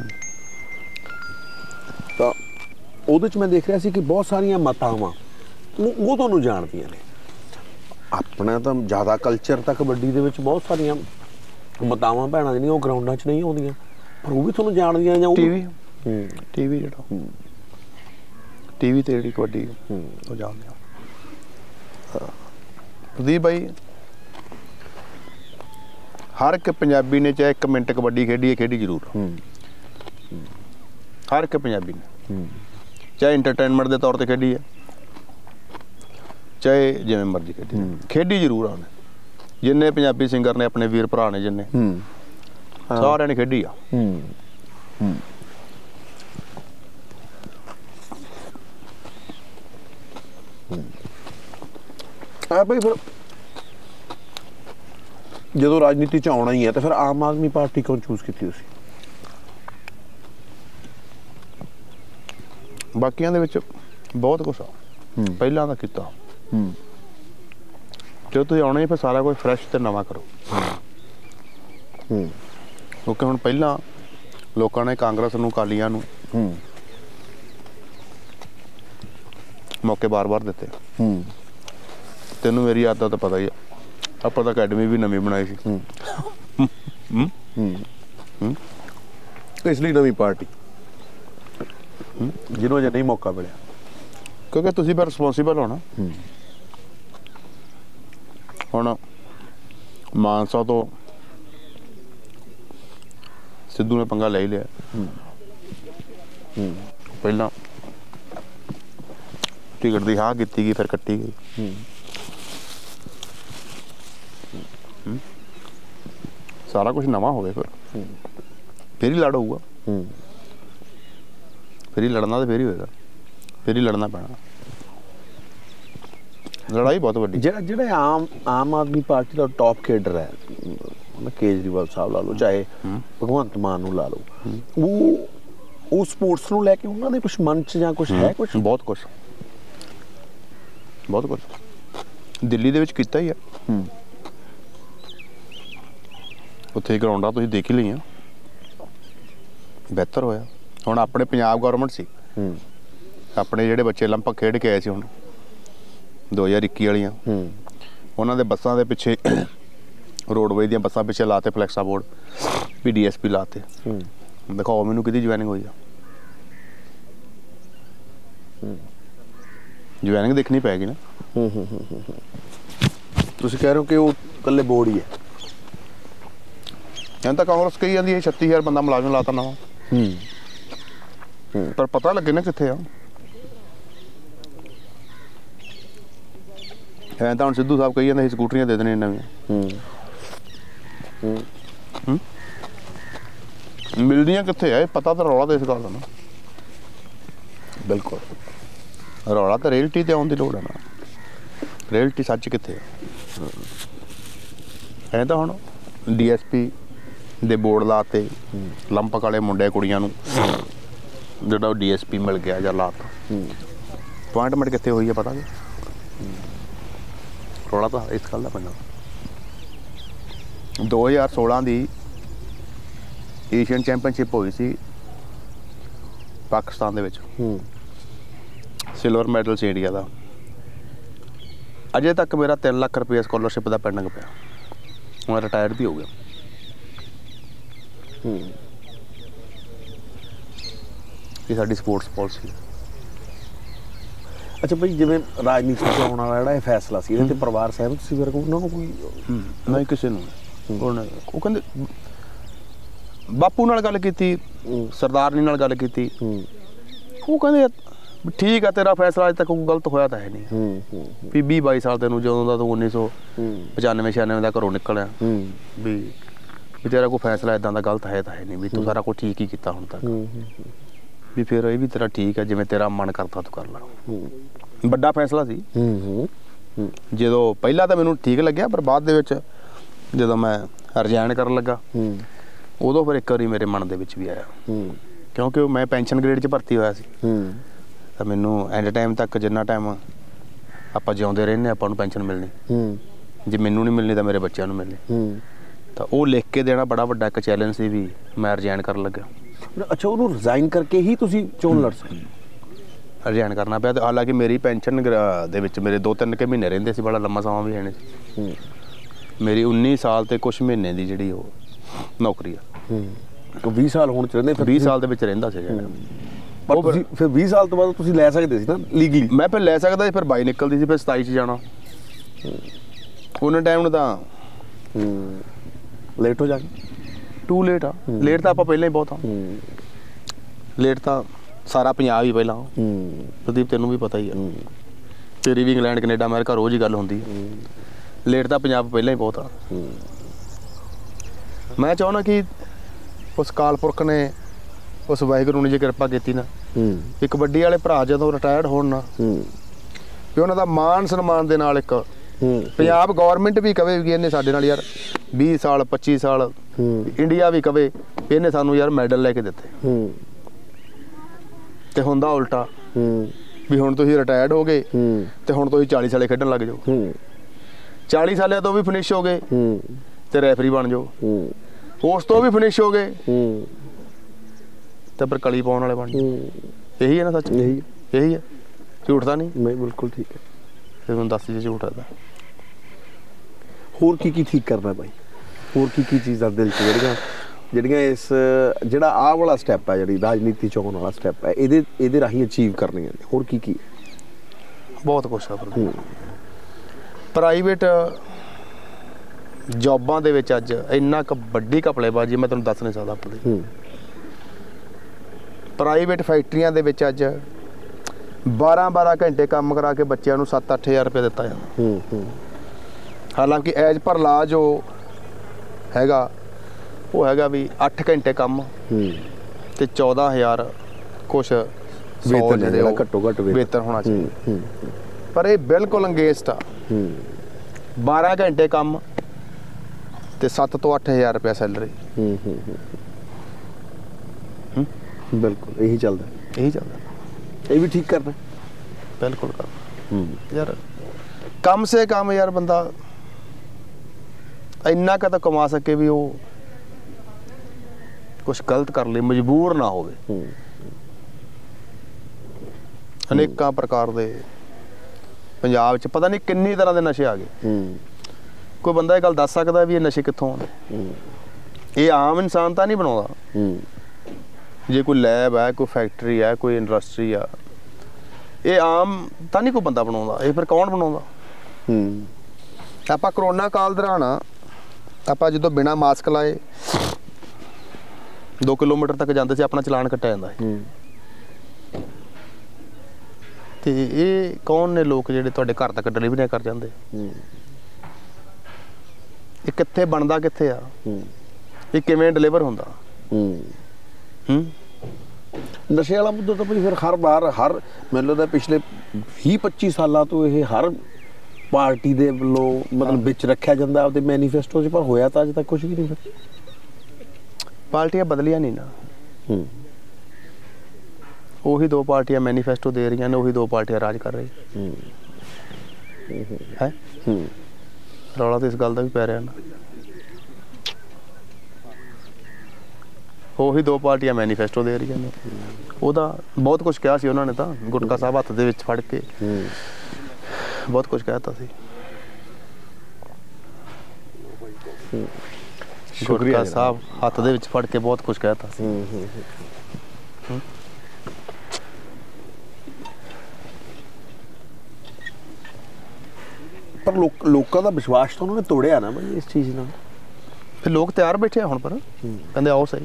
ਤਾਂ ਉਹਦੇ 'ਚ ਮੈਂ ਦੇਖ ਰਿਹਾ ਸੀ ਕਿ ਬਹੁਤ ਸਾਰੀਆਂ ਮਾਤਾਵਾਂ ਉਹ ਤੁਹਾਨੂੰ ਜਾਣਦੀਆਂ ਨੇ। ਆਪਣਾ ਤਾਂ ਜ਼ਿਆਦਾ ਕਲਚਰ ਤਾਂ ਕਬੱਡੀ ਦੇ ਵਿੱਚ ਬਹੁਤ ਸਾਰੀਆਂ ਮਾਤਾਵਾਂ ਭੈਣਾਂ ਜਿਹੜੀਆਂ ਉਹ ਗਰਾਊਂਡਾਂ 'ਚ ਨਹੀਂ ਆਉਂਦੀਆਂ, ਪਰ ਉਹ ਵੀ ਤੁਹਾਨੂੰ ਜਾਣਦੀਆਂ ਜਾਂ ਟੀਵੀ ਜਿਹੜਾ ਟੀਵੀ ਤੇ ਜਿਹੜੀ ਕਬੱਡੀ ਉਹ ਜਾਣਦੇ ਆ। ਪ੍ਰਦੀਪ ਬਾਈ, ਹਰ ਇੱਕ ਪੰਜਾਬੀ ਨੇ ਚਾਹੇ 1 ਮਿੰਟ ਕਬੱਡੀ ਖੇਡੀ ਹੈ, ਖੇਡੀ ਜ਼ਰੂਰ। ਹਰ ਇੱਕ ਪੰਜਾਬੀ ਨੇ ਚਾਹੇ ਇੰਟਰਟੇਨਮੈਂਟ ਦੇ ਤੌਰ ਤੇ ਖੇਡੀ ਹੈ, ਚਾਹੇ ਜਿਵੇਂ ਮਰਜ਼ੀ ਖੇਡੀ ਜ਼ਰੂਰ ਆ ਉਹਨੇ। ਜਿੰਨੇ ਪੰਜਾਬੀ ਸਿੰਗਰ ਨੇ ਆਪਣੇ ਵੀਰ ਭਰਾ ਨੇ ਜਿੰਨੇ ਸਾਰਿਆਂ ਨੇ ਖੇਡੀ ਆ। ਬਈ ਫਿਰ ਜਦੋਂ ਰਾਜਨੀਤੀ 'ਚ ਆਉਣਾ ਹੀ ਹੈ ਤਾਂ ਫਿਰ ਆਮ ਆਦਮੀ ਪਾਰਟੀ ਕਿਉਂ ਚੂਜ਼ ਕੀਤੀ ਤੁਸੀਂ? ਬਾਕੀਆਂ ਦੇ ਵਿੱਚ ਬਹੁਤ ਕੁਛ ਆ, ਪਹਿਲਾਂ ਦਾ ਕੀਤਾ। ਜਦੋਂ ਤੁਸੀਂ ਆਉਣਾ ਹੀ ਫਿਰ ਸਾਰਾ ਕੁਝ ਫਰੈਸ਼ ਤੇ ਨਵਾਂ ਕਰੋ। ਕਿਉਂਕਿ ਹੁਣ ਪਹਿਲਾਂ ਲੋਕਾਂ ਨੇ ਕਾਂਗਰਸ ਨੂੰ, ਅਕਾਲੀਆਂ ਨੂੰ ਮੌਕੇ ਬਾਰ-ਬਾਰ ਦਿੱਤੇ। ਤੈਨੂੰ ਮੇਰੀ ਆਦਤ ਤਾਂ ਪਤਾ ਹੀ ਆ, ਆਪਾਂ ਤਾਂ ਅਕੈਡਮੀ ਵੀ ਨਵੀਂ ਬਣਾਈ ਸੀ। ਇਸ ਲਈ ਨਵੀਂ ਪਾਰਟੀ ਜਿਹਨੂੰ ਅਜੇ ਨਹੀਂ ਮੌਕਾ ਮਿਲਿਆ, ਕਿਉਂਕਿ ਤੁਸੀਂ ਫਿਰ ਰਿਸਪੌਂਸੀਬਲ ਹੋਣਾ। ਹੁਣ ਮਾਨਸਾ ਤੋਂ ਸਿੱਧੂ ਨੇ ਪੰਗਾ ਲੈ ਹੀ ਲਿਆ। ਪਹਿਲਾਂ ਟਿਕਟ ਦੀ ਹਾਂ ਕੀਤੀ ਗਈ, ਫਿਰ ਕੱਟੀ ਗਈ। ਸਾਰਾ ਕੁਝ ਨਵਾਂ ਹੋਵੇ ਫਿਰ ਹੀ ਲੜ ਹੋਊਗਾ। ਫਿਰ ਹੀ ਲੜਨਾ ਤੇ ਫਿਰ ਹੀ ਹੋਏਗਾ, ਫਿਰ ਹੀ ਲੜਨਾ ਪੈਣਾ। ਲੜਾਈ ਬਹੁਤ ਵੱਡੀ। ਜਿਹੜਾ ਆਮ ਆਦਮੀ ਪਾਰਟੀ ਦਾ ਟੌਪ ਕੇਡਰ ਹੈ, ਕੇਜਰੀਵਾਲ ਸਾਹਿਬ ਲਾ ਲਓ, ਚਾਹੇ ਭਗਵੰਤ ਮਾਨ ਨੂੰ ਲਾ ਲਓ, ਉਹ ਸਪੋਰਟਸ ਨੂੰ ਲੈ ਕੇ ਉਹਨਾਂ ਦੇ ਕੁਛ ਮਨ 'ਚ ਜਾਂ ਕੁਛ ਹੈ? ਕੁਛ ਬਹੁਤ ਕੁਛ ਦਿੱਲੀ ਦੇ ਵਿੱਚ ਕੀਤਾ ਹੀ ਆ। ਉੱਥੇ ਗਰਾਊਂਡਾਂ ਤੁਸੀਂ ਦੇਖ ਹੀ ਲਈਆਂ, ਬਿਹਤਰ ਹੋਇਆ। ਹੁਣ ਆਪਣੇ ਪੰਜਾਬ ਗੌਰਮੈਂਟ ਸੀ, ਆਪਣੇ ਜਿਹੜੇ ਬੱਚੇ 올림픽 ਖੇਡ ਕੇ ਆਏ ਸੀ ਹੁਣ 2021 ਵਾਲੀਆਂ, ਉਹਨਾਂ ਦੇ ਬੱਸਾਂ ਦੇ ਪਿੱਛੇ, ਰੋਡਵੇਜ਼ ਦੀਆਂ ਬੱਸਾਂ ਪਿੱਛੇ ਲਾਤੇ ਫਲੈਕਸਾਂ ਬੋਰਡ ਵੀ DSP ਲਾਤੇ। ਦਿਖਾਓ ਮੈਨੂੰ ਕਿਹਦੀ ਜੁਆਇਨਿੰਗ ਹੋਈ ਆ। ਜੁਆਇਨਿੰਗ ਦੇਖਣੀ ਪੈਗੀ ਨਾ। ਤੁਸੀਂ ਕਹਿ ਰਹੇ ਹੋ ਕਿ ਉਹ ਇਕੱਲੇ ਬੋਰਡ ਹੀ ਹੈ? ਐਂ ਤਾਂ ਕਾਂਗਰਸ ਕਹੀ ਜਾਂਦੀ ਹੈ 36,000 ਬੰਦਾ ਮੁਲਾਜ਼ਮ ਲਾਤਾ ਨਵਾਂ, ਪਰ ਪਤਾ ਲੱਗੇ ਨਾ ਕਿੱਥੇ ਆ। ਐਂ ਤਾਂ ਹੁਣ ਸਿੱਧੂ ਸਾਹਿਬ ਕਹੀ ਜਾਂਦੇ ਸੀ ਸਕੂਟਰੀਆਂ ਦੇ ਦੇਣੀਆਂ ਨਵੀਆਂ। ਮਿਲਦੀਆਂ ਕਿੱਥੇ ਆ? ਇਹ ਪਤਾ ਤਾਂ ਰੌਲਾ ਤਾਂ ਇਸ ਗੱਲ ਦਾ ਨਾ। ਬਿਲਕੁਲ ਰੌਲਾ ਤਾਂ ਰਿਐਲਿਟੀ ਤੇ ਆਉਣ ਦੀ ਲੋੜ ਹੈ ਨਾ। ਰਿਐਲਿਟੀ ਸੱਚ ਕਿੱਥੇ ਆ? ਐਂ ਤਾਂ ਹੁਣ DSP ਦੇ ਬੋਰਡ ਲਾਤੇ 올림픽 ਵਾਲੇ ਮੁੰਡੇ ਕੁੜੀਆਂ ਨੂੰ, ਜਿਹੜਾ ਉਹ DSP ਮਿਲ ਗਿਆ ਜਾਂ ਲਾਤਾ। ਅਪੁਆਇੰਟਮੈਂਟ ਕਿੱਥੇ ਹੋਈ ਹੈ ਪਤਾ ਨਹੀਂ। ਰੌਲਾ ਤਾਂ ਇਸ ਗੱਲ ਦਾ ਪੈਂਦਾ। 2016 ਦੀ ਏਸ਼ੀਅਨ ਚੈਂਪੀਅਨਸ਼ਿਪ ਹੋਈ ਸੀ ਪਾਕਿਸਤਾਨ ਦੇ ਵਿੱਚ। ਸਿਲਵਰ ਮੈਡਲ ਸੀ ਇੰਡੀਆ ਦਾ। ਅਜੇ ਤੱਕ ਮੇਰਾ 3 ਲੱਖ ਰੁਪਏ ਸਕਾਲਰਸ਼ਿਪ ਦਾ ਪੈਂਡਿੰਗ ਪਿਆ। ਮੈਂ ਰਿਟਾਇਰਡ ਵੀ ਹੋ ਗਿਆ। ਇਹ ਸਾਡੀ ਸਪੋਰਟਸ ਪਾਲਿਸੀ। ਅੱਛਾ ਭਾਈ, ਜਿਵੇਂ ਰਾਜਨੀਤੀ 'ਚ ਆਉਣ ਵਾਲਾ ਜਿਹੜਾ ਇਹ ਫੈਸਲਾ ਸੀ, ਇਹਦੇ ਤੇ ਪਰਿਵਾਰ ਸਹਿਮਤ ਸੀ? ਫਿਰ ਉਹਨਾਂ ਨੂੰ ਕੋਈ ਨਹੀਂ, ਕਿਸੇ ਨੂੰ ਉਹ ਕਹਿੰਦੇ ਬਾਪੂ ਨਾਲ ਗੱਲ ਕੀਤੀ, ਸਰਦਾਰਨੀ ਨਾਲ ਗੱਲ ਕੀਤੀ, ਉਹ ਕਹਿੰਦੇ ਠੀਕ ਆ ਤੇਰਾ ਫੈਸਲਾ, ਅੱਜ ਤੱਕ ਕੋਈ ਗਲਤ ਹੋਇਆ ਤਾਂ ਹੈ ਨਹੀਂ। ਵੀ 20-22 ਸਾਲ ਤੈਨੂੰ ਜਦੋਂ ਦਾ ਤੂੰ 1995-96 ਦਾ ਘਰੋਂ ਨਿਕਲਿਆ, ਵੀ ਤੇਰਾ ਕੋਈ ਫੈਸਲਾ ਇਦਾਂ ਦਾ ਗਲਤ ਹੈ ਤਾਂ ਹੈ ਨਹੀਂ, ਵੀ ਤੂੰ ਸਾਰਾ ਕੁਝ ਠੀਕ ਹੀ ਕੀਤਾ ਹੁਣ ਤੱਕ, ਵੀ ਫਿਰ ਇਹ ਵੀ ਤੇਰਾ ਠੀਕ ਹੈ, ਜਿਵੇਂ ਤੇਰਾ ਮਨ ਕਰਦਾ ਤੂੰ ਕਰ ਲਾ। ਵੱਡਾ ਫੈਸਲਾ ਸੀ। ਜਦੋਂ ਪਹਿਲਾਂ ਤਾਂ ਮੈਨੂੰ ਠੀਕ ਲੱਗਿਆ, ਪਰ ਬਾਅਦ ਦੇ ਵਿੱਚ ਜਦੋਂ ਮੈਂ ਰਿਜ਼ਾਈਨ ਕਰਨ ਲੱਗਾ, ਉਦੋਂ ਫਿਰ ਇੱਕ ਵਾਰੀ ਮੇਰੇ ਮਨ ਦੇ ਵਿੱਚ ਵੀ ਆਇਆ, ਕਿਉਂਕਿ ਮੈਂ ਪੈਨਸ਼ਨ ਗ੍ਰੇਡ 'ਚ ਭਰਤੀ ਹੋਇਆ ਸੀ, ਤਾਂ ਮੈਨੂੰ ਐਂਡ ਟਾਈਮ ਤੱਕ ਜਿੰਨਾ ਟਾਈਮ ਆਪਾਂ ਜਿਉਂਦੇ ਰਹਿੰਦੇ ਆਪਾਂ ਨੂੰ ਪੈਨਸ਼ਨ ਮਿਲਣੀ, ਜੇ ਮੈਨੂੰ ਨਹੀਂ ਮਿਲਣੀ ਤਾਂ ਮੇਰੇ ਬੱਚਿਆਂ ਨੂੰ ਮਿਲਣੀ। ਤਾਂ ਉਹ ਲਿਖ ਕੇ ਦੇਣਾ ਬੜਾ ਵੱਡਾ ਇੱਕ ਚੈਲੰਜ ਸੀ, ਵੀ ਮੈਂ ਰਿਜ਼ਾਈਨ ਕਰਨ ਲੱਗਾ। ਅੱਛਾ, ਉਹਨੂੰ ਰਿਜ਼ਾਈਨ ਕਰਕੇ ਹੀ ਤੁਸੀਂ ਚੋਣ ਲੜ ਸਕੇ? ਰਿਜ਼ਾਈਨ ਕਰਨਾ ਪਿਆ, ਤੇ ਹਾਲਾਂਕਿ ਮੇਰੀ ਪੈਨਸ਼ਨ ਦੇ ਵਿੱਚ ਮੇਰੇ 2-3 ਕੇ ਮਹੀਨੇ ਰਹਿੰਦੇ ਸੀ, ਬੜਾ ਲੰਮਾ ਸਮਾਂ ਵੀ ਹੈ ਨਹੀਂ ਸੀ। ਮੇਰੀ 19 ਸਾਲ ਤੇ ਕੁਛ ਮਹੀਨੇ ਦੀ ਜਿਹੜੀ ਉਹ ਨੌਕਰੀ ਆ। 20 ਸਾਲ ਹੁਣ ਚ ਰਹਿੰਦੇ? 20 ਸਾਲ ਦੇ ਵਿੱਚ ਰਹਿੰਦਾ ਸੀ ਜਿਹੜਾ। ਪਰ ਤੁਸੀਂ ਫਿਰ 20 ਸਾਲ ਤੋਂ ਬਾਅਦ ਤੁਸੀਂ ਲੈ ਸਕਦੇ ਸੀ ਨਾ ਲੀਗਲੀ? ਮੈਂ ਫਿਰ ਲੈ ਸਕਦਾ ਸੀ, ਫਿਰ 22 ਨਿਕਲਦੀ ਸੀ, ਫਿਰ 27 'ਚ ਜਾਣਾ। ਉਹਨਾਂ ਟਾਈਮ ਨੂੰ ਤਾਂ ਲੇਟ ਹੋ ਜਾਗੇ। ਟੂ ਲੇਟ ਆ। ਲੇਟ ਤਾਂ ਆਪਾਂ ਪਹਿਲਾਂ ਹੀ ਬਹੁਤ ਆ। ਲੇਟ ਤਾਂ ਸਾਰਾ ਪੰਜਾਬ ਹੀ ਪਹਿਲਾਂ। ਪ੍ਰਦੀਪ ਤੈਨੂੰ ਵੀ ਪਤਾ ਹੀ ਆ, ਤੇਰੀ ਵੀ ਇੰਗਲੈਂਡ ਕੈਨੇਡਾ ਅਮਰੀਕਾ ਰੋਜ਼ ਹੀ ਗੱਲ ਹੁੰਦੀ ਹੈ। ਲੇਟ ਤਾਂ ਪੰਜਾਬ ਪਹਿਲਾਂ ਹੀ ਬਹੁਤ ਆ। ਮੈਂ ਚਾਹੁੰਦਾ ਕਿ ਉਸ ਅਕਾਲ ਪੁਰਖ ਨੇ, ਉਸ ਵਾਹਿਗੁਰੂ ਨੇ ਜੇ ਕਿਰਪਾ ਕੀਤੀ ਨਾ, ਵੀ ਕਬੱਡੀ ਵਾਲੇ ਭਰਾ ਜਦੋਂ ਰਿਟਾਇਰਡ ਹੋਣ ਨਾ, ਵੀ ਉਹਨਾਂ ਦਾ ਮਾਣ ਸਨਮਾਨ ਦੇ ਨਾਲ ਇੱਕ ਪੰਜਾਬ ਗੌਰਮੈਂਟ ਵੀ ਕਵੇ ਵੀ ਇਹਨੇ ਸਾਡੇ ਨਾਲ ਯਾਰ 20 ਸਾਲ 25 ਸਾਲ, ਇੰਡੀਆ ਵੀ ਕਵੇ ਇਹਨੇ ਸਾਨੂੰ ਯਾਰ ਮੈਡਲ ਲੈ ਕੇ ਦਿੱਤੇ। ਤੇ ਹੁੰਦਾ ਉਲਟਾ, ਵੀ ਹੁਣ ਤੁਸੀਂ ਰਿਟਾਇਰਡ ਹੋ ਗਏ ਤੇ ਹੁਣ ਤੁਸੀਂ 40 ਸਾਲੇ ਖੇਡਣ ਲੱਗ ਜਾਓ, 40 ਸਾਲਿਆਂ ਤੋਂ ਵੀ ਫਿਨਿਸ਼ ਹੋ ਗਏ ਤੇ ਰੈਫਰੀ ਬਣ ਜਾਓ, ਉਸ ਤੋਂ ਵੀ ਫਿਨਿਸ਼ ਹੋ ਗਏ ਤੇ ਫਿਰ ਕਲੀ ਪਾਉਣ ਵਾਲੇ ਬਣ ਜਾਓ। ਇਹੀ ਹੈ ਨਾ ਸੱਚ? ਇਹੀ ਹੈ, ਝੂਠ ਤਾਂ ਨਹੀਂ? ਨਹੀਂ, ਬਿਲਕੁਲ ਠੀਕ ਹੈ। ਫਿਰ ਮੈਨੂੰ ਦੱਸ ਜੇ ਝੂਠ ਹੈ। ਹੋਰ ਕੀ ਠੀਕ ਕਰਨਾ ਭਾਈ? ਹੋਰ ਕੀ ਚੀਜ਼ਾਂ ਦਿਲ 'ਚ ਜਿਹੜੀਆਂ ਇਸ ਜਿਹੜਾ ਆਹ ਵਾਲਾ ਸਟੈਪ ਹੈ, ਜਿਹੜੀ ਰਾਜਨੀਤੀ 'ਚ ਆਉਣ ਵਾਲਾ ਸਟੈਪ ਹੈ, ਇਹਦੇ ਰਾਹੀਂ ਅਚੀਵ ਕਰਨੀਆਂ ਨੇ? ਹੋਰ ਕੀ? ਬਹੁਤ ਕੁਛ ਆ। ਪ੍ਰਾਈਵੇਟ ਜੌਬਾਂ ਦੇ ਵਿੱਚ ਅੱਜ ਇੰਨਾ ਕੁ ਵੱਡੀ ਘਪਲੇਬਾਜ਼ੀ ਮੈਂ ਤੁਹਾਨੂੰ ਦੱਸ ਨਹੀਂ ਸਕਦਾ ਆਪਣੀ। ਪ੍ਰਾਈਵੇਟ ਫੈਕਟਰੀਆਂ ਦੇ ਵਿੱਚ ਅੱਜ 12-12 ਘੰਟੇ ਕੰਮ ਕਰਾ ਕੇ ਬੱਚਿਆਂ ਨੂੰ 7-8 ਹਜ਼ਾਰ ਰੁਪਏ ਦਿੱਤਾ ਜਾਂਦਾ। ਹਾਲਾਂਕਿ ਐਜ ਪਰ ਲਾ ਜੋ ਹੈਗਾ ਉਹ ਹੈਗਾ ਵੀ 8 ਘੰਟੇ ਕੰਮ ਤੇ 14,000 ਕੁਛ ਘੱਟੋ ਘੱਟ ਬਿਹਤਰ ਹੋਣਾ ਚਾਹੀਦਾ। ਪਰ ਇਹ ਬਿਲਕੁਲ ਅੰਗੇਸਟ ਆ। 12 ਘੰਟੇ ਕੰਮ ਤੇ 7 ਤੋਂ 8,000 ਰੁਪਏ ਸੈਲਰੀ। ਬਿਲਕੁਲ ਇਹੀ ਚੱਲਦਾ। ਇਹ ਵੀ ਠੀਕ ਕਰਨਾ? ਬਿਲਕੁਲ ਕਰਨਾ ਯਾਰ। ਕਮ ਸੇ ਕਮ ਯਾਰ ਬੰਦਾ ਇੰਨਾ ਕੁ ਤਾਂ ਕਮਾ ਸਕੇ ਵੀ ਉਹ ਕੁਛ ਗਲਤ ਕਰ ਲਈ ਮਜਬੂਰ ਨਾ ਹੋਵੇ। ਅਨੇਕਾਂ ਪ੍ਰਕਾਰ ਦੇ ਪੰਜਾਬ 'ਚ ਪਤਾ ਨਹੀਂ ਕਿੰਨੀ ਤਰ੍ਹਾਂ ਦੇ ਨਸ਼ੇ ਆ ਗਏ। ਕੋਈ ਬੰਦਾ ਇਹ ਗੱਲ ਦੱਸ ਸਕਦਾ ਵੀ ਇਹ ਨਸ਼ੇ ਕਿੱਥੋਂ ਆਉਂਦੇ? ਇਹ ਆਮ ਇਨਸਾਨ ਤਾਂ ਨਹੀਂ ਬਣਾਉਂਦਾ। ਜੇ ਕੋਈ ਲੈਬ ਹੈ, ਕੋਈ ਫੈਕਟਰੀ ਹੈ, ਕੋਈ ਇੰਡਸਟਰੀ ਆ, ਇਹ ਆਮ ਤਾਂ ਨਹੀਂ ਕੋਈ ਬੰਦਾ ਬਣਾਉਂਦਾ। ਇਹ ਫਿਰ ਕੌਣ ਬਣਾਉਂਦਾ? ਆਪਾਂ ਕਰੋਨਾ ਕਾਲ ਦੌਰਾਨ ਆਪਾਂ ਜਦੋਂ ਬਿਨਾਂ ਮਾਸਕ ਲਾਏ 2 ਕਿਲੋਮੀਟਰ ਤੱਕ ਜਾਂਦੇ ਸੀ, ਆਪਣਾ ਚਲਾਨ ਕੱਟਿਆ ਜਾਂਦਾ ਸੀ। ਤੇ ਇਹ ਕੌਣ ਨੇ ਲੋਕ ਜਿਹੜੇ ਤੁਹਾਡੇ ਘਰ ਤੱਕ ਡਿਲੀਵਰੀਆਂ ਕਰ ਜਾਂਦੇ? ਇਹ ਕਿੱਥੇ ਬਣਦਾ, ਕਿੱਥੇ ਆ? ਇਹ ਕਿਵੇਂ ਡਿਲੀਵਰ ਹੁੰਦਾ? ਨਸ਼ੇ ਵਾਲਾ ਮੁੱਦਾ ਤਾਂ ਫਿਰ ਹਰ ਵਾਰ ਮੈਨੂੰ ਲੱਗਦਾ ਪਿਛਲੇ 20-25 ਸਾਲਾਂ ਤੋਂ ਇਹ ਹਰ ਪਾਰਟੀ ਦੇ ਵੱਲੋਂ ਮਤਲਬ ਵਿੱਚ ਰੱਖਿਆ ਜਾਂਦਾ ਆਪਦੇ ਮੈਨੀਫੈਸਟੋ 'ਚ, ਪਰ ਹੋਇਆ ਤਾਂ ਅਜੇ ਤੱਕ ਕੁਝ ਵੀ ਨਹੀਂ। ਪਾਰਟੀਆਂ ਬਦਲੀਆਂ ਨਹੀਂ ਨਾ। ਉਹੀ 2 ਪਾਰਟੀਆਂ ਮੈਨੀਫੈਸਟੋ ਦੇ ਰਹੀਆਂ ਨੇ, ਉਹੀ 2 ਪਾਰਟੀਆਂ ਰਾਜ ਕਰ ਰਹੀਆਂ ਹੈ। ਰੌਲਾ ਤਾਂ ਇਸ ਗੱਲ ਦਾ ਵੀ ਪੈ ਰਿਹਾ ਨਾ। ਉਹੀ 2 ਪਾਰਟੀਆਂ ਮੈਨੀਫੈਸਟੋ ਦੇ ਰਹੀਆਂ ਨੇ। ਉਹਦਾ ਬਹੁਤ ਕੁਝ ਕਿਹਾ ਸੀ ਉਹਨਾਂ ਨੇ, ਤਾਂ ਗੁਟਕਾ ਸਾਹਿਬ ਹੱਥ ਦੇ ਵਿੱਚ ਫੜ ਕੇ ਬਹੁਤ ਕੁਝ ਕਹਿਤਾ ਸੀ। ਗੁਟਕਾ ਸਾਹਿਬ ਹੱਥ ਦੇ ਵਿੱਚ ਫੜ ਕੇ ਬਹੁਤ ਕੁਝ ਕਹਿਤਾ ਸੀ। ਪਰ ਲੋਕਾਂ ਦਾ ਵਿਸ਼ਵਾਸ ਤਾਂ ਉਹਨਾਂ ਨੇ ਤੋੜਿਆ ਨਾ ਬਈ ਇਸ ਚੀਜ਼ ਨਾਲ। ਫਿਰ ਲੋਕ ਤਿਆਰ ਬੈਠੇ ਆ ਹੁਣ, ਪਰ ਕਹਿੰਦੇ ਆਓ ਸਹੀ।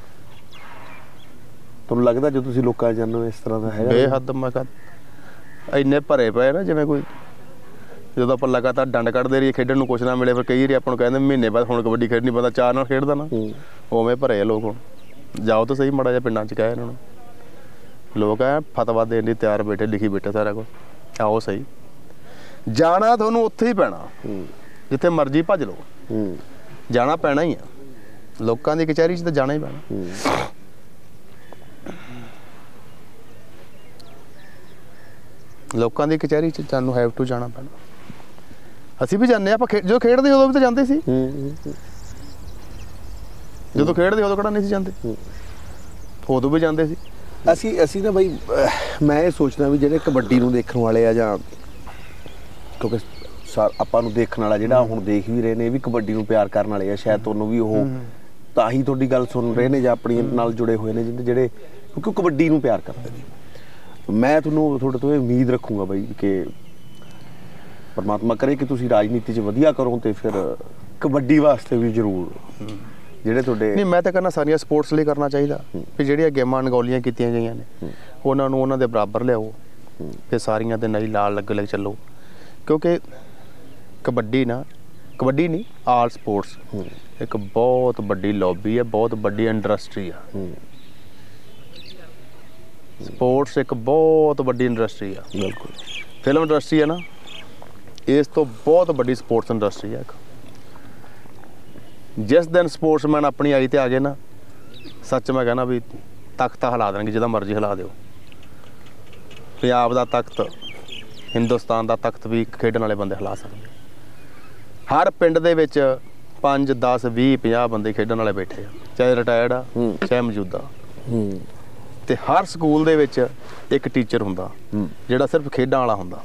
ਤੁਹਾਨੂੰ ਲੱਗਦਾ ਜੋ ਤੁਸੀਂ ਲੋਕਾਂ ਜਾਂਦੇ ਹੋ ਇਸ ਤਰ੍ਹਾਂ ਦਾ ਹੈਗਾ? ਬੇਹੱਦ, ਮੈਂ ਕਹਾਂ ਇੰਨੇ ਭਰੇ ਪਏ ਨਾ, ਜਿਵੇਂ ਕੋਈ ਜਦੋਂ ਆਪਾਂ ਲਗਾਤਾਰ ਡੰਡ ਕੱਢਦੇ ਰਹੀਏ, ਖੇਡਣ ਨੂੰ ਕੁਛ ਨਾ ਮਿਲੇ, ਫਿਰ ਕਈ ਵਾਰੀ ਆਪਾਂ ਨੂੰ ਕਹਿੰਦੇ ਮਹੀਨੇ ਬਾਅਦ ਹੁਣ ਕਬੱਡੀ ਖੇਡਣੀ, ਪਤਾ ਚਾਰ ਨਾਲ ਖੇਡਦਾ ਨਾ, ਉਵੇਂ ਭਰੇ ਆ ਲੋਕ। ਹੁਣ ਜਾਓ ਤਾਂ ਸਹੀ ਮਾੜਾ ਜਿਹਾ ਪਿੰਡਾਂ 'ਚ ਕਹਿ ਇਹਨਾਂ ਨੂੰ, ਲੋਕ ਐ ਫਤਵਾ ਦੇਣ ਲਈ ਤਿਆਰ ਬੈਠੇ, ਲਿਖੀ ਬੈਠੇ ਸਾਰਾ ਕੁਝ, ਆਓ ਸਹੀ। ਜਾਣਾ ਤੁਹਾਨੂੰ ਉੱਥੇ ਹੀ ਪੈਣਾ, ਜਿੱਥੇ ਮਰਜ਼ੀ ਭੱਜ ਲਓ, ਜਾਣਾ ਪੈਣਾ ਹੀ ਆ। ਲੋਕਾਂ ਦੀ ਕਚਹਿਰੀ 'ਚ ਤਾਂ ਜਾਣਾ ਹੀ ਪੈਣਾ। ਲੋਕਾਂ ਦੀ ਕਚਹਿਰੀ 'ਚ ਤੁਹਾਨੂੰ ਹੈਵ ਟੂ ਜਾਣਾ ਪੈਣਾ। ਅਸੀਂ ਵੀ ਜਾਂਦੇ ਆਪਾਂ, ਜਦੋਂ ਖੇਡਦੇ ਉਦੋਂ ਵੀ ਤਾਂ ਜਾਂਦੇ ਸੀ। ਜਦੋਂ ਖੇਡਦੇ ਉਦੋਂ ਕਿਹੜਾ ਨਹੀਂ ਸੀ ਜਾਂਦੇ, ਉਦੋਂ ਵੀ ਜਾਂਦੇ ਸੀ। ਅਸੀਂ ਨਾ ਬਈ, ਮੈਂ ਇਹ ਸੋਚਦਾ ਵੀ ਜਿਹੜੇ ਕਬੱਡੀ ਨੂੰ ਦੇਖਣ ਵਾਲੇ ਆ, ਜਾਂ ਕਿਉਂਕਿ ਆਪਾਂ ਨੂੰ ਦੇਖਣ ਵਾਲਾ ਜਿਹੜਾ ਹੁਣ ਦੇਖ ਵੀ ਰਹੇ ਨੇ, ਇਹ ਵੀ ਕਬੱਡੀ ਨੂੰ ਪਿਆਰ ਕਰਨ ਵਾਲੇ ਆ, ਸ਼ਾਇਦ ਤੁਹਾਨੂੰ ਵੀ ਉਹ ਤਾਂ ਹੀ ਤੁਹਾਡੀ ਗੱਲ ਸੁਣ ਰਹੇ ਨੇ ਜਾਂ ਆਪਣੀ ਨਾਲ ਜੁੜੇ ਹੋਏ ਨੇ ਜਿਹੜੇ ਕਿਉਂਕਿ ਕਬੱਡੀ ਨੂੰ ਪਿਆਰ ਕਰਦੇ ਨੇ। ਮੈਂ ਤੁਹਾਨੂੰ ਤੁਹਾਡੇ ਤੋਂ ਇਹ ਉਮੀਦ ਰੱਖੂੰਗਾ ਬਈ ਕਿ ਪਰਮਾਤਮਾ ਕਰੇ ਕਿ ਤੁਸੀਂ ਰਾਜਨੀਤੀ 'ਚ ਵਧੀਆ ਕਰੋ, ਤੇ ਫਿਰ ਕਬੱਡੀ ਵਾਸਤੇ ਵੀ ਜ਼ਰੂਰ ਜਿਹੜੇ ਤੁਹਾਡੇ। ਨਹੀਂ, ਮੈਂ ਤਾਂ ਕਹਿੰਦਾ ਸਾਰੀਆਂ ਸਪੋਰਟਸ ਲਈ ਕਰਨਾ ਚਾਹੀਦਾ, ਵੀ ਜਿਹੜੀਆਂ ਗੇਮਾਂ ਅਣਗੌਲੀਆਂ ਕੀਤੀਆਂ ਗਈਆਂ ਨੇ ਉਹਨਾਂ ਨੂੰ ਉਹਨਾਂ ਦੇ ਬਰਾਬਰ ਲਿਆਓ, ਫਿਰ ਸਾਰੀਆਂ ਦੇ ਨਾਲ ਲਾਲ ਲੱਗ ਚੱਲੋ। ਕਿਉਂਕਿ ਕਬੱਡੀ ਨਹੀਂ, ਆਲ ਸਪੋਰਟਸ ਇੱਕ ਬਹੁਤ ਵੱਡੀ ਲੌਬੀ ਹੈ, ਬਹੁਤ ਵੱਡੀ ਇੰਡਸਟਰੀ ਆ। ਸਪੋਰਟਸ ਇੱਕ ਬਹੁਤ ਵੱਡੀ ਇੰਡਸਟਰੀ ਆ। ਬਿਲਕੁਲ, ਫਿਲਮ ਇੰਡਸਟਰੀ ਹੈ ਨਾ, ਇਸ ਤੋਂ ਬਹੁਤ ਵੱਡੀ ਸਪੋਰਟਸ ਇੰਡਸਟਰੀ ਹੈ। ਜਿਸ ਦਿਨ ਸਪੋਰਟਸਮੈਨ ਆਪਣੀ ਆਈ ਤੇ ਆ ਗਏ ਨਾ, ਸੱਚ ਮੈਂ ਕਹਿਣਾ ਵੀ ਤਖਤ ਹਿਲਾ ਦੇਣਗੇ, ਜਿਹਦਾ ਮਰਜ਼ੀ ਹਿਲਾ ਦਿਓ। ਪੰਜਾਬ ਦਾ ਤਖਤ, ਹਿੰਦੁਸਤਾਨ ਦਾ ਤਖਤ ਵੀ ਖੇਡਣ ਵਾਲੇ ਬੰਦੇ ਹਿਲਾ ਸਕਦੇ। ਹਰ ਪਿੰਡ ਦੇ ਵਿੱਚ 5, 10, 20, 50 ਬੰਦੇ ਖੇਡਣ ਵਾਲੇ ਬੈਠੇ ਆ, ਚਾਹੇ ਰਿਟਾਇਰਡ ਆ ਚਾਹੇ ਮੌਜੂਦਾ। ਤੇ ਹਰ ਸਕੂਲ ਦੇ ਵਿੱਚ ਇੱਕ ਟੀਚਰ ਹੁੰਦਾ ਜਿਹੜਾ ਸਿਰਫ ਖੇਡਾਂ ਵਾਲਾ ਹੁੰਦਾ।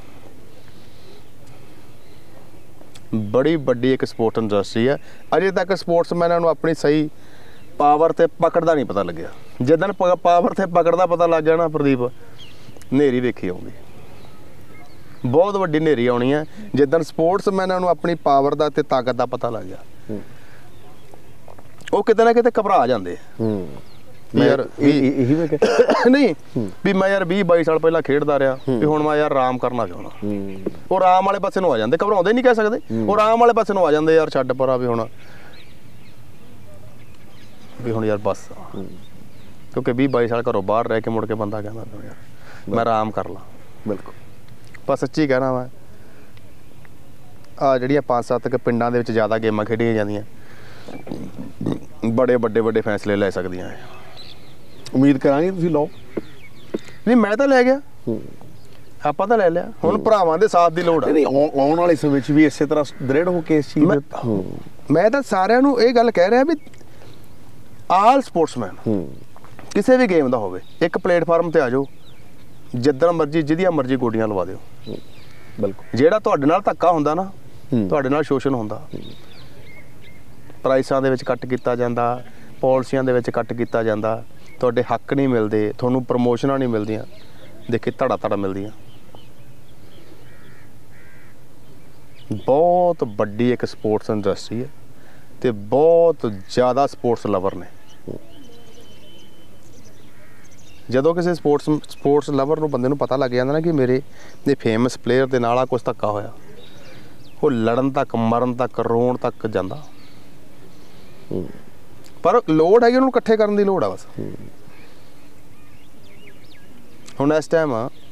ਬੜੀ ਵੱਡੀ ਇੱਕ ਸਪੋਰਟ ਇੰਡਸਟਰੀ ਹੈ। ਅਜੇ ਤੱਕ ਸਪੋਰਟਸਮੈਨਾਂ ਨੂੰ ਆਪਣੀ ਸਹੀ ਪਾਵਰ ਤੇ ਪਕੜ ਦਾ ਨਹੀਂ ਪਤਾ ਲੱਗਿਆ। ਜਿੱਦਣ ਪਾਵਰ ਤੇ ਪਕੜ ਦਾ ਪਤਾ ਲੱਗ ਗਿਆ ਨਾ ਪ੍ਰਦੀਪ, ਹਨੇਰੀ ਵੇਖੀ ਆਉਂਦੀ, ਬਹੁਤ ਵੱਡੀ ਹਨੇਰੀ ਆਉਣੀ ਹੈ। ਜਿੱਦਣ ਸਪੋਰਟਸਮੈਨਾਂ ਨੂੰ ਆਪਣੀ ਪਾਵਰ ਦਾ ਤੇ ਤਾਕਤ ਦਾ ਪਤਾ ਲੱਗ ਗਿਆ, ਉਹ ਕਿਤੇ ਨਾ ਕਿਤੇ ਘਬਰਾ ਜਾਂਦੇ ਯਾਰ। ਨਹੀਂ ਵੀ ਮੈਂ ਯਾਰ 20-22 ਸਾਲ ਪਹਿਲਾਂ ਖੇਡਦਾ ਰਿਹਾ, ਵੀ ਹੁਣ ਮੈਂ ਯਾਰ ਆਰਾਮ ਕਰਨਾ ਚਾਹੁੰਦਾ, ਉਹ ਆਰਾਮ ਵਾਲੇ ਪਾਸੇ ਨੂੰ ਆ ਜਾਂਦੇ। ਘਬਰਾਉਂਦੇ ਨਹੀਂ ਕਹਿ ਸਕਦੇ, ਉਹ ਆਰਾਮ ਵਾਲੇ ਪਾਸੇ ਨੂੰ ਆ ਜਾਂਦੇ, ਯਾਰ ਛੱਡ ਪਰਾਂ ਵੀ ਹੁਣ ਯਾਰ ਬਸ। ਕਿਉਂਕਿ 20-22 ਸਾਲ ਘਰੋਂ ਬਾਹਰ ਰਹਿ ਕੇ ਮੁੜ ਕੇ ਬੰਦਾ ਕਹਿੰਦਾ ਯਾਰ ਮੈਂ ਆਰਾਮ ਕਰ ਲਾਂ। ਬਿਲਕੁਲ, ਪਰ ਸੱਚੀ ਕਹਿਣਾ ਮੈਂ, ਆ ਜਿਹੜੀਆਂ 5-7 ਪਿੰਡਾਂ ਦੇ ਵਿੱਚ ਜ਼ਿਆਦਾ ਗੇਮਾਂ ਖੇਡੀਆਂ ਜਾਂਦੀਆਂ, ਬੜੇ ਵੱਡੇ ਫੈਸਲੇ ਲੈ ਸਕਦੀਆਂ। ਉਮੀਦ ਕਰਾਂਗੇ ਤੁਸੀਂ ਲਓ। ਨਹੀਂ, ਮੈਂ ਤਾਂ ਲੈ ਗਿਆ, ਆਪਾਂ ਤਾਂ ਲੈ ਲਿਆ। ਹੁਣ ਭਰਾਵਾਂ ਦੇ ਸਾਥ ਦੀ ਲੋੜ ਹੈ। ਨਹੀਂ, ਆਉਣ ਵਾਲੇ ਸਮੇਂ 'ਚ ਵੀ ਇਸੇ ਤਰ੍ਹਾਂ ਦ੍ਰਿੜ ਹੋ ਕੇ ਇਸ ਚੀਜ਼ ਮੈਂ ਤਾਂ ਸਾਰਿਆਂ ਨੂੰ ਇਹ ਗੱਲ ਕਹਿ ਰਿਹਾ ਵੀ ਆਲ ਸਪੋਰਟਸਮੈਨ ਕਿਸੇ ਵੀ ਗੇਮ ਦਾ ਹੋਵੇ, ਇੱਕ ਪਲੇਟਫਾਰਮ ਤੇ ਆ ਜਾਓ, ਜਿੱਦਣ ਮਰਜ਼ੀ ਜਿਹਦੀਆਂ ਮਰਜ਼ੀ ਗੋਡੀਆਂ ਲਵਾ ਦਿਓ। ਬਿਲਕੁਲ, ਜਿਹੜਾ ਤੁਹਾਡੇ ਨਾਲ ਧੱਕਾ ਹੁੰਦਾ ਨਾ, ਤੁਹਾਡੇ ਨਾਲ ਸ਼ੋਸ਼ਣ ਹੁੰਦਾ, ਪ੍ਰਾਈਸਾਂ ਦੇ ਵਿੱਚ ਕੱਟ ਕੀਤਾ ਜਾਂਦਾ, ਪਾਲਿਸੀਆਂ ਦੇ ਵਿੱਚ ਕੱਟ ਕੀਤਾ ਜਾਂਦਾ, ਤੁਹਾਡੇ ਹੱਕ ਨਹੀਂ ਮਿਲਦੇ, ਤੁਹਾਨੂੰ ਪ੍ਰਮੋਸ਼ਨਾਂ ਨਹੀਂ ਮਿਲਦੀਆਂ, ਦੇਖੇ ਧੜਾ ਮਿਲਦੀਆਂ। ਬਹੁਤ ਵੱਡੀ ਇੱਕ ਸਪੋਰਟਸ ਇੰਡਸਟਰੀ ਹੈ ਤੇ ਬਹੁਤ ਜ਼ਿਆਦਾ ਸਪੋਰਟਸ ਲਵਰ ਨੇ। ਜਦੋਂ ਕਿਸੇ ਸਪੋਰਟਸ ਲਵਰ ਨੂੰ, ਬੰਦੇ ਨੂੰ ਪਤਾ ਲੱਗ ਜਾਂਦਾ ਨਾ ਕਿ ਮੇਰੇ ਇਹ ਫੇਮਸ ਪਲੇਅਰ ਦੇ ਨਾਲ ਆ ਕੁਛ ਧੱਕਾ ਹੋਇਆ, ਉਹ ਲੜਨ ਤੱਕ, ਮਰਨ ਤੱਕ, ਰੋਣ ਤੱਕ ਜਾਂਦਾ। ਪਰ ਲੋੜ ਹੈਗੀ ਉਹਨੂੰ ਇਕੱਠੇ ਕਰਨ ਦੀ ਲੋੜ ਆ ਬਸ। ਹੁਣ ਇਸ ਟਾਈਮ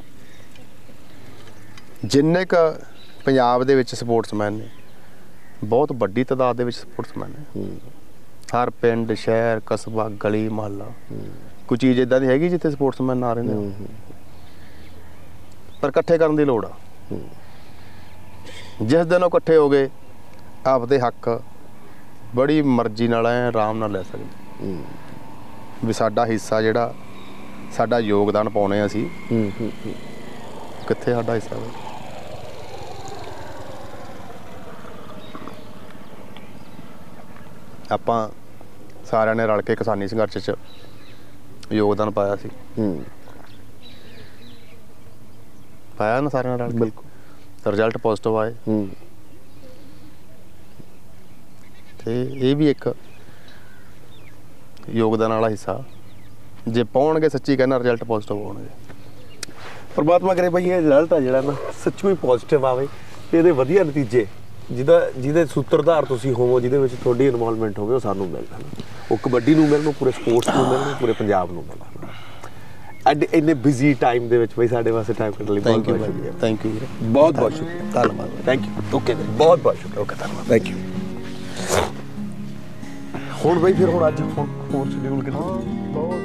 ਜਿੰਨੇ ਕੁ ਪੰਜਾਬ ਦੇ ਵਿੱਚ ਸਪੋਰਟਸਮੈਨ ਨੇ, ਬਹੁਤ ਵੱਡੀ ਤਾਦਾਦ ਦੇ ਵਿੱਚ ਸਪੋਰਟਸਮੈਨ ਨੇ। ਹਰ ਪਿੰਡ, ਸ਼ਹਿਰ, ਕਸਬਾ, ਗਲੀ, ਮੁਹੱਲਾ, ਕੋਈ ਚੀਜ਼ ਇੱਦਾਂ ਦੀ ਹੈਗੀ ਜਿੱਥੇ ਸਪੋਰਟਸਮੈਨ ਨਾ ਰਹਿੰਦੇ, ਪਰ ਇਕੱਠੇ ਕਰਨ ਦੀ ਲੋੜ ਆ। ਜਿਸ ਦਿਨ ਉਹ ਇਕੱਠੇ ਹੋ ਗਏ, ਆਪਦੇ ਹੱਕ ਬੜੀ ਮਰਜ਼ੀ ਨਾਲ ਆਰਾਮ ਨਾਲ ਲੈ ਸਕਦੇ ਵੀ ਸਾਡਾ ਹਿੱਸਾ ਜਿਹੜਾ ਸਾਡਾ ਯੋਗਦਾਨ ਪਾਉਣੇ ਅਸੀਂ, ਕਿੱਥੇ ਸਾਡਾ ਹਿੱਸਾ। ਆਪਾਂ ਸਾਰਿਆਂ ਨੇ ਰਲ ਕੇ ਕਿਸਾਨੀ ਸੰਘਰਸ਼ 'ਚ ਯੋਗਦਾਨ ਪਾਇਆ ਸੀ, ਪਾਇਆ ਨਾ ਸਾਰਿਆਂ ਨੇ ਰਲ ਕੇ। ਬਿਲਕੁਲ, ਰਿਜ਼ਲਟ ਪੋਜ਼ਿਟਿਵ ਆਏ। ਤੇ ਇਹ ਵੀ ਇੱਕ ਯੋਗਦਾਨ ਵਾਲਾ ਹਿੱਸਾ। ਜੇ ਪਾਉਣਗੇ ਸੱਚੀ ਕਹਿੰਦਾ ਰਿਜ਼ਲਟ ਪੋਜ਼ਿਟਿਵ ਹੋਣਗੇ। ਪਰਮਾਤਮਾ ਕਰੇ ਭਾਈ ਇਹ ਰਿਜ਼ਲਟ ਆ ਜਿਹੜਾ ਨਾ ਸੱਚੀ ਹੀ ਪੋਜ਼ਿਟਿਵ ਆਵੇ ਤੇ ਇਹਦੇ ਵਧੀਆ ਨਤੀਜੇ ਜਿਹਦੇ ਸੂਤਰਧਾਰ ਤੁਸੀਂ ਹੋਵੋ, ਜਿਹਦੇ ਵਿੱਚ ਤੁਹਾਡੀ ਇਨਵੋਲਵਮੈਂਟ ਹੋਵੇ, ਉਹ ਸਾਨੂੰ ਮਿਲਣ। ਉਹ ਕਬੱਡੀ ਨੂੰ ਮਿਲਣ, ਪੂਰੇ ਸਪੋਰਟਸ ਨੂੰ ਮਿਲਣ, ਪੂਰੇ ਪੰਜਾਬ ਨੂੰ ਮਿਲਣ। ਐਡ ਇੰਨੇ ਬਿਜ਼ੀ ਟਾਈਮ ਦੇ ਵਿੱਚ ਬਈ ਸਾਡੇ ਵਾਸਤੇ ਟਾਈਮ ਕੱਢਣ ਲਈ ਬਹੁਤ ਬਹੁਤ ਸ਼ੁਕਰੀਆ। ਥੈਂਕ ਯੂ ਵੀਰੇ, ਬਹੁਤ ਬਹੁਤ ਸ਼ੁਕਰੀਆ, ਧੰਨਵਾਦ। Thank you. ਓਕੇ ਬਹੁਤ ਬਹੁਤ ਸ਼ੁਕਰੀਆ। ਓਕੇ ਧੰਨਵਾਦ, ਥੈਂਕ ਯੂ। ਹੁਣ ਬਈ ਫਿਰ ਹੁਣ ਅੱਜ ਹੋਰ ਸ਼ਡਿਊਲ ਕਿੰਨਾ?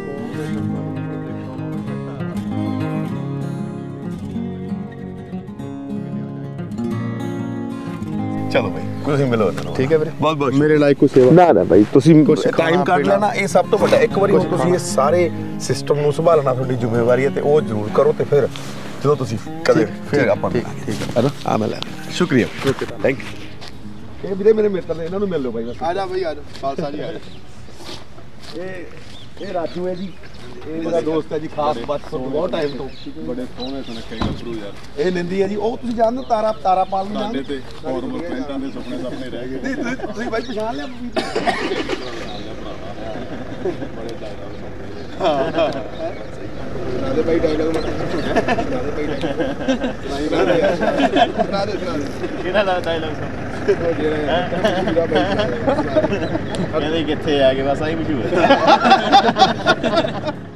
ਚਲੋ ਭਾਈ ਤੁਸੀਂ ਮਿਲੋ ਇਹਨਾਂ ਨੂੰ। ਠੀਕ ਹੈ ਵੀਰੇ, ਬਹੁਤ ਬਹੁਤ ਮੇਰੇ ਲਾਇਕ ਕੋਈ ਸੇਵਾ ਨਾ ਭਾਈ ਤੁਸੀਂ ਟਾਈਮ ਕੱਢ ਪੀਣਾ। ਲੈਣਾ, ਇਹ ਸਭ ਤੋਂ ਵੱਡਾ। ਇੱਕ ਵਾਰੀ ਹੁਣ ਤੁਸੀਂ ਇਹ ਸਾਰੇ ਸਿਸਟਮ ਨੂੰ ਸੰਭਾਲਣਾ ਤੁਹਾਡੀ ਜ਼ਿੰਮੇਵਾਰੀ ਹੈ ਤੇ ਉਹ ਜ਼ਰੂਰ ਕਰੋ। ਤੇ ਫਿਰ ਜਦੋਂ ਤੁਸੀਂ ਕਦੇ ਫਿਰ ਆਪਾਂ ਠੀਕ ਹੈ ਨਾ। ਆ ਮੈਂ ਲੈ ਸ਼ੁਕਰੀਆ, ਥੈਂਕ ਯੂ। ਇਹ ਵੀਰੇ ਮੇਰੇ ਮਿੱਤਰ ਨੇ, ਇਹਨਾਂ ਨੂੰ ਮਿਲ ਲਓ ਭਾਈ। ਆ ਜਾ ਬਈ, ਆ ਜਾ ਖਾਲਸਾ ਜੀ, ਆ ਜਾ। ਇਹ ਰਾਜੂ ਹੈ ਜੀ, ਇਹ ਮੇਰਾ ਦੋਸਤ ਹੈ ਜੀ, ਖਾਸ ਬਚਪਨ ਤੋਂ ਬਹੁਤ ਟਾਈਮ ਤੋਂ। ਬੜੇ ਸੋਹਣੇ ਸੁਨੱਖੇ ਗੱਭਰੂ ਯਾਰ। ਇਹ ਨਿੰਦੀ ਹੈ ਜੀ, ਉਹ ਤੁਸੀਂ ਜਾਣਦੇ ਹੋ ਤਾਰਾ ਪਾਲ ਨੂੰ ਸਾਡੇ ਜਾਣਦੇ? ਤੇ ਫਾਰਮਰ ਪੈਂਟਾਂ ਦੇ ਸੁਪਨੇ ਸਾਹਮਣੇ ਰਹਿ ਗਏ। ਨਹੀਂ ਤੁਸੀਂ ਭਾਈ ਪਛਾਣ ਲਿਆ? ਰਾਦੇ ਭਾਈ ਡਾਇਲੌਗ ਰਾਦੇ ਭਾਈ ਕਿਹੜਾ ਦਾ ਡਾਇਲੌਗ ਕਹਿੰਦੇ ਕਿੱਥੇ ਆ ਗਏ, ਬਸ ਆਹੀ ਮਸ਼ਹੂਰ ਹੈ।